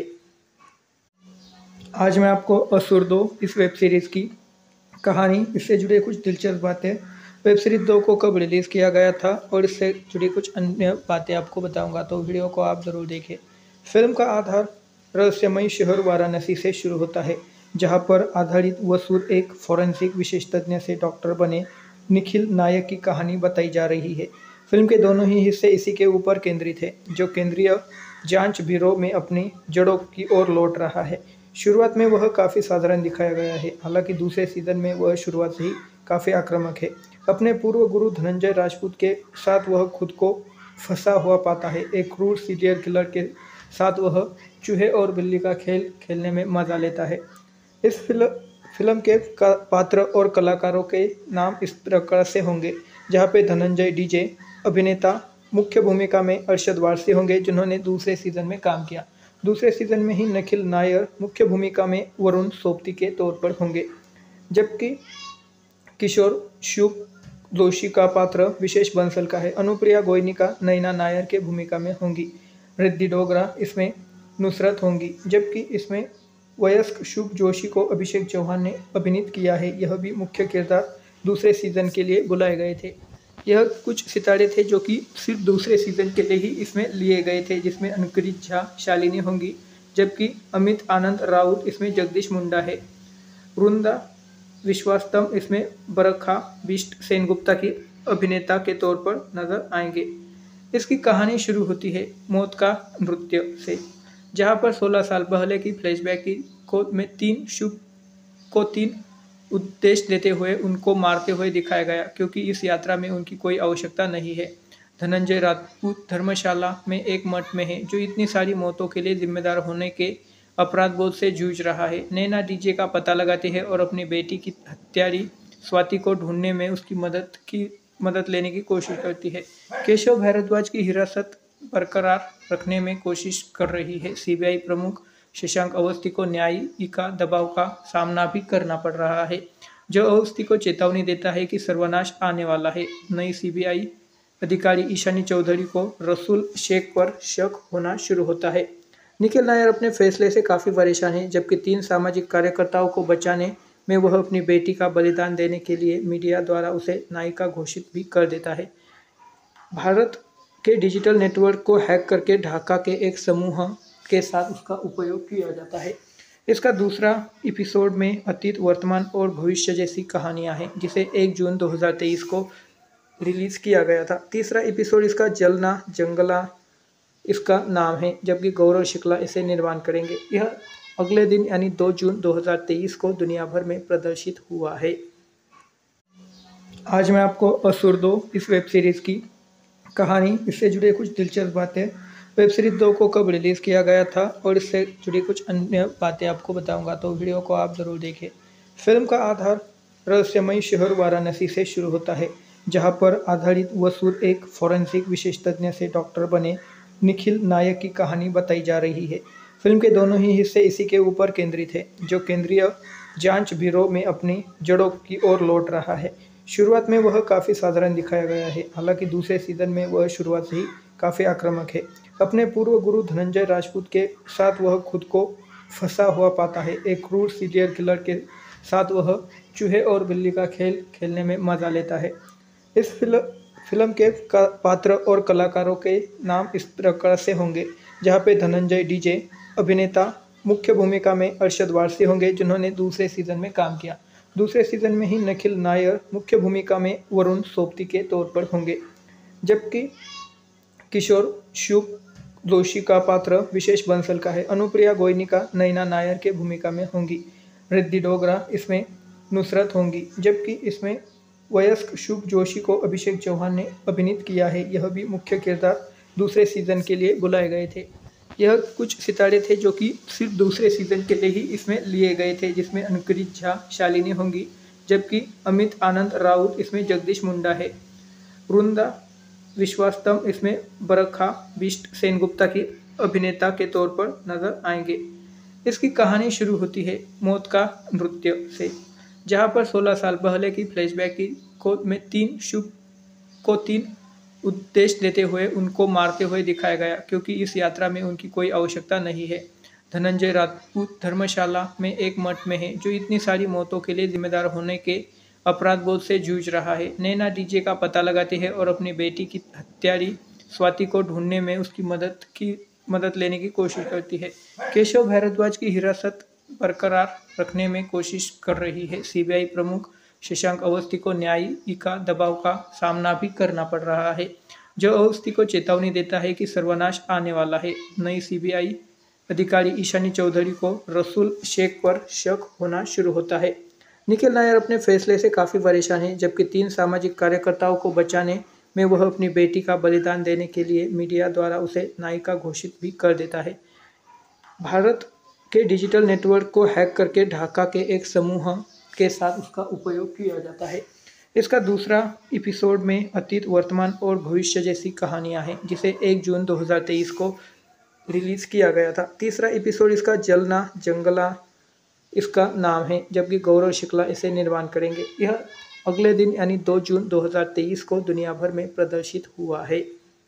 आज मैं आपको असुर दो इस वेब सीरीज़ की कहानी, इससे जुड़े कुछ दिलचस्प बातें, वेब सीरीज दो को कब रिलीज़ किया गया था और इससे जुड़ी कुछ अन्य बातें आपको बताऊंगा, तो वीडियो को आप ज़रूर देखें। फिल्म का आधार रहस्यमयी शहर वाराणसी से शुरू होता है, जहां पर आधारित वसूर एक फॉरेंसिक विशेषज्ञ से डॉक्टर बने निखिल नायक की कहानी बताई जा रही है। फिल्म के दोनों ही हिस्से इसी के ऊपर केंद्रित है, जो केंद्रीय जांच ब्यूरो में अपनी जड़ों की ओर लौट रहा है। शुरुआत में वह काफ़ी साधारण दिखाया गया है, हालांकि दूसरे सीजन में वह शुरुआत से ही काफ़ी आक्रामक है। अपने पूर्व गुरु धनंजय राजपूत के साथ वह खुद को फंसा हुआ पाता है। एक क्रूर सीरियल किलर के साथ वह चूहे और बिल्ली का खेल खेलने में मजा लेता है। इस फिल्म फिल्म के पात्र और कलाकारों के नाम इस प्रकार से होंगे, जहां पे धनंजय डीजे अभिनेता मुख्य भूमिका में अरशद वारसी होंगे, जिन्होंने दूसरे सीजन में काम किया। दूसरे सीजन में ही निखिल नायर मुख्य भूमिका में वरुण सोपती के तौर पर होंगे, जबकि किशोर शुभ जोशी का पात्र विशेष बंसल का है। अनुप्रिया गोयनिका नैना नायर के भूमिका में होंगी। रिद्धि डोगरा इसमें नुसरत होंगी, जबकि इसमें वयस्क शुभ जोशी को अभिषेक चौहान ने अभिनीत किया है। यह भी मुख्य किरदार दूसरे सीजन के लिए बुलाए गए थे। यह कुछ सितारे थे जो कि सिर्फ दूसरे सीजन के लिए ही इसमें लिए गए थे, जिसमें अनुकृत झा शालिनी होंगी, जबकि अमित आनंद राउत इसमें जगदीश मुंडा है। वृंदा विश्वास्तम इसमें बरखा बिष्ट सेनगुप्ता की अभिनेता के तौर पर नजर आएंगे। इसकी कहानी शुरू होती है मौत का नृत्य से, जहां पर सोलह साल पहले की फ्लैशबैक की को में तीन शुभ को तीन उद्देश्य देते हुए उनको मारते हुए दिखाया गया, क्योंकि इस यात्रा में उनकी कोई आवश्यकता नहीं है। धनंजय राजपूत धर्मशाला में एक मठ में है जो इतनी सारी मौतों के लिए जिम्मेदार होने के अपराध बोध से जूझ रहा है। नैना डीजे का पता लगाती है और अपनी बेटी की हत्यारी स्वाति को ढूंढने में उसकी मदद की मदद लेने की कोशिश करती है। केशव भारद्वाज की हिरासत बरकरार रखने में कोशिश कर रही है। सीबीआई प्रमुख शशांक अवस्थी को न्यायिका दबाव का सामना भी करना पड़ रहा है, जो अवस्थी को चेतावनी देता है कि सर्वनाश आने वाला है। नई सीबीआई अधिकारी ईशानी चौधरी को रसूल शेख पर शक होना शुरू होता है। निखिल नायर अपने फैसले से काफ़ी परेशान है, जबकि तीन सामाजिक कार्यकर्ताओं को बचाने में वह अपनी बेटी का बलिदान देने के लिए मीडिया द्वारा उसे नायिका घोषित भी कर देता है। भारत के डिजिटल नेटवर्क को हैक करके ढाका के एक समूह के साथ उसका उपयोग किया जाता है। इसका दूसरा एपिसोड में अतीत, वर्तमान और भविष्य जैसी कहानियां हैं, जिसे एक जून दो हज़ार तेईस को रिलीज किया गया था। तीसरा एपिसोड इसका जलना जंगला इसका नाम है, जबकि गौरव शुक्ला इसे निर्माण करेंगे। यह अगले दिन यानी दो जून दो हज़ार तेईस को दुनिया भर में प्रदर्शित हुआ है। आज मैं आपको असुर दो इस वेब सीरीज़ की कहानी, इससे जुड़े कुछ दिलचस्प बातें, वेब सीरीज दो को कब रिलीज़ किया गया था और इससे जुड़ी कुछ अन्य बातें आपको बताऊंगा, तो वीडियो को आप ज़रूर देखें। फिल्म का आधार रहस्यमयी शहर वाराणसी से शुरू होता है, जहां पर आधारित वसूर एक फॉरेंसिक विशेषज्ञ से डॉक्टर बने निखिल नायक की कहानी बताई जा रही है। फिल्म के दोनों ही हिस्से इसी के ऊपर केंद्रित है, जो केंद्रीय जांच ब्यूरो में अपनी जड़ों की ओर लौट रहा है। शुरुआत में वह काफ़ी साधारण दिखाया गया है, हालांकि दूसरे सीजन में वह शुरुआत से ही काफ़ी आक्रामक है। अपने पूर्व गुरु धनंजय राजपूत के साथ वह खुद को फंसा हुआ पाता है। एक क्रूर सीरियल किलर के साथ वह चूहे और बिल्ली का खेल खेलने में मजा लेता है। इस फिल्म फिल्म के पात्र और कलाकारों के नाम इस प्रकार से होंगे, जहां पे धनंजय डीजे अभिनेता मुख्य भूमिका में अरशद वारसी होंगे, जिन्होंने दूसरे सीजन में काम किया। दूसरे सीजन में ही निखिल नायर मुख्य भूमिका में वरुण सोबती के तौर पर होंगे, जबकि किशोर शुभ जोशी का पात्र विशेष बंसल का है। अनुप्रिया गोयनिका नैना नायर के भूमिका में होंगी। रिद्धि डोगरा इसमें नुसरत होंगी, जबकि इसमें वयस्क शुभ जोशी को अभिषेक चौहान ने अभिनीत किया है। यह भी मुख्य किरदार दूसरे सीजन के लिए बुलाए गए थे। यह कुछ सितारे थे जो कि सिर्फ दूसरे सीजन के लिए ही इसमें लिए गए थे, जिसमें अनुकृत झा शालिनी होंगी, जबकि अमित आनंद राउत इसमें जगदीश मुंडा है। वृंदा विश्वास्तम इसमें बरखा बिष्ट सेनगुप्ता की अभिनेता के तौर पर नजर आएंगे। इसकी कहानी शुरू होती है मौत का नृत्य से, जहां पर सोलह साल पहले की फ्लैशबैक की को में तीन शुभ को तीन उद्देश्य देते हुए उनको मारते हुए दिखाया गया, क्योंकि इस यात्रा में उनकी कोई आवश्यकता नहीं है। धनंजय राजपूत धर्मशाला में एक मठ में है, जो इतनी सारी मौतों के लिए जिम्मेदार होने के अपराध बोध से जूझ रहा है। नैना डीजे का पता लगाती है और अपनी बेटी की हत्यारी स्वाति को ढूंढने में उसकी मदद की मदद लेने की कोशिश करती है। केशव भारद्वाज की हिरासत बरकरार रखने में कोशिश कर रही है। सीबीआई प्रमुख शशांक अवस्थी को न्यायिका दबाव का सामना भी करना पड़ रहा है, जो अवस्थी को चेतावनी देता है कि सर्वनाश आने वाला है। नई सीबीआई अधिकारी ईशानी चौधरी को रसूल शेख पर शक होना शुरू होता है। निखिल नायर अपने फैसले से काफ़ी परेशान है, जबकि तीन सामाजिक कार्यकर्ताओं को बचाने में वह अपनी बेटी का बलिदान देने के लिए मीडिया द्वारा उसे नायिका घोषित भी कर देता है। भारत के डिजिटल नेटवर्क को हैक करके ढाका के एक समूह के साथ उसका उपयोग किया जाता है। इसका दूसरा एपिसोड में अतीत, वर्तमान और भविष्य जैसी कहानियां हैं, जिसे एक जून दो हज़ार तेईस को रिलीज़ किया गया था। तीसरा एपिसोड इसका जलना जंगला इसका नाम है, जबकि गौरव शुक्ला इसे निर्माण करेंगे। यह अगले दिन यानी दो जून दो हज़ार तेईस को दुनिया भर में प्रदर्शित हुआ है।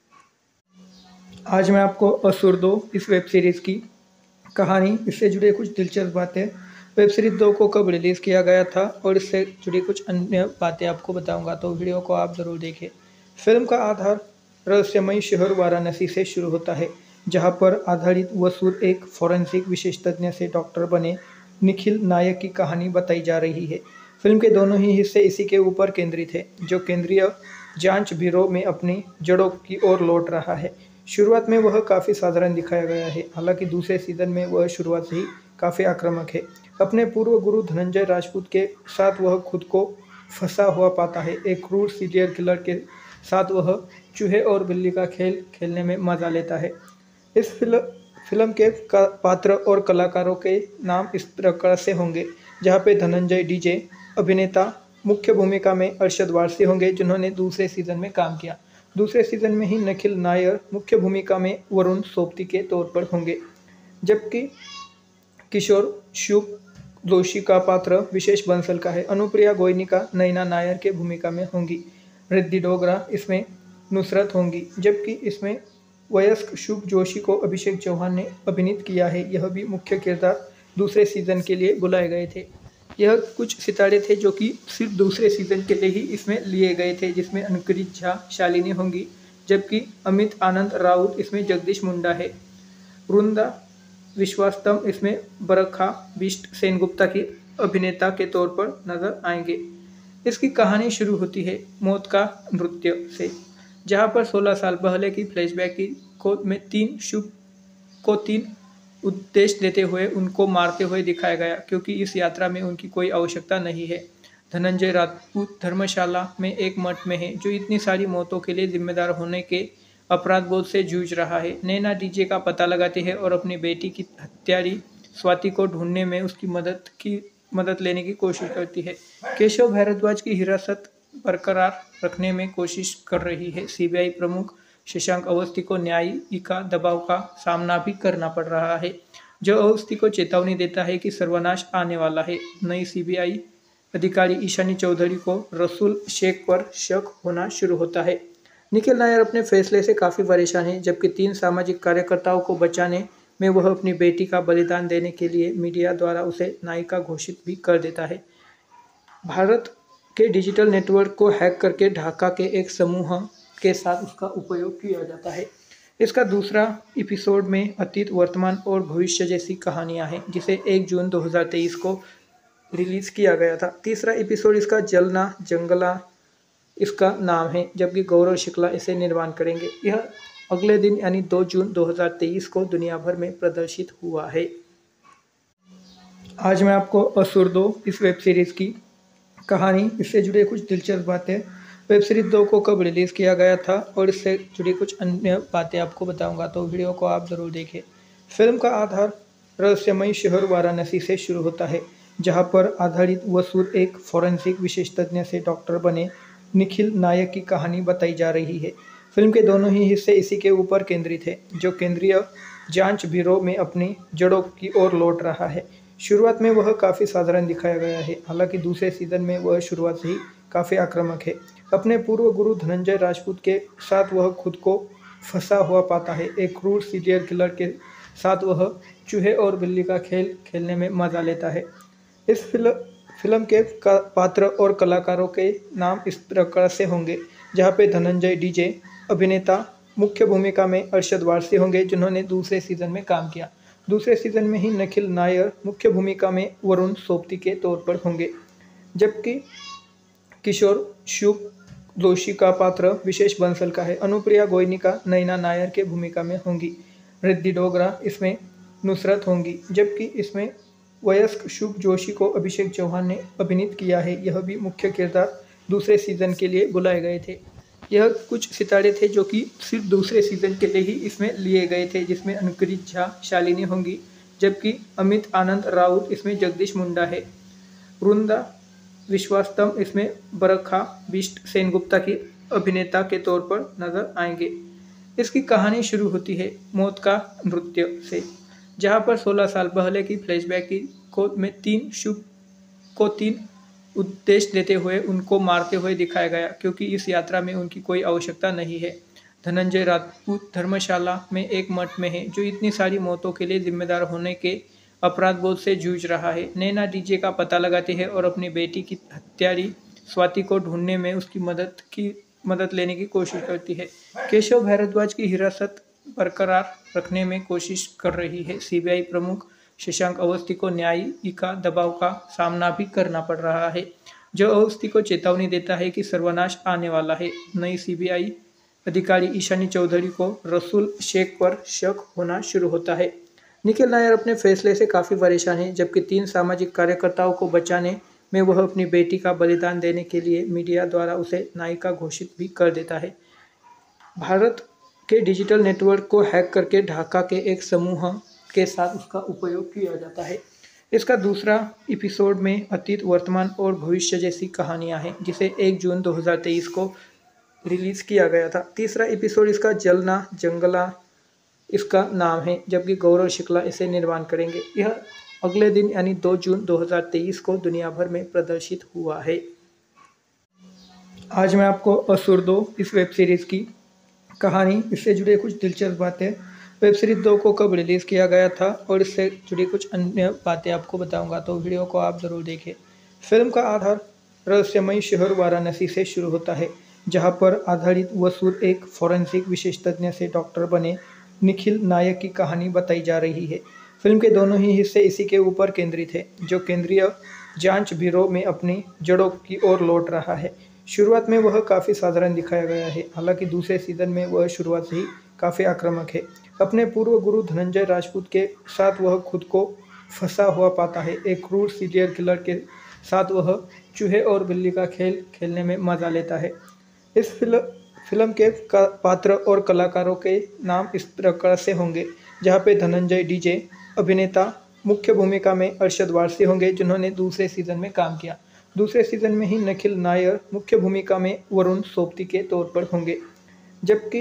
आज मैं आपको असुर दो इस वेब सीरीज़ की कहानी, इससे जुड़े कुछ दिलचस्प बातें, वेब सीरीज दो को कब रिलीज़ किया गया था और इससे जुड़ी कुछ अन्य बातें आपको बताऊंगा, तो वीडियो को आप ज़रूर देखें। फिल्म का आधार रहस्यमयी शहर वाराणसी से शुरू होता है, जहां पर आधारित वसूर एक फॉरेंसिक विशेषज्ञ से डॉक्टर बने निखिल नायक की कहानी बताई जा रही है। फिल्म के दोनों ही हिस्से इसी के ऊपर केंद्रित है, जो केंद्रीय जांच ब्यूरो में अपनी जड़ों की ओर लौट रहा है। शुरुआत में वह काफ़ी साधारण दिखाया गया है, हालांकि दूसरे सीजन में वह शुरुआत से ही काफ़ी आक्रामक है। अपने पूर्व गुरु धनंजय राजपूत के साथ वह खुद को फंसा हुआ पाता है। एक क्रूर सीरियल किलर के साथ वह चूहे और बिल्ली का खेल खेलने में मजा लेता है। इस फिल्म फिल्म के पात्र और कलाकारों के नाम इस प्रकार से होंगे, जहां पे धनंजय डीजे अभिनेता मुख्य भूमिका में अरशद वारसी होंगे, जिन्होंने दूसरे सीजन में काम किया। दूसरे सीजन में ही निखिल नायर मुख्य भूमिका में वरुण सोबती के तौर पर होंगे, जबकि किशोर शुभ जोशी का पात्र विशेष बंसल का है। अनुप्रिया गोयनिका नैना नायर के भूमिका में होंगी। रिद्धि डोगरा इसमें नुसरत होंगी, जबकि इसमें वयस्क शुभ जोशी को अभिषेक चौहान ने अभिनीत किया है। यह भी मुख्य किरदार दूसरे सीजन के लिए बुलाए गए थे। यह कुछ सितारे थे जो कि सिर्फ दूसरे सीजन के लिए ही इसमें लिए गए थे, जिसमें अनुकृत झा शालिनी होंगी, जबकि अमित आनंद राउत इसमें जगदीश मुंडा है। वृंदा विश्वास्तम इसमें बरखा बिष्ट सेनगुप्ता की अभिनेता के तौर पर नजर आएंगे। इसकी कहानी शुरू होती है मौत का नृत्य से, जहां पर सोलह साल पहले की फ्लैशबैक की को में तीन शुभ को तीन उद्देश्य देते हुए उनको मारते हुए दिखाया गया, क्योंकि इस यात्रा में उनकी कोई आवश्यकता नहीं है। धनंजय राजपूत धर्मशाला में एक मठ में है जो इतनी सारी मौतों के लिए जिम्मेदार होने के अपराध बोध से जूझ रहा है। नैना डीजे का पता लगाती है और अपनी बेटी की हत्यारी स्वाति को ढूंढने में उसकी मदद की मदद लेने की कोशिश करती है। केशव भारद्वाज की हिरासत बरकरार रखने में कोशिश कर रही है। सीबीआई प्रमुख शशांक अवस्थी को न्यायिका दबाव का सामना भी करना पड़ रहा है, जो अवस्थी को चेतावनी देता है कि सर्वनाश आने वाला है। नई सीबीआई अधिकारी ईशानी चौधरी को रसूल शेख पर शक होना शुरू होता है। निखिल नायर अपने फैसले से काफ़ी परेशान है, जबकि तीन सामाजिक कार्यकर्ताओं को बचाने में वह अपनी बेटी का बलिदान देने के लिए मीडिया द्वारा उसे नायिका घोषित भी कर देता है। भारत के डिजिटल नेटवर्क को हैक करके ढाका के एक समूह के साथ उसका उपयोग किया जाता है। इसका दूसरा एपिसोड में अतीत, वर्तमान और भविष्य जैसी कहानियां हैं, जिसे एक जून दो हज़ार तेईस को रिलीज किया गया था। तीसरा एपिसोड इसका जलना जंगला इसका नाम है, जबकि गौरव शुक्ला इसे निर्माण करेंगे। यह अगले दिन यानी दो जून दो हज़ार तेईस को दुनिया भर में प्रदर्शित हुआ है। आज मैं आपको असुर दो इस वेब सीरीज़ की कहानी, इससे जुड़े कुछ दिलचस्प बातें, वेब सीरीज दो को कब रिलीज़ किया गया था और इससे जुड़ी कुछ अन्य बातें आपको बताऊंगा, तो वीडियो को आप ज़रूर देखें। फिल्म का आधार रहस्यमय शहर वाराणसी से शुरू होता है, जहां पर आधारित वसूर एक फॉरेंसिक विशेषज्ञ से डॉक्टर बने निखिल नायक की कहानी बताई जा रही है। फिल्म के दोनों ही हिस्से इसी के ऊपर केंद्रित है, जो केंद्रीय जांच ब्यूरो में अपनी जड़ों की ओर लौट रहा है। शुरुआत में वह काफ़ी साधारण दिखाया गया है, हालांकि दूसरे सीजन में वह शुरुआत से ही काफ़ी आक्रामक है। अपने पूर्व गुरु धनंजय राजपूत के साथ वह खुद को फंसा हुआ पाता है। एक क्रूर सीरियल किलर के साथ वह चूहे और बिल्ली का खेल खेलने में मजा लेता है। इस फिल्म फिल्म के पात्र और कलाकारों के नाम इस प्रकार से होंगे, जहां पे धनंजय डीजे अभिनेता मुख्य भूमिका में अरशद वारसी होंगे, जिन्होंने दूसरे सीजन में काम किया। दूसरे सीजन में ही निखिल नायर मुख्य भूमिका में वरुण सोबती के तौर पर होंगे, जबकि किशोर शुभ जोशी का पात्र विशेष बंसल का है। अनुप्रिया गोयनिका नैना नायर के भूमिका में होंगी। रिद्धि डोगरा इसमें नुसरत होंगी, जबकि इसमें वयस्क शुभ जोशी को अभिषेक चौहान ने अभिनीत किया है। यह भी मुख्य किरदार दूसरे सीजन के लिए बुलाए गए थे। यह कुछ सितारे थे जो कि सिर्फ दूसरे सीजन के लिए ही इसमें लिए गए थे, जिसमें अनुकृत झा शालिनी होंगी, जबकि अमित आनंद राउत इसमें जगदीश मुंडा है। वृंदा विश्वास्तम इसमें बरखा बिष्ट सेनगुप्ता की अभिनेता के तौर पर नजर आएंगे। इसकी कहानी शुरू होती है मौत का नृत्य से, जहां पर सोलह साल पहले की फ्लैशबैक की को में तीन शुभ को तीन उद्देश्य देते हुए उनको मारते हुए दिखाया गया, क्योंकि इस यात्रा में उनकी कोई आवश्यकता नहीं है। धनंजय राजपूत धर्मशाला में एक मठ में है जो इतनी सारी मौतों के लिए जिम्मेदार होने के अपराध बोध से जूझ रहा है। नैना डीजे का पता लगाती है और अपनी बेटी की हत्यारी स्वाति को ढूंढने में उसकी मदद की मदद लेने की कोशिश करती है। केशव भारद्वाज की हिरासत बरकरार रखने में कोशिश कर रही है। सीबीआई प्रमुख शशांक अवस्थी को न्यायिका दबाव का सामना भी करना पड़ रहा है, जो अवस्थी को चेतावनी देता है कि सर्वनाश आने वाला है। नई सीबीआई अधिकारी ईशानी चौधरी को रसूल शेख पर शक होना शुरू होता है। निखिल नायर अपने फैसले से काफ़ी परेशान है, जबकि तीन सामाजिक कार्यकर्ताओं को बचाने में वह अपनी बेटी का बलिदान देने के लिए मीडिया द्वारा उसे नायिका घोषित भी कर देता है। भारत के डिजिटल नेटवर्क को हैक करके ढाका के एक समूह के साथ उसका उपयोग किया जाता है। इसका दूसरा एपिसोड में अतीत, वर्तमान और भविष्य जैसी कहानियां हैं, जिसे एक जून दो हज़ार तेईस को रिलीज किया गया था। तीसरा एपिसोड इसका जलना जंगला इसका नाम है, जबकि गौरव शुक्ला इसे निर्माण करेंगे। यह अगले दिन यानी दो जून दो हज़ार तेईस को दुनिया भर में प्रदर्शित हुआ है। आज मैं आपको असुर दो इस वेब सीरीज़ की कहानी, इससे जुड़े कुछ दिलचस्प बातें, वेब सीरीज दो को कब रिलीज़ किया गया था और इससे जुड़ी कुछ अन्य बातें आपको बताऊंगा, तो वीडियो को आप ज़रूर देखें। फिल्म का आधार रहस्यमय शहर वाराणसी से शुरू होता है, जहां पर आधारित वसूर एक फॉरेंसिक विशेषज्ञ से डॉक्टर बने निखिल नायक की कहानी बताई जा रही है। फिल्म के दोनों ही हिस्से इसी के ऊपर केंद्रित है, जो केंद्रीय जांच ब्यूरो में अपनी जड़ों की ओर लौट रहा है। शुरुआत में वह काफ़ी साधारण दिखाया गया है, हालांकि दूसरे सीजन में वह शुरुआत से ही काफ़ी आक्रामक है। अपने पूर्व गुरु धनंजय राजपूत के साथ वह खुद को फंसा हुआ पाता है। एक क्रूर सीरियल किलर के साथ वह चूहे और बिल्ली का खेल खेलने में मज़ा लेता है। इस फिल्म फिल्म के पात्र और कलाकारों के नाम इस प्रकार से होंगे, जहाँ पे धनंजय डीजे अभिनेता मुख्य भूमिका में अरशद वारसी होंगे, जिन्होंने दूसरे सीजन में काम किया। दूसरे सीजन में ही निखिल नायर मुख्य भूमिका में वरुण सोबती के तौर पर होंगे, जबकि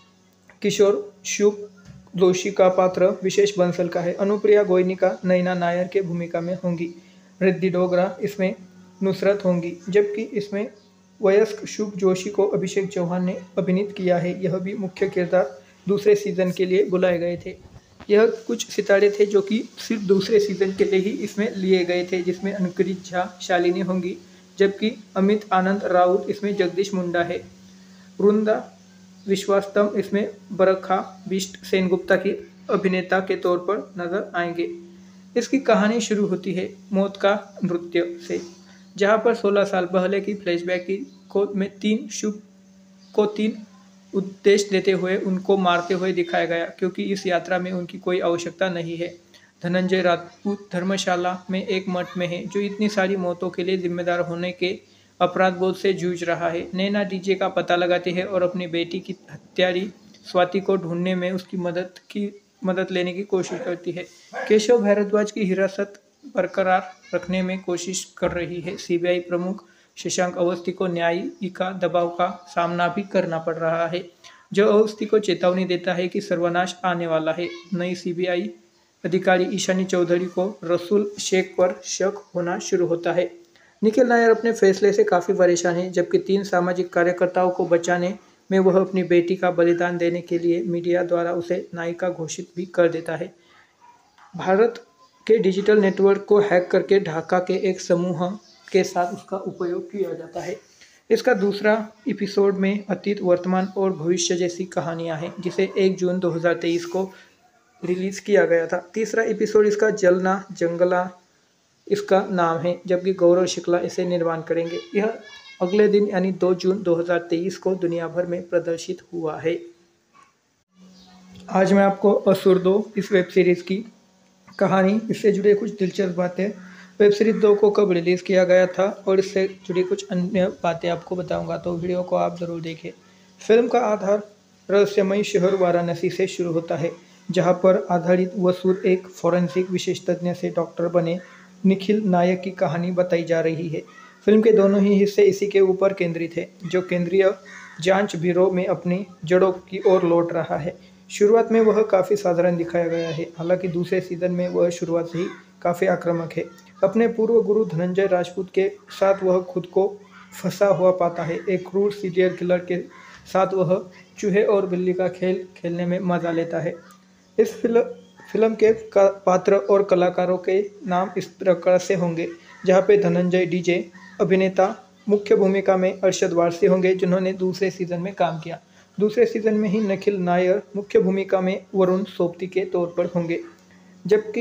किशोर शुभ जोशी का पात्र विशेष बंसल का है। अनुप्रिया गोयनिका नैना नायर के भूमिका में होंगी। रिद्धि डोगरा इसमें नुसरत होंगी, जबकि इसमें वयस्क शुभ जोशी को अभिषेक चौहान ने अभिनीत किया है। यह भी मुख्य किरदार दूसरे सीजन के लिए बुलाए गए थे। यह कुछ सितारे थे जो कि सिर्फ दूसरे सीजन के लिए ही इसमें लिए गए थे, जिसमें अनुकृत झा शालिनी होंगी, जबकि अमित आनंद राउत इसमें जगदीश मुंडा है। वृंदा विश्वास्तम इसमें बरखा बिष्ट सेनगुप्ता की अभिनेता के तौर पर नजर आएंगे। इसकी कहानी शुरू होती है मौत का नृत्य से, जहां पर सोलह साल पहले की फ्लैशबैक की कोड में तीन शुभ को तीन उद्देश्य देते हुए उनको मारते हुए दिखाया गया, क्योंकि इस यात्रा में उनकी कोई आवश्यकता नहीं है। धनंजय राजपूत धर्मशाला में एक मठ में है, जो इतनी सारी मौतों के लिए जिम्मेदार होने के अपराध बोध से जूझ रहा है। नैना डीजे का पता लगाती है और अपनी बेटी की हत्यारी स्वाति को ढूंढने में उसकी मदद की मदद लेने की कोशिश करती है। केशव भारद्वाज की हिरासत बरकरार रखने में कोशिश कर रही है। सीबीआई प्रमुख शशांक अवस्थी को न्यायिका दबाव का सामना भी करना पड़ रहा है, जो अवस्थी को चेतावनी देता है कि सर्वनाश आने वाला है। नई सीबीआई अधिकारी ईशानी चौधरी को रसूल शेख पर शक होना शुरू होता है। निखिल नायर अपने फैसले से काफ़ी परेशान है, जबकि तीन सामाजिक कार्यकर्ताओं को बचाने में वह अपनी बेटी का बलिदान देने के लिए मीडिया द्वारा उसे नायिका घोषित भी कर देता है। भारत के डिजिटल नेटवर्क को हैक करके ढाका के एक समूह के साथ उसका उपयोग किया जाता है। इसका दूसरा एपिसोड में अतीत, वर्तमान और भविष्य जैसी कहानियां हैं, जिसे एक जून दो हज़ार तेईस को रिलीज किया गया था। तीसरा एपिसोड इसका जलना जंगला इसका नाम है, जबकि गौरव शुक्ला इसे निर्माण करेंगे। यह अगले दिन यानी दो जून दो हज़ार तेईस को दुनिया भर में प्रदर्शित हुआ है। आज मैं आपको असुर दो इस वेब सीरीज़ की कहानी, इससे जुड़े कुछ दिलचस्प बातें, वेब सीरीज दो को कब रिलीज़ किया गया था और इससे जुड़ी कुछ अन्य बातें आपको बताऊंगा, तो वीडियो को आप ज़रूर देखें। फिल्म का आधार रहस्यमय शहर वाराणसी से शुरू होता है, जहां पर आधारित वसूर एक फॉरेंसिक विशेषज्ञ से डॉक्टर बने निखिल नायक की कहानी बताई जा रही है। फिल्म के दोनों ही हिस्से इसी के ऊपर केंद्रित है, जो केंद्रीय जांच ब्यूरो में अपनी जड़ों की ओर लौट रहा है। शुरुआत में वह काफ़ी साधारण दिखाया गया है, हालांकि दूसरे सीजन में वह शुरुआत से ही काफ़ी आक्रामक है। अपने पूर्व गुरु धनंजय राजपूत के साथ वह खुद को फंसा हुआ पाता है। एक क्रूर सीरियल किलर के साथ वह चूहे और बिल्ली का खेल खेलने में मज़ा लेता है। इस फिल्म फिल्म के पात्र और कलाकारों के नाम इस प्रकार से होंगे, जहाँ पे धनंजय डीजे अभिनेता मुख्य भूमिका में अरशद वारसी होंगे, जिन्होंने दूसरे सीजन में काम किया। दूसरे सीजन में ही निखिल नायर मुख्य भूमिका में वरुण सोबती के तौर पर होंगे, जबकि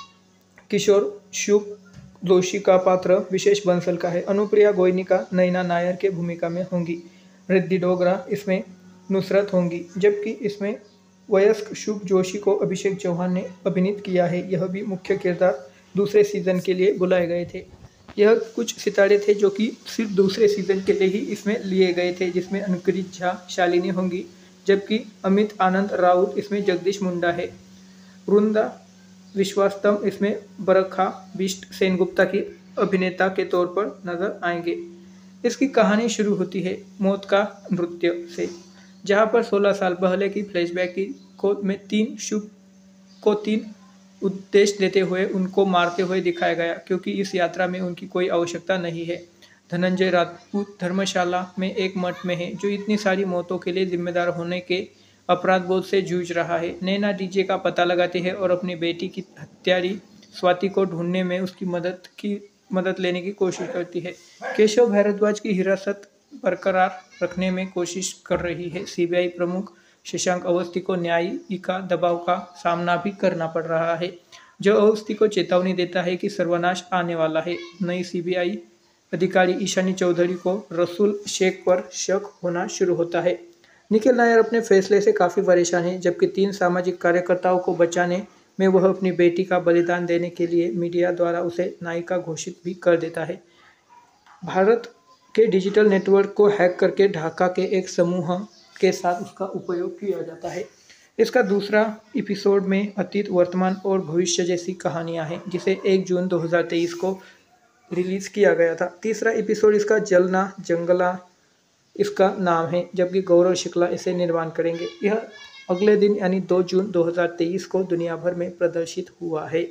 किशोर शुभ जोशी का पात्र विशेष बंसल का है। अनुप्रिया गोयनिका नैना नायर के भूमिका में होंगी। रिद्धि डोगरा इसमें नुसरत होंगी, जबकि इसमें वयस्क शुभ जोशी को अभिषेक चौहान ने अभिनीत किया है। यह भी मुख्य किरदार दूसरे सीजन के लिए बुलाए गए थे। यह कुछ सितारे थे जो कि सिर्फ दूसरे सीजन के लिए ही इसमें लिए गए थे, जिसमें अनुकृत झा शालिनी होंगी, जबकि अमित आनंद राउत इसमें जगदीश मुंडा है। वृंदा विश्वास्तम इसमें बरखा बिष्ट सेनगुप्ता की अभिनेता के तौर पर नजर आएंगे। इसकी कहानी शुरू होती है मौत का नृत्य से, जहां पर सोलह साल पहले की फ्लैशबैक की कोड में तीन शुभ को तीन उद्देश्य देते हुए उनको मारते हुए दिखाया गया, क्योंकि इस यात्रा में उनकी कोई आवश्यकता नहीं है। धनंजय राजपूत धर्मशाला में एक मठ में है, जो इतनी सारी मौतों के लिए जिम्मेदार होने के अपराध बोध से जूझ रहा है। नैना डीजे का पता लगाती है और अपनी बेटी की हत्यारी स्वाति को ढूंढने में उसकी मदद की मदद लेने की कोशिश करती है। केशव भारद्वाज की हिरासत बरकरार रखने में कोशिश कर रही है। सीबीआई प्रमुख शशांक अवस्थी को न्यायिका दबाव का सामना भी करना पड़ रहा है, जो अवस्थी को चेतावनी देता है कि सर्वनाश आने वाला है। नई सीबीआई अधिकारी ईशानी चौधरी को रसूल शेख पर शक होना शुरू होता है। निखिल नायर अपने फैसले से काफ़ी परेशान है, जबकि तीन सामाजिक कार्यकर्ताओं को बचाने में वह अपनी बेटी का बलिदान देने के लिए मीडिया द्वारा उसे नायिका घोषित भी कर देता है। भारत के डिजिटल नेटवर्क को हैक करके ढाका के एक समूह के साथ उसका उपयोग किया जाता है। इसका दूसरा एपिसोड में अतीत, वर्तमान और भविष्य जैसी कहानियां हैं, जिसे एक जून दो हज़ार तेईस को रिलीज किया गया था। तीसरा एपिसोड इसका जलना जंगला इसका नाम है, जबकि गौरव शुक्ला इसे निर्माण करेंगे। यह अगले दिन यानी दो जून दो हज़ार तेईस को दुनिया भर में प्रदर्शित हुआ है।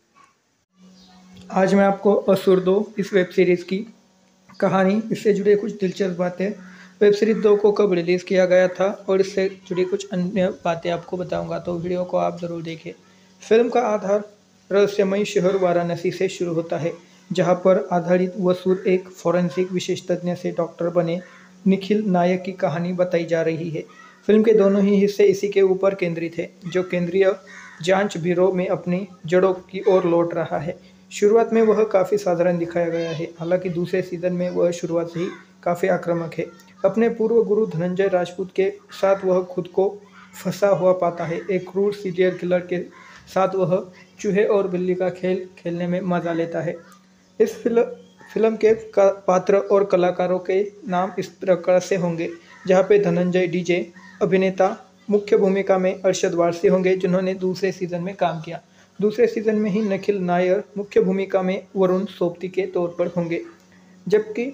आज मैं आपको असुर दो इस वेब सीरीज़ की कहानी, इससे जुड़े कुछ दिलचस्प बातें, वेब सीरीज दो को कब रिलीज़ किया गया था और इससे जुड़ी कुछ अन्य बातें आपको बताऊंगा, तो वीडियो को आप ज़रूर देखें। फिल्म का आधार रहस्यमयी शहर वाराणसी से शुरू होता है, जहां पर आधारित वसूर एक फॉरेंसिक विशेषज्ञ से डॉक्टर बने निखिल नायक की कहानी बताई जा रही है। फिल्म के दोनों ही हिस्से इसी के ऊपर केंद्रित है, जो केंद्रीय जांच ब्यूरो में अपनी जड़ों की ओर लौट रहा है। शुरुआत में वह काफ़ी साधारण दिखाया गया है, हालांकि दूसरे सीजन में वह शुरुआत से ही काफ़ी आक्रामक है। अपने पूर्व गुरु धनंजय राजपूत के साथ वह खुद को फंसा हुआ पाता है। एक क्रूर सीरियल किलर के साथ वह चूहे और बिल्ली का खेल खेलने में मजा लेता है। इस फिल्म फिल्म के पात्र और कलाकारों के नाम इस प्रकार से होंगे, जहां पे धनंजय डीजे अभिनेता मुख्य भूमिका में अरशद वारसी होंगे, जिन्होंने दूसरे सीजन में काम किया। दूसरे सीजन में ही निखिल नायर मुख्य भूमिका में वरुण सोबती के तौर पर होंगे, जबकि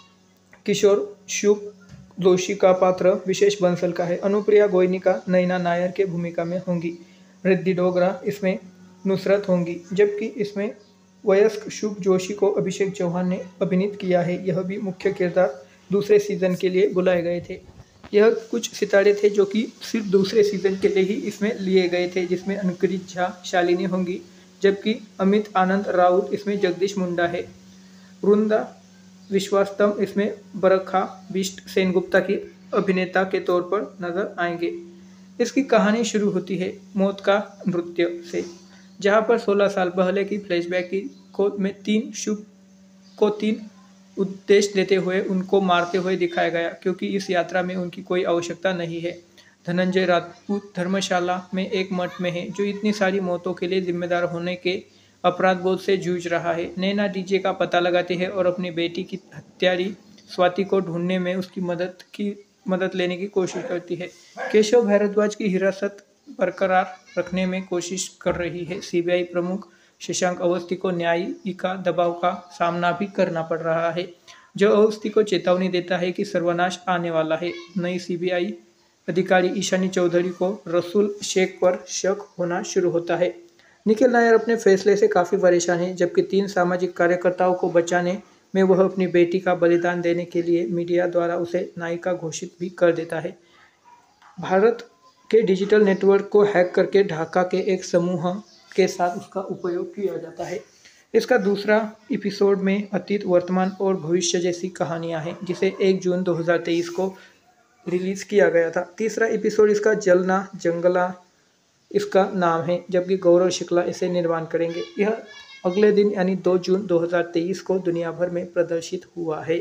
किशोर शुभ जोशी का पात्र विशेष बंसल का है। अनुप्रिया गोयनिका नैना नायर के भूमिका में होंगी। रिद्धि डोगरा इसमें नुसरत होंगी, जबकि इसमें वयस्क शुभ जोशी को अभिषेक चौहान ने अभिनीत किया है। यह भी मुख्य किरदार दूसरे सीजन के लिए बुलाए गए थे। यह कुछ सितारे थे जो कि सिर्फ दूसरे सीजन के लिए ही इसमें लिए गए थे, जिसमें अनुकृत झा शालिनी होंगी, जबकि अमित आनंद राउत इसमें जगदीश मुंडा है। वृंदा विश्वास्तम इसमें बरखा बिष्ट सेनगुप्ता की अभिनेता के तौर पर नजर आएंगे। इसकी कहानी शुरू होती है मौत का नृत्य से, जहां पर सोलह साल पहले की फ्लैशबैक की को में तीन शुभ को तीन उद्देश्य देते हुए उनको मारते हुए दिखाया गया, क्योंकि इस यात्रा में उनकी कोई आवश्यकता नहीं है। धनंजय राजपूत धर्मशाला में एक मठ में है, जो इतनी सारी मौतों के लिए जिम्मेदार होने के अपराध बोध से जूझ रहा है। नैना डीजे का पता लगाती है और अपनी बेटी की हत्यारी स्वाति को ढूंढने में उसकी मदद की मदद लेने की कोशिश करती है। केशव भारद्वाज की हिरासत बरकरार रखने में कोशिश कर रही है। सीबीआई प्रमुख शशांक अवस्थी को न्यायिका दबाव का सामना भी करना पड़ रहा है, जो अवस्थी को चेतावनी देता है कि सर्वनाश आने वाला है। नई सीबीआई अधिकारी ईशानी चौधरी को रसूल शेख पर शक होना शुरू होता है। निखिल नायर अपने फैसले से काफ़ी परेशान है, जबकि तीन सामाजिक कार्यकर्ताओं को बचाने में वह अपनी बेटी का बलिदान देने के लिए मीडिया द्वारा उसे नायिका घोषित भी कर देता है। भारत के डिजिटल नेटवर्क को हैक करके ढाका के एक समूह के साथ उसका उपयोग किया जाता है। इसका दूसरा एपिसोड में अतीत, वर्तमान और भविष्य जैसी कहानियां हैं, जिसे एक जून दो हज़ार तेईस को रिलीज किया गया था। तीसरा एपिसोड इसका जलना जंगला इसका नाम है, जबकि गौरव शुक्ला इसे निर्माण करेंगे। यह अगले दिन यानी दो जून दो हज़ार तेईस को दुनिया भर में प्रदर्शित हुआ है।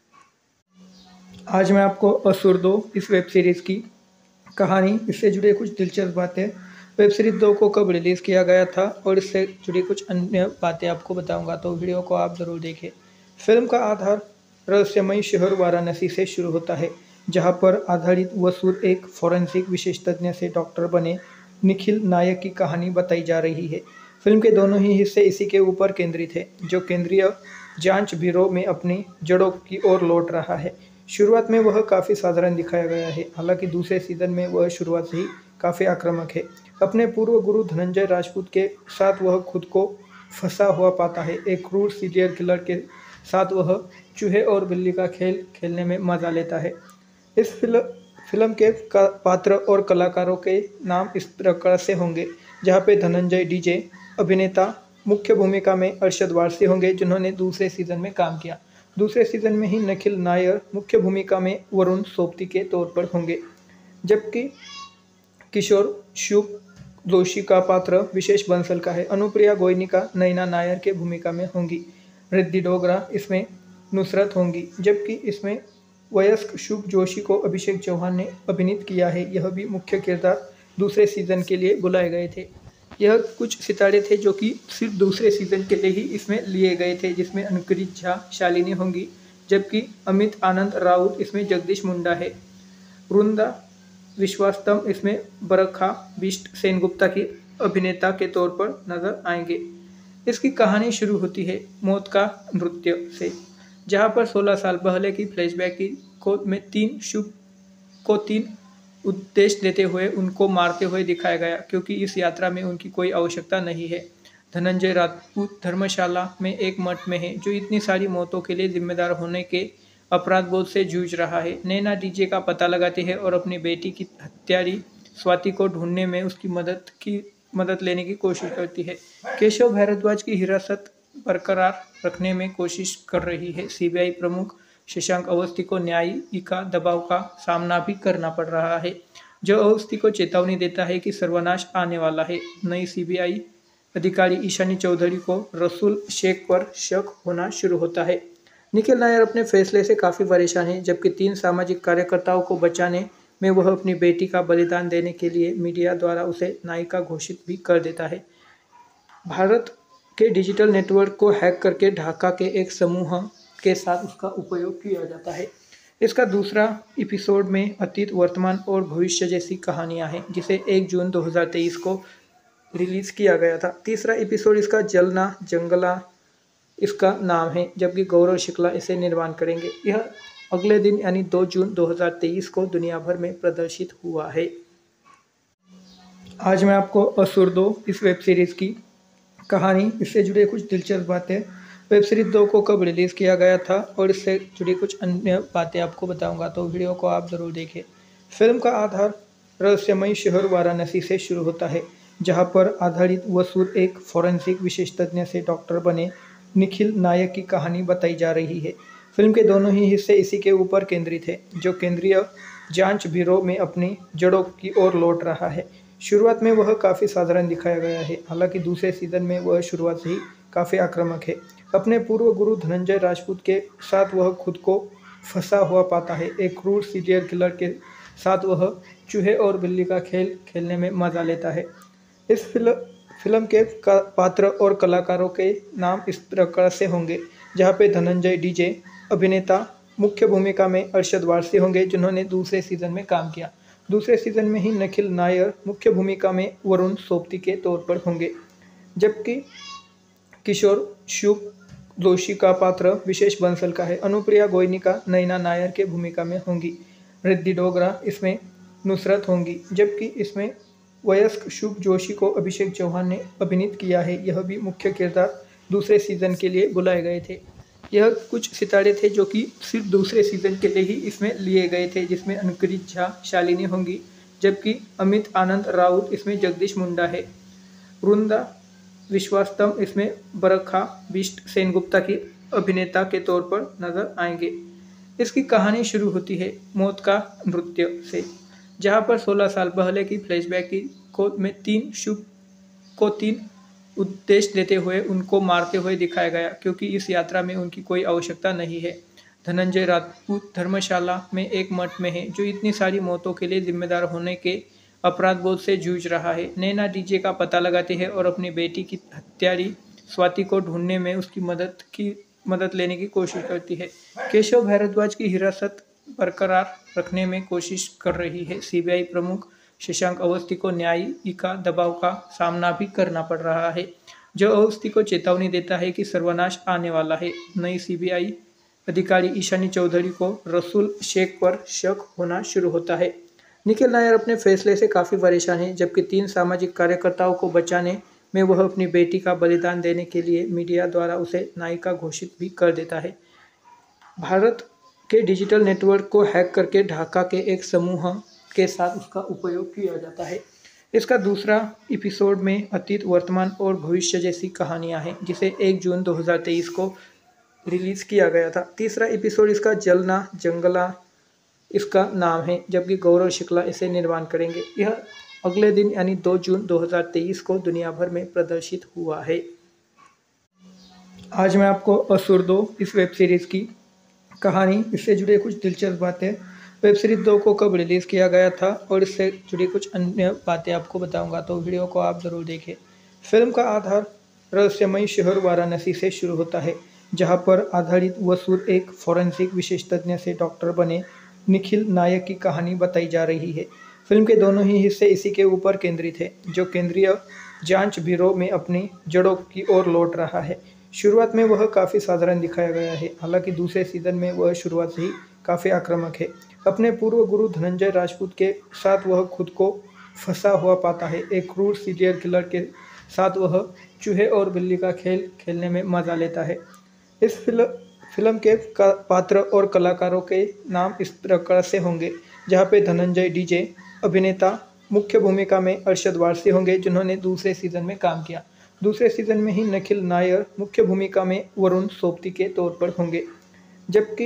आज मैं आपको असुर दो इस वेब सीरीज़ की कहानी, इससे जुड़े कुछ दिलचस्प बातें, वेब सीरीज दो को कब रिलीज़ किया गया था और इससे जुड़ी कुछ अन्य बातें आपको बताऊंगा, तो वीडियो को आप ज़रूर देखें। फिल्म का आधार रहस्यमयी शहर वाराणसी से शुरू होता है, जहां पर आधारित वसूर एक फॉरेंसिक विशेषज्ञ से डॉक्टर बने निखिल नायक की कहानी बताई जा रही है। फिल्म के दोनों ही हिस्से इसी के ऊपर केंद्रित है, जो केंद्रीय जांच ब्यूरो में अपनी जड़ों की ओर लौट रहा है। शुरुआत में वह काफ़ी साधारण दिखाया गया है, हालांकि दूसरे सीजन में वह शुरुआत से ही काफ़ी आक्रामक है। अपने पूर्व गुरु धनंजय राजपूत के साथ वह खुद को फंसा हुआ पाता है। एक क्रूर सीरियल किलर के साथ वह चूहे और बिल्ली का खेल खेलने में मजा लेता है। इस फिल्म फिल्म के पात्र और कलाकारों के नाम इस प्रकार से होंगे, जहां पे धनंजय डीजे अभिनेता मुख्य भूमिका में अरशद वारसी होंगे, जिन्होंने दूसरे सीजन में काम किया। दूसरे सीजन में ही निखिल नायर मुख्य भूमिका में वरुण सोबती के तौर पर होंगे, जबकि किशोर शुभ जोशी का पात्र विशेष बंसल का है। अनुप्रिया गोयनिका नैना नायर के भूमिका में होंगी। रिद्धि डोगरा इसमें नुसरत होंगी, जबकि इसमें वयस्क शुभ जोशी को अभिषेक चौहान ने अभिनीत किया है। यह भी मुख्य किरदार दूसरे सीजन के लिए बुलाए गए थे। यह कुछ सितारे थे जो कि सिर्फ दूसरे सीजन के लिए ही इसमें लिए गए थे, जिसमें अनुकृत झा शालिनी होंगी, जबकि अमित आनंद राउत इसमें जगदीश मुंडा है। वृंदा विश्वास्तम इसमें बरखा बिष्ट सेनगुप्ता की अभिनेता के तौर पर नजर आएंगे। इसकी कहानी शुरू होती है मौत का नृत्य से, जहां पर सोलह साल पहले की फ्लैशबैक की को में तीन शुभ को तीन उद्देश्य देते हुए उनको मारते हुए दिखाया गया, क्योंकि इस यात्रा में उनकी कोई आवश्यकता नहीं है। धनंजय राजपूत धर्मशाला में एक मठ में है जो इतनी सारी मौतों के लिए जिम्मेदार होने के अपराध बोध से जूझ रहा है। नैना डीजे का पता लगाती है और अपनी बेटी की हत्यारी स्वाति को ढूंढने में उसकी मदद की मदद लेने की कोशिश करती है। केशव भारद्वाज की हिरासत बरकरार रखने में कोशिश कर रही है। सीबीआई प्रमुख शशांक अवस्थी को न्यायिका दबाव का सामना भी करना पड़ रहा है, जो अवस्थी को चेतावनी देता है कि सर्वनाश आने वाला है। नई सीबीआई अधिकारी ईशानी चौधरी को रसूल शेख पर शक होना शुरू होता है। निखिल नायर अपने फैसले से काफ़ी परेशान है, जबकि तीन सामाजिक कार्यकर्ताओं को बचाने में वह अपनी बेटी का बलिदान देने के लिए मीडिया द्वारा उसे नायिका घोषित भी कर देता है। भारत के डिजिटल नेटवर्क को हैक करके ढाका के एक समूह के साथ उसका उपयोग किया जाता है। इसका दूसरा एपिसोड में अतीत, वर्तमान और भविष्य जैसी कहानियां हैं, जिसे एक जून दो हज़ार तेईस को रिलीज किया गया था। तीसरा एपिसोड इसका जलना जंगला इसका नाम है, जबकि गौरव शुक्ला इसे निर्माण करेंगे। यह अगले दिन यानी दो जून दो हज़ार तेईस को दुनिया भर में प्रदर्शित हुआ है। आज मैं आपको असुर दो इस वेब सीरीज़ की कहानी, इससे जुड़े कुछ दिलचस्प बातें, वेब सीरीज दो को कब रिलीज़ किया गया था और इससे जुड़ी कुछ अन्य बातें आपको बताऊंगा, तो वीडियो को आप ज़रूर देखें। फिल्म का आधार रहस्यमयी शहर वाराणसी से शुरू होता है, जहां पर आधारित वसूर एक फॉरेंसिक विशेषज्ञ से डॉक्टर बने निखिल नायक की कहानी बताई जा रही है। फिल्म के दोनों ही हिस्से इसी के ऊपर केंद्रित है, जो केंद्रीय जांच ब्यूरो में अपनी जड़ों की ओर लौट रहा है। शुरुआत में वह काफ़ी साधारण दिखाया गया है, हालांकि दूसरे सीजन में वह शुरुआत से ही काफ़ी आक्रामक है। अपने पूर्व गुरु धनंजय राजपूत के साथ वह खुद को फंसा हुआ पाता है। एक क्रूर सीरियल किलर के साथ वह चूहे और बिल्ली का खेल खेलने में मजा लेता है। इस फिल्म फिल्म के पात्र और कलाकारों के नाम इस प्रकार से होंगे, जहां पे धनंजय डीजे अभिनेता मुख्य भूमिका में अरशद वारसी होंगे, जिन्होंने दूसरे सीजन में काम किया। दूसरे सीजन में ही निखिल नायर मुख्य भूमिका में वरुण सोपती के तौर पर होंगे, जबकि किशोर शुभ जोशी का पात्र विशेष बंसल का है। अनुप्रिया गोयनिका नैना नायर के भूमिका में होंगी। रिद्धि डोगरा इसमें नुसरत होंगी, जबकि इसमें वयस्क शुभ जोशी को अभिषेक चौहान ने अभिनीत किया है। यह भी मुख्य किरदार दूसरे सीजन के लिए बुलाए गए थे। यह कुछ सितारे थे जो कि सिर्फ दूसरे सीजन के लिए ही इसमें लिए गए थे, जिसमें अनुकृत झा शालिनी होंगी, जबकि अमित आनंद राउत इसमें जगदीश मुंडा है। वृंदा विश्वास्तम इसमें बरखा बिष्ट सेनगुप्ता की अभिनेता के तौर पर नजर आएंगे। इसकी कहानी शुरू होती है मौत का नृत्य से, जहां पर सोलह साल पहले की फ्लैशबैक की को में तीन शुभ को तीन उद्देश्य देते हुए उनको मारते हुए दिखाया गया, क्योंकि इस यात्रा में उनकी कोई आवश्यकता नहीं है। धनंजय राजपूत धर्मशाला में एक मठ में है जो इतनी सारी मौतों के लिए जिम्मेदार होने के अपराध बोध से जूझ रहा है। नैना डीजे का पता लगाती है और अपनी बेटी की हत्यारी स्वाति को ढूंढने में उसकी मदद की मदद लेने की कोशिश करती है। केशव भारद्वाज की हिरासत बरकरार रखने में कोशिश कर रही है। सीबीआई प्रमुख शशांक अवस्थी को न्यायिका दबाव का सामना भी करना पड़ रहा है, जो अवस्थी को चेतावनी देता है कि सर्वनाश आने वाला है। नई सीबीआई अधिकारी ईशानी चौधरी को रसूल शेख पर शक होना शुरू होता है। निखिल नायर अपने फैसले से काफ़ी परेशान है, जबकि तीन सामाजिक कार्यकर्ताओं को बचाने में वह अपनी बेटी का बलिदान देने के लिए मीडिया द्वारा उसे नायिका घोषित भी कर देता है। भारत के डिजिटल नेटवर्क को हैक करके ढाका के एक समूह के साथ उसका उपयोग किया जाता है। इसका दूसरा एपिसोड में अतीत, वर्तमान और भविष्य जैसी कहानियां हैं, जिसे एक जून दो हज़ार तेईस को रिलीज़ किया गया था। तीसरा एपिसोड इसका जलना जंगला इसका नाम है, जबकि गौरव शुक्ला इसे निर्माण करेंगे। यह अगले दिन यानी दो जून दो हज़ार तेईस को दुनिया भर में प्रदर्शित हुआ है। आज मैं आपको असुर दो इस वेब सीरीज़ की कहानी, इससे जुड़े कुछ दिलचस्प बातें, वेब सीरीज दो को कब रिलीज़ किया गया था और इससे जुड़ी कुछ अन्य बातें आपको बताऊंगा, तो वीडियो को आप ज़रूर देखें। फिल्म का आधार रहस्यमयी शहर वाराणसी से शुरू होता है, जहां पर आधारित वसूर एक फॉरेंसिक विशेषज्ञ से डॉक्टर बने निखिल नायक की कहानी बताई जा रही है। फिल्म के दोनों ही हिस्से इसी के ऊपर केंद्रित है, जो केंद्रीय जांच ब्यूरो में अपनी जड़ों की ओर लौट रहा है। शुरुआत में वह काफ़ी साधारण दिखाया गया है, हालांकि दूसरे सीजन में वह शुरुआत से ही काफ़ी आक्रामक है। अपने पूर्व गुरु धनंजय राजपूत के साथ वह खुद को फंसा हुआ पाता है। एक क्रूर सीरियल किलर के साथ वह चूहे और बिल्ली का खेल खेलने में मजा लेता है। इस फिल्म फिल्म के पात्र और कलाकारों के नाम इस प्रकार से होंगे, जहां पे धनंजय डीजे अभिनेता मुख्य भूमिका में अरशद वारसी होंगे, जिन्होंने दूसरे सीजन में काम किया। दूसरे सीजन में ही निखिल नायर मुख्य भूमिका में वरुण सोबती के तौर पर होंगे, जबकि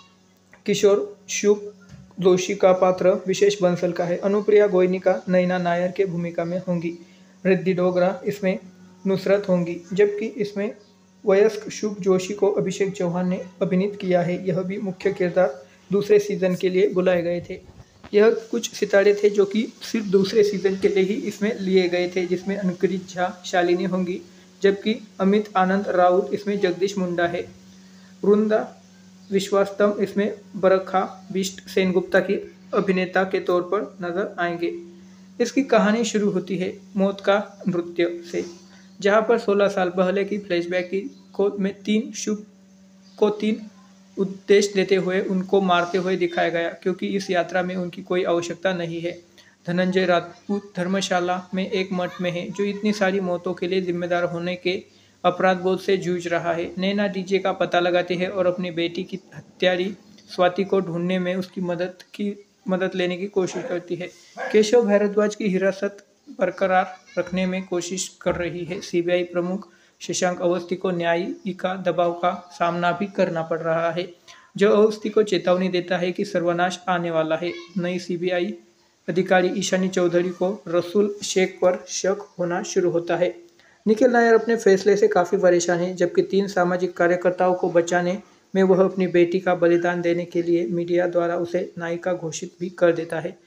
किशोर शुभ जोशी का पात्र विशेष बंसल का है। अनुप्रिया गोयनिका नैना नायर के भूमिका में होंगी। रिद्धि डोगरा इसमें नुसरत होंगी, जबकि इसमें वयस्क शुभ जोशी को अभिषेक चौहान ने अभिनीत किया है। यह भी मुख्य किरदार दूसरे सीजन के लिए बुलाए गए थे। यह कुछ सितारे थे जो कि सिर्फ दूसरे सीजन के लिए ही इसमें लिए गए थे, जिसमें अनुकृत झा शालिनी होंगी, जबकि अमित आनंद राउत इसमें जगदीश मुंडा है। वृंदा विश्वास्तम इसमें बरखा बिष्ट सेनगुप्ता की अभिनेता के तौर पर नजर आएंगे। इसकी कहानी शुरू होती है मौत का नृत्य से, जहां पर सोलह साल पहले की फ्लैशबैक की को में तीन शुभ को तीन उद्देश्य देते हुए उनको मारते हुए दिखाया गया, क्योंकि इस यात्रा में उनकी कोई आवश्यकता नहीं है। धनंजय राजपूत धर्मशाला में एक मठ में है, जो इतनी सारी मौतों के लिए जिम्मेदार होने के अपराध बोध से जूझ रहा है। नैना डीजे का पता लगाती है और अपनी बेटी की हत्यारी स्वाति को ढूंढने में उसकी मदद की मदद लेने की कोशिश करती है। केशव भारद्वाज की हिरासत बरकरार रखने में कोशिश कर रही है। सीबीआई प्रमुख शशांक अवस्थी को न्यायिका दबाव का सामना भी करना पड़ रहा है, जो अवस्थी को चेतावनी देता है कि सर्वनाश आने वाला है। नई सीबीआई अधिकारी ईशानी चौधरी को रसूल शेख पर शक होना शुरू होता है। निखिल नायर अपने फैसले से काफ़ी परेशान है, जबकि तीन सामाजिक कार्यकर्ताओं को बचाने में वह अपनी बेटी का बलिदान देने के लिए मीडिया द्वारा उसे नायिका घोषित भी कर देता है।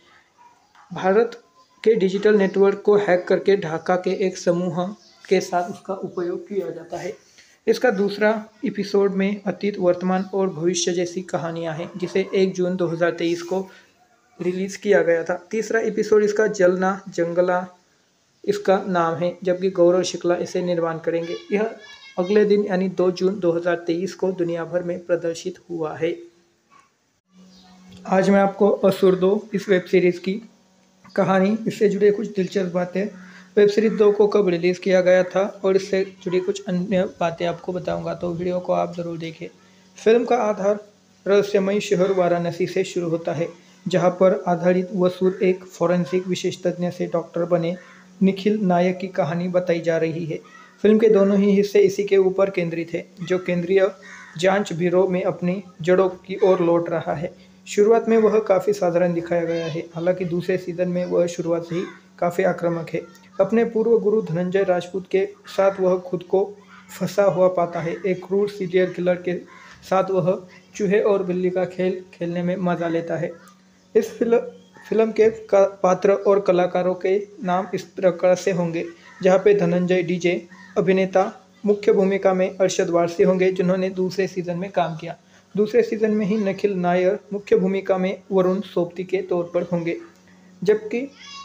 भारत के डिजिटल नेटवर्क को हैक करके ढाका के एक समूह के साथ उसका उपयोग किया जाता है। इसका दूसरा एपिसोड में अतीत, वर्तमान और भविष्य जैसी कहानियां हैं, जिसे एक जून दो हज़ार तेईस को रिलीज किया गया था। तीसरा एपिसोड इसका जलना जंगला इसका नाम है, जबकि गौरव शुक्ला इसे निर्माण करेंगे। यह अगले दिन यानी दो जून दो हज़ार तेईस को दुनिया भर में प्रदर्शित हुआ है। आज मैं आपको असुर दो इस वेब सीरीज़ की कहानी, इससे जुड़े कुछ दिलचस्प बातें, वेब सीरीज दो को कब रिलीज़ किया गया था और इससे जुड़ी कुछ अन्य बातें आपको बताऊंगा, तो वीडियो को आप ज़रूर देखें। फिल्म का आधार रहस्यमयी शहर वाराणसी से शुरू होता है, जहां पर आधारित वसूर एक फॉरेंसिक विशेषज्ञ से डॉक्टर बने निखिल नायक की कहानी बताई जा रही है। फिल्म के दोनों ही हिस्से इसी के ऊपर केंद्रित है, जो केंद्रीय जांच ब्यूरो में अपनी जड़ों की ओर लौट रहा है। शुरुआत में वह काफ़ी साधारण दिखाया गया है, हालांकि दूसरे सीजन में वह शुरुआत से ही काफ़ी आक्रामक है। अपने पूर्व गुरु धनंजय राजपूत के साथ वह खुद को फंसा हुआ पाता है। एक क्रूर सीरियल किलर के साथ वह चूहे और बिल्ली का खेल खेलने में मजा लेता है। इस फिल्म फिल्म के पात्र और कलाकारों के नाम इस प्रकार से होंगे, जहां पे धनंजय डीजे अभिनेता मुख्य भूमिका में अरशद वारसी होंगे, जिन्होंने दूसरे सीजन में काम किया। दूसरे सीजन में ही निखिल नायर मुख्य भूमिका में वरुण सोबती के तौर पर होंगे, जबकि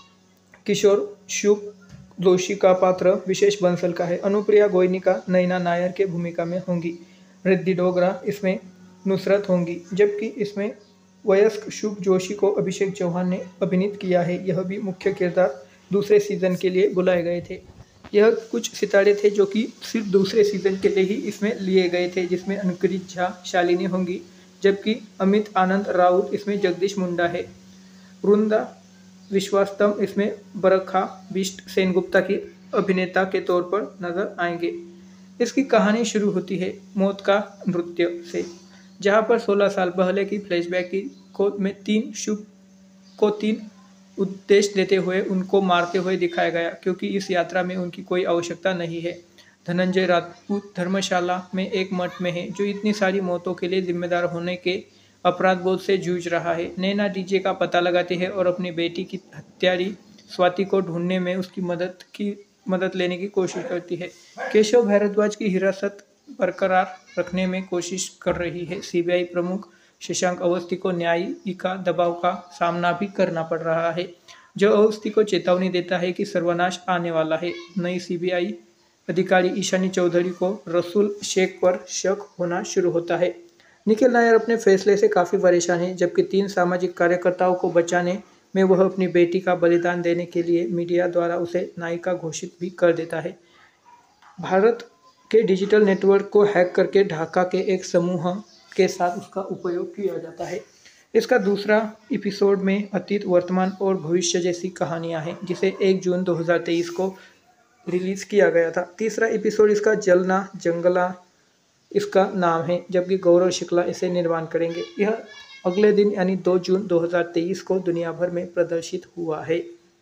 किशोर शुभ जोशी का पात्र विशेष बंसल का है। अनुप्रिया गोयनिका नैना नायर के भूमिका में होंगी। रिद्धि डोगरा इसमें नुसरत होंगी, जबकि इसमें वयस्क शुभ जोशी को अभिषेक चौहान ने अभिनीत किया है। यह भी मुख्य किरदार दूसरे सीजन के लिए बुलाए गए थे। यह कुछ सितारे थे जो कि सिर्फ दूसरे सीजन के लिए ही इसमें लिए गए थे, जिसमें अनुकृत झा शालिनी होंगी, जबकि अमित आनंद राउत इसमें जगदीश मुंडा है। वृंदा विश्वास्तम इसमें बरखा बिष्ट सेनगुप्ता की अभिनेता के तौर पर नजर आएंगे। इसकी कहानी शुरू होती है मौत का नृत्य से, जहां पर सोलह साल पहले की फ्लैशबैक की को में तीन शुभ को तीन उद्देश्य देते हुए उनको मारते हुए दिखाया गया, क्योंकि इस यात्रा में उनकी कोई आवश्यकता नहीं है। धनंजय राजपूत धर्मशाला में एक मठ में है, जो इतनी सारी मौतों के लिए जिम्मेदार होने के अपराध बोध से जूझ रहा है। नैना डीजे का पता लगाती है और अपनी बेटी की हत्यारी स्वाति को ढूंढने में उसकी मदद की मदद लेने की कोशिश करती है। केशव भारद्वाज की हिरासत बरकरार रखने में कोशिश कर रही है सीबीआई प्रमुख शशांक अवस्थी को न्यायिका दबाव का सामना भी करना पड़ रहा है, जो अवस्थी को चेतावनी देता है कि सर्वनाश आने वाला है। नई सीबीआई अधिकारी ईशानी चौधरी को रसूल शेख पर शक होना शुरू होता है। निखिल नायर अपने फैसले से काफ़ी परेशान है, जबकि तीन सामाजिक कार्यकर्ताओं को बचाने में वह अपनी बेटी का बलिदान देने के लिए मीडिया द्वारा उसे नायिका घोषित भी कर देता है। भारत के डिजिटल नेटवर्क को हैक करके ढाका के एक समूह के साथ उसका उपयोग किया जाता है। इसका दूसरा एपिसोड में अतीत, वर्तमान और भविष्य जैसी कहानियां हैं, जिसे एक जून दो हज़ार तेईस को रिलीज किया गया था। तीसरा एपिसोड इसका जलना जंगला इसका नाम है, जबकि गौरव शुक्ला इसे निर्माण करेंगे। यह अगले दिन यानी दो जून दो हज़ार तेईस को दुनिया भर में प्रदर्शित हुआ है।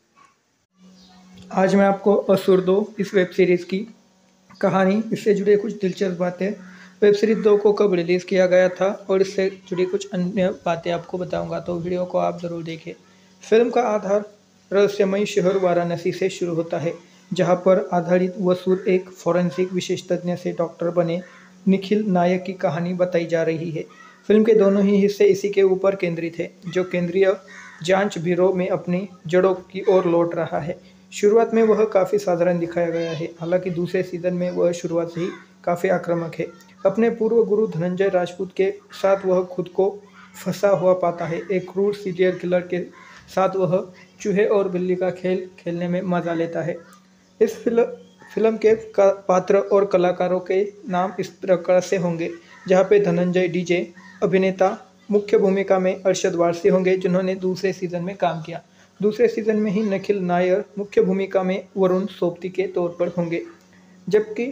आज मैं आपको असुर दो इस वेब सीरीज़ की कहानी, इससे जुड़े कुछ दिलचस्प बातें, वेब सीरीज दो को कब रिलीज़ किया गया था और इससे जुड़ी कुछ अन्य बातें आपको बताऊंगा, तो वीडियो को आप ज़रूर देखें। फिल्म का आधार रहस्यमयी शहर वाराणसी से शुरू होता है, जहां पर आधारित वसूर एक फॉरेंसिक विशेषज्ञ से डॉक्टर बने निखिल नायक की कहानी बताई जा रही है। फिल्म के दोनों ही हिस्से इसी के ऊपर केंद्रित है, जो केंद्रीय जांच ब्यूरो में अपनी जड़ों की ओर लौट रहा है। शुरुआत में वह काफ़ी साधारण दिखाया गया है, हालांकि दूसरे सीजन में वह शुरुआत से ही काफ़ी आक्रामक है। अपने पूर्व गुरु धनंजय राजपूत के साथ वह खुद को फंसा हुआ पाता है। एक क्रूर सीरियल किलर के साथ वह चूहे और बिल्ली का खेल खेलने में मजा लेता है। इस फिल्म फिल्म के पात्र और कलाकारों के नाम इस प्रकार से होंगे, जहां पे धनंजय डीजे अभिनेता मुख्य भूमिका में अरशद वारसी होंगे, जिन्होंने दूसरे सीजन में काम किया। दूसरे सीजन में ही निखिल नायर मुख्य भूमिका में वरुण सोबती के तौर पर होंगे, जबकि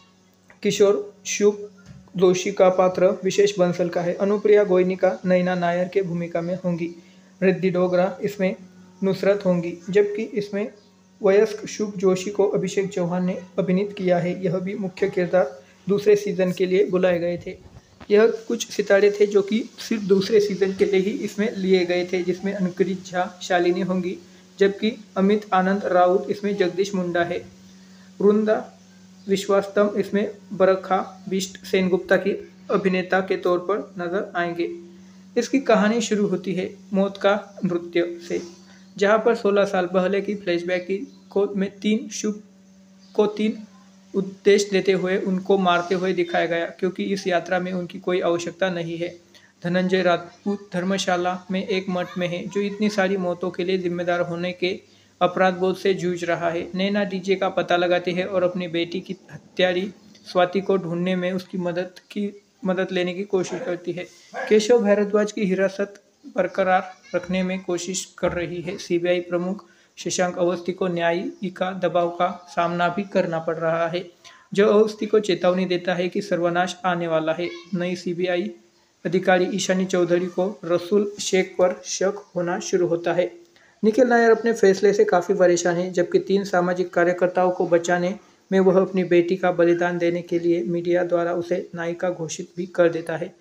किशोर शुभ जोशी का पात्र विशेष बंसल का है। अनुप्रिया गोयनिका नैना नायर के भूमिका में होंगी। रिद्धि डोगरा इसमें नुसरत होंगी, जबकि इसमें वयस्क शुभ जोशी को अभिषेक चौहान ने अभिनीत किया है। यह भी मुख्य किरदार दूसरे सीजन के लिए बुलाए गए थे। यह कुछ सितारे थे जो कि सिर्फ दूसरे सीजन के लिए ही इसमें लिए गए थे, जिसमें अनुकृत झा शालिनी होंगी, जबकि अमित आनंद राउत इसमें जगदीश मुंडा है। वृंदा विश्वास्तम इसमें बरखा बिष्ट सेनगुप्ता की अभिनेता के तौर पर नजर आएंगे। इसकी कहानी शुरू होती है मौत का नृत्य से, जहां पर सोलह साल पहले की फ्लैशबैक की को में तीन शुभ को तीन उद्देश्य देते हुए उनको मारते हुए दिखाया गया, क्योंकि इस यात्रा में उनकी कोई आवश्यकता नहीं है। धनंजय राजपूत धर्मशाला में एक मठ में है, जो इतनी सारी मौतों के लिए जिम्मेदार होने के अपराध बोध से जूझ रहा है। नैना डीजे का पता लगाती है और अपनी बेटी की हत्यारी स्वाति को ढूंढने में उसकी मदद की मदद लेने की कोशिश करती है। केशव भारद्वाज की हिरासत बरकरार रखने में कोशिश कर रही है सीबीआई प्रमुख शशांक अवस्थी को न्यायिका दबाव का सामना भी करना पड़ रहा है, जो अवस्थी को चेतावनी देता है कि सर्वनाश आने वाला है। नई सीबीआई अधिकारी ईशानी चौधरी को रसूल शेख पर शक होना शुरू होता है। निखिल नायर अपने फैसले से काफ़ी परेशान है, जबकि तीन सामाजिक कार्यकर्ताओं को बचाने में वह अपनी बेटी का बलिदान देने के लिए मीडिया द्वारा उसे नायिका घोषित भी कर देता है।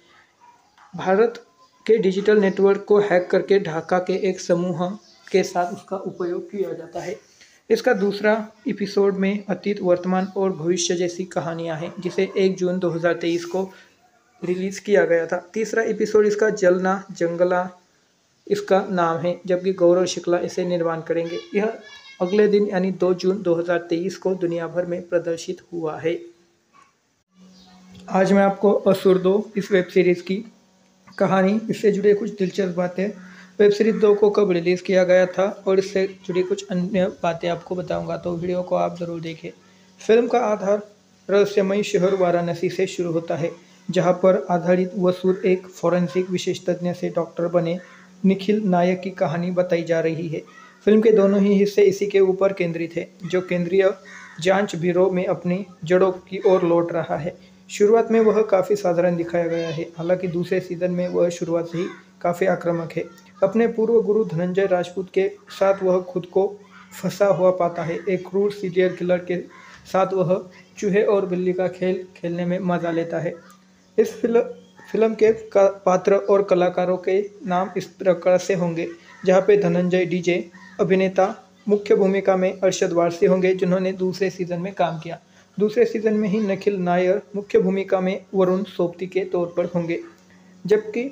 भारत के डिजिटल नेटवर्क को हैक करके ढाका के एक समूह के साथ उसका उपयोग किया जाता है। इसका दूसरा एपिसोड में अतीत, वर्तमान और भविष्य जैसी कहानियां हैं, जिसे एक जून दो हज़ार तेईस को रिलीज किया गया था। तीसरा एपिसोड इसका जलना जंगला इसका नाम है, जबकि गौरव शुक्ला इसे निर्माण करेंगे। यह अगले दिन यानी दो जून दो हज़ार तेईस को दुनिया भर में प्रदर्शित हुआ है। आज मैं आपको असुर दो इस वेब सीरीज़ की कहानी, इससे जुड़े कुछ दिलचस्प बातें, वेब सीरीज दो को कब रिलीज़ किया गया था और इससे जुड़ी कुछ अन्य बातें आपको बताऊंगा, तो वीडियो को आप ज़रूर देखें। फिल्म का आधार रहस्यमयी शहर वाराणसी से शुरू होता है, जहां पर आधारित वसूर एक फॉरेंसिक विशेषज्ञ से डॉक्टर बने निखिल नायक की कहानी बताई जा रही है। फिल्म के दोनों ही हिस्से इसी के ऊपर केंद्रित है, जो केंद्रीय जांच ब्यूरो में अपनी जड़ों की ओर लौट रहा है। शुरुआत में वह काफ़ी साधारण दिखाया गया है, हालांकि दूसरे सीजन में वह शुरुआत से ही काफ़ी आक्रामक है। अपने पूर्व गुरु धनंजय राजपूत के साथ वह खुद को फंसा हुआ पाता है। एक क्रूर सीरियल किलर के साथ वह चूहे और बिल्ली का खेल खेलने में मजा लेता है। इस फिल्म फिल्म के पात्र और कलाकारों के नाम इस प्रकार से होंगे, जहां पे धनंजय डीजे अभिनेता मुख्य भूमिका में अरशद वारसी होंगे, जिन्होंने दूसरे सीजन में काम किया। दूसरे सीजन में ही निखिल नायर मुख्य भूमिका में वरुण सोबती के तौर पर होंगे, जबकि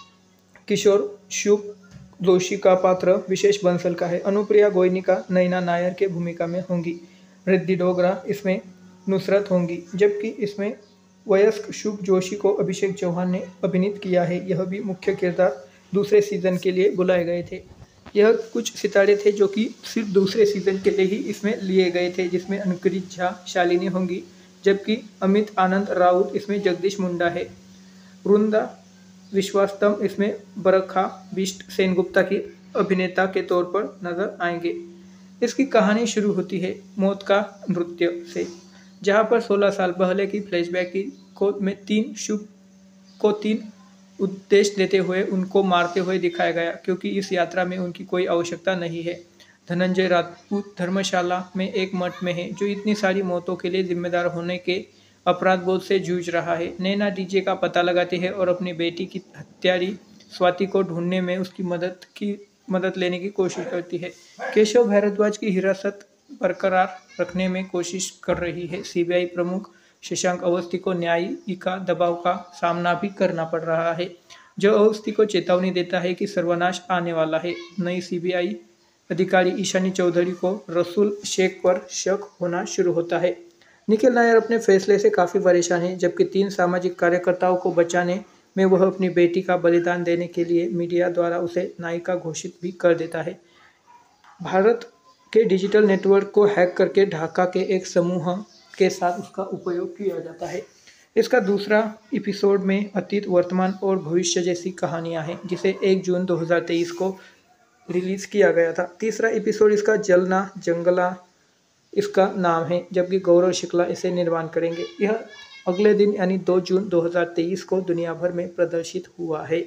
किशोर शुभ जोशी का पात्र विशेष बंसल का है। अनुप्रिया गोयनिका नैना नायर के भूमिका में होंगी। रिद्धि डोगरा इसमें नुसरत होंगी, जबकि इसमें वयस्क शुभ जोशी को अभिषेक चौहान ने अभिनीत किया है। यह भी मुख्य किरदार दूसरे सीजन के लिए बुलाए गए थे। यह कुछ सितारे थे जो कि सिर्फ दूसरे सीजन के लिए ही इसमें लिए गए थे, जिसमें अनुकृत झा शालिनी होंगी, जबकि अमित आनंद राउत इसमें जगदीश मुंडा है। वृंदा विश्वास्तम इसमें बरखा बिष्ट सेनगुप्ता की अभिनेता के तौर पर नजर आएंगे। इसकी कहानी शुरू होती है मौत का नृत्य से, जहां पर सोलह साल पहले की फ्लैशबैक की कोड में तीन शुभ को तीन उद्देश्य देते हुए उनको मारते हुए दिखाया गया, क्योंकि इस यात्रा में उनकी कोई आवश्यकता नहीं है। धनंजय राजपूत धर्मशाला में एक मठ में है, जो इतनी सारी मौतों के लिए जिम्मेदार होने के अपराध बोध से जूझ रहा है। नैना डीजे का पता लगाती है और अपनी बेटी की हत्यारी स्वाति को ढूंढने में उसकी मदद की मदद लेने की कोशिश करती है। केशव भारद्वाज की हिरासत बरकरार रखने में कोशिश कर रही है। सीबीआई प्रमुख शशांक अवस्थी को न्यायिका दबाव का सामना भी करना पड़ रहा है, जो अवस्थी को चेतावनी देता है कि सर्वनाश आने वाला है। नई सीबीआई अधिकारी ईशानी चौधरी को रसूल शेख पर शक होना शुरू होता है। निखिल नायर अपने फैसले से काफ़ी परेशान है, जबकि तीन सामाजिक कार्यकर्ताओं को बचाने में वह अपनी बेटी का बलिदान देने के लिए मीडिया द्वारा उसे नायिका घोषित भी कर देता है। भारत के डिजिटल नेटवर्क को हैक करके ढाका के एक समूह के साथ उसका उपयोग किया जाता है। इसका दूसरा एपिसोड में अतीत, वर्तमान और भविष्य जैसी कहानियां हैं, जिसे एक जून दो हज़ार तेईस को रिलीज किया गया था। तीसरा एपिसोड इसका जलना जंगला इसका नाम है, जबकि गौरव शुक्ला इसे निर्माण करेंगे। यह अगले दिन यानी दो जून दो हज़ार तेईस को दुनिया भर में प्रदर्शित हुआ है।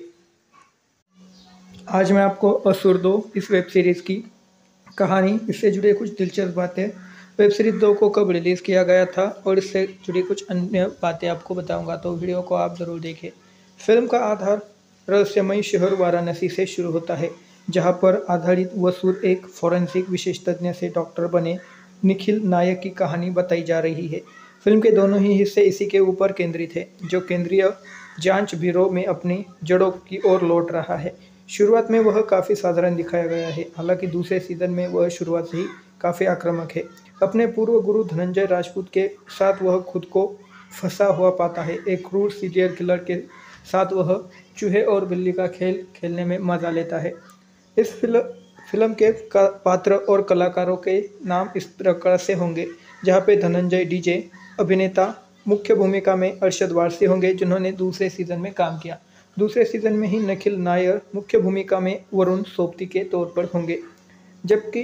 आज मैं आपको असुर दो इस वेब सीरीज़ की कहानी, इससे जुड़े कुछ दिलचस्प बातें, वेब सीरीज दो को कब रिलीज़ किया गया था और इससे जुड़ी कुछ अन्य बातें आपको बताऊंगा, तो वीडियो को आप ज़रूर देखें। फिल्म का आधार रहस्यमय शहर वाराणसी से शुरू होता है, जहां पर आधारित वसूर एक फॉरेंसिक विशेषज्ञ से डॉक्टर बने निखिल नायक की कहानी बताई जा रही है। फिल्म के दोनों ही हिस्से इसी के ऊपर केंद्रित है, जो केंद्रीय जांच ब्यूरो में अपनी जड़ों की ओर लौट रहा है। शुरुआत में वह काफ़ी साधारण दिखाया गया है, हालांकि दूसरे सीजन में वह शुरुआत से ही काफ़ी आक्रामक है। अपने पूर्व गुरु धनंजय राजपूत के साथ वह खुद को फंसा हुआ पाता है। एक क्रूर सीरियल किलर के साथ वह चूहे और बिल्ली का खेल खेलने में मजा लेता है। इस फिल्म फिल्म के पात्र और कलाकारों के नाम इस प्रकार से होंगे, जहां पे धनंजय डीजे अभिनेता मुख्य भूमिका में अरशद वारसी होंगे, जिन्होंने दूसरे सीजन में काम किया। दूसरे सीजन में ही निखिल नायर मुख्य भूमिका में वरुण सोबती के तौर पर होंगे, जबकि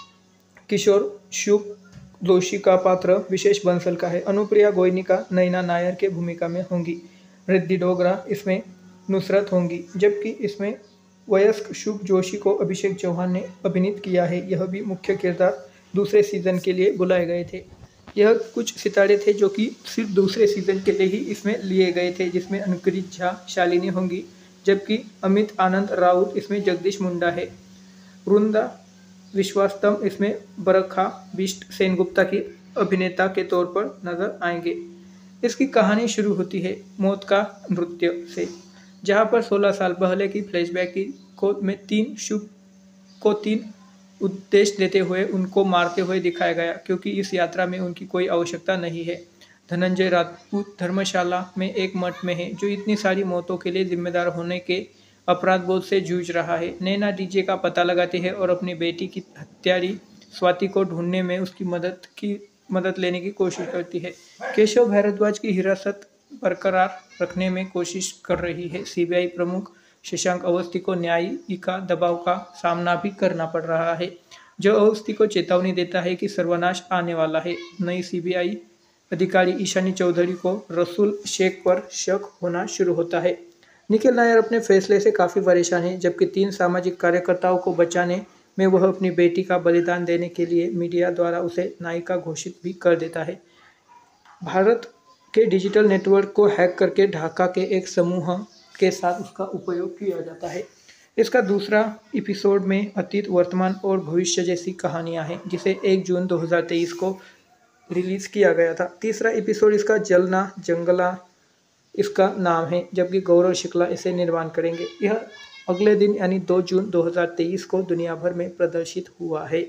किशोर शुभ जोशी का पात्र विशेष बंसल का है। अनुप्रिया गोयनिका नैना नायर के भूमिका में होंगी। रिद्धि डोगरा इसमें नुसरत होंगी, जबकि इसमें वयस्क शुभ जोशी को अभिषेक चौहान ने अभिनीत किया है। यह भी मुख्य किरदार दूसरे सीजन के लिए बुलाए गए थे। यह कुछ सितारे थे जो कि सिर्फ दूसरे सीजन के लिए ही इसमें लिए गए थे, जिसमें अनुकृत झा शालिनी होंगी, जबकि अमित आनंद राउत इसमें जगदीश मुंडा है। वृंदा विश्वास्तम इसमें बरखा बिष्ट सेनगुप्ता की अभिनेता के तौर पर नजर आएंगे। इसकी कहानी शुरू होती है मौत का नृत्य से, जहां पर सोलह साल पहले की फ्लैशबैक की कोड में तीन शुभ को तीन उद्देश्य देते हुए उनको मारते हुए दिखाया गया, क्योंकि इस यात्रा में उनकी कोई आवश्यकता नहीं है। धनंजय राजपूत धर्मशाला में एक मठ में है, जो इतनी सारी मौतों के लिए जिम्मेदार होने के अपराध बोध से जूझ रहा है। नैना डीजे का पता लगाती है और अपनी बेटी की हत्यारी स्वाति को ढूंढने में उसकी मदद की मदद लेने की कोशिश करती है। केशव भारद्वाज की हिरासत बरकरार रखने में कोशिश कर रही है। सीबीआई प्रमुख शशांक अवस्थी को न्यायिका दबाव का सामना भी करना पड़ रहा है, जो अवस्थी को चेतावनी देता है कि सर्वनाश आने वाला है। नई सीबीआई अधिकारी ईशानी चौधरी को रसूल शेख पर शक होना शुरू होता है। निखिल नायर अपने फैसले से काफ़ी परेशान है, जबकि तीन सामाजिक कार्यकर्ताओं को बचाने में वह अपनी बेटी का बलिदान देने के लिए मीडिया द्वारा उसे नायिका घोषित भी कर देता है। भारत के डिजिटल नेटवर्क को हैक करके ढाका के एक समूह के साथ उसका उपयोग किया जाता है। इसका दूसरा एपिसोड में अतीत, वर्तमान और भविष्य जैसी कहानियां हैं, जिसे एक जून दो हज़ार तेईस को रिलीज किया गया था। तीसरा एपिसोड इसका जलना जंगला इसका नाम है, जबकि गौरव शुक्ला इसे निर्माण करेंगे। यह अगले दिन यानी दो जून दो हज़ार तेईस को दुनिया भर में प्रदर्शित हुआ है।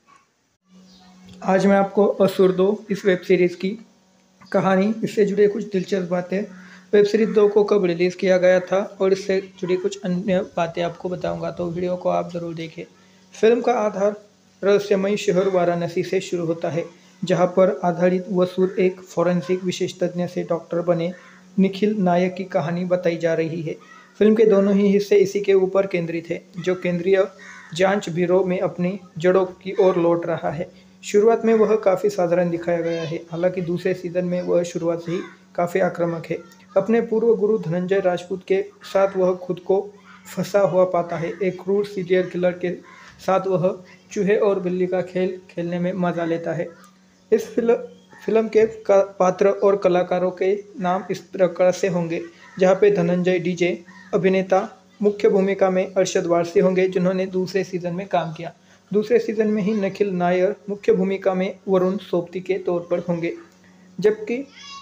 आज मैं आपको असुर दो इस वेब सीरीज़ की कहानी, इससे जुड़े कुछ दिलचस्प बातें, वेब सीरीज़ दो को कब रिलीज़ किया गया था और इससे जुड़ी कुछ अन्य बातें आपको बताऊंगा, तो वीडियो को आप ज़रूर देखें। फिल्म का आधार रहस्यमयी शहर वाराणसी से शुरू होता है, जहां पर आधारित वसूर एक फॉरेंसिक विशेषज्ञ से डॉक्टर बने निखिल नायक की कहानी बताई जा रही है। फिल्म के दोनों ही हिस्से इसी के ऊपर केंद्रित है, जो केंद्रीय जांच ब्यूरो में अपनी जड़ों की ओर लौट रहा है। शुरुआत में वह काफ़ी साधारण दिखाया गया है, हालांकि दूसरे सीजन में वह शुरुआत से ही काफ़ी आक्रामक है। अपने पूर्व गुरु धनंजय राजपूत के साथ वह खुद को फंसा हुआ पाता है। एक क्रूर सीरियल किलर के साथ वह चूहे और बिल्ली का खेल खेलने में मजा लेता है। इस फिल्म फिल्म के पात्र और कलाकारों के नाम इस प्रकार से होंगे, जहां पे धनंजय डीजे अभिनेता मुख्य भूमिका में अरशद वारसी होंगे, जिन्होंने दूसरे सीजन में काम किया। दूसरे सीजन में ही निखिल नायर मुख्य भूमिका में वरुण सोबती के तौर पर होंगे, जबकि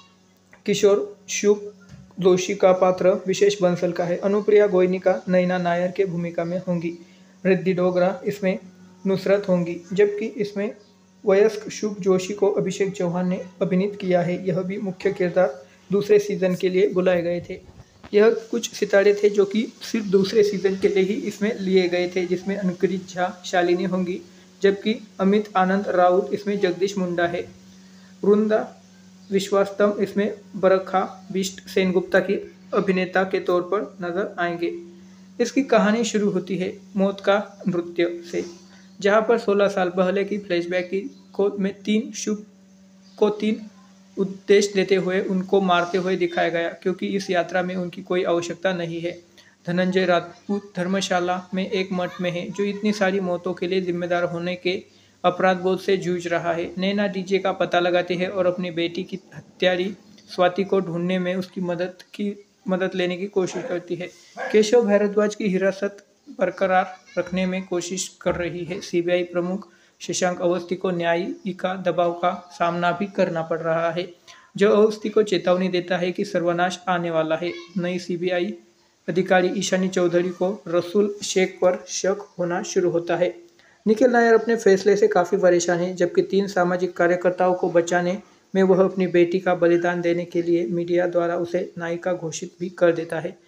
किशोर शुभ जोशी का पात्र विशेष बंसल का है। अनुप्रिया गोयनिका नैना नायर के भूमिका में होंगी। रिद्धि डोगरा इसमें नुसरत होंगी, जबकि इसमें वयस्क शुभ जोशी को अभिषेक चौहान ने अभिनीत किया है। यह भी मुख्य किरदार दूसरे सीजन के लिए बुलाए गए थे। यह कुछ सितारे थे जो कि सिर्फ दूसरे सीजन के लिए ही इसमें लिए गए थे, जिसमें अनुकृत झा शालिनी होंगी, जबकि अमित आनंद राउत इसमें जगदीश मुंडा है। वृंदा विश्वास्तम इसमें बरखा बिष्ट सेनगुप्ता की अभिनेता के तौर पर नजर आएंगे। इसकी कहानी शुरू होती है मौत का नृत्य से, जहां पर सोलह साल पहले की फ्लैशबैक की को में तीन शुभ को तीन उद्देश्य देते हुए उनको मारते हुए दिखाया गया, क्योंकि इस यात्रा में उनकी कोई आवश्यकता नहीं है। धनंजय राजपूत धर्मशाला में एक मठ में है, जो इतनी सारी मौतों के लिए जिम्मेदार होने के अपराध बोध से जूझ रहा है। नैना डीजे का पता लगाती है और अपनी बेटी की हत्यारी स्वाति को ढूंढने में उसकी मदद की मदद लेने की कोशिश करती है। केशव भारद्वाज की हिरासत बरकरार रखने में कोशिश कर रही है। सीबीआई प्रमुख शशांक अवस्थी को न्यायिका दबाव का सामना भी करना पड़ रहा है, जो अवस्थी को चेतावनी देता है कि सर्वनाश आने वाला है। नई सीबीआई अधिकारी ईशानी चौधरी को रसूल शेख पर शक होना शुरू होता है। निखिल नायर अपने फैसले से काफ़ी परेशान है, जबकि तीन सामाजिक कार्यकर्ताओं को बचाने में वह अपनी बेटी का बलिदान देने के लिए मीडिया द्वारा उसे नायिका घोषित भी कर देता है।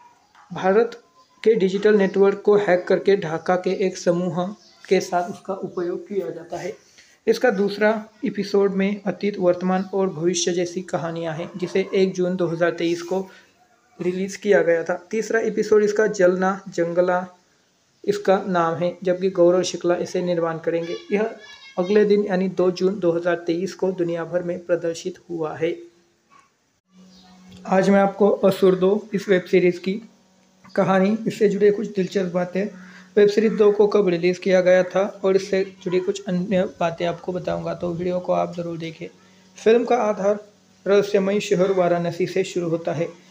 भारत के डिजिटल नेटवर्क को हैक करके ढाका के एक समूह के साथ उसका उपयोग किया जाता है। इसका दूसरा एपिसोड में अतीत, वर्तमान और भविष्य जैसी कहानियां हैं, जिसे एक जून दो हज़ार तेईस को रिलीज किया गया था। तीसरा एपिसोड इसका जलना जंगला इसका नाम है, जबकि गौरव शुक्ला इसे निर्माण करेंगे। यह अगले दिन यानी दो जून दो हज़ार तेईस को दुनिया भर में प्रदर्शित हुआ है। आज मैं आपको असुर दो इस वेब सीरीज़ की कहानी, इससे जुड़े कुछ दिलचस्प बातें, वेब सीरीज़ दो को कब रिलीज़ किया गया था और इससे जुड़ी कुछ अन्य बातें आपको बताऊंगा, तो वीडियो को आप ज़रूर देखें। फिल्म का आधार रहस्यमयी शहर वाराणसी से शुरू होता है,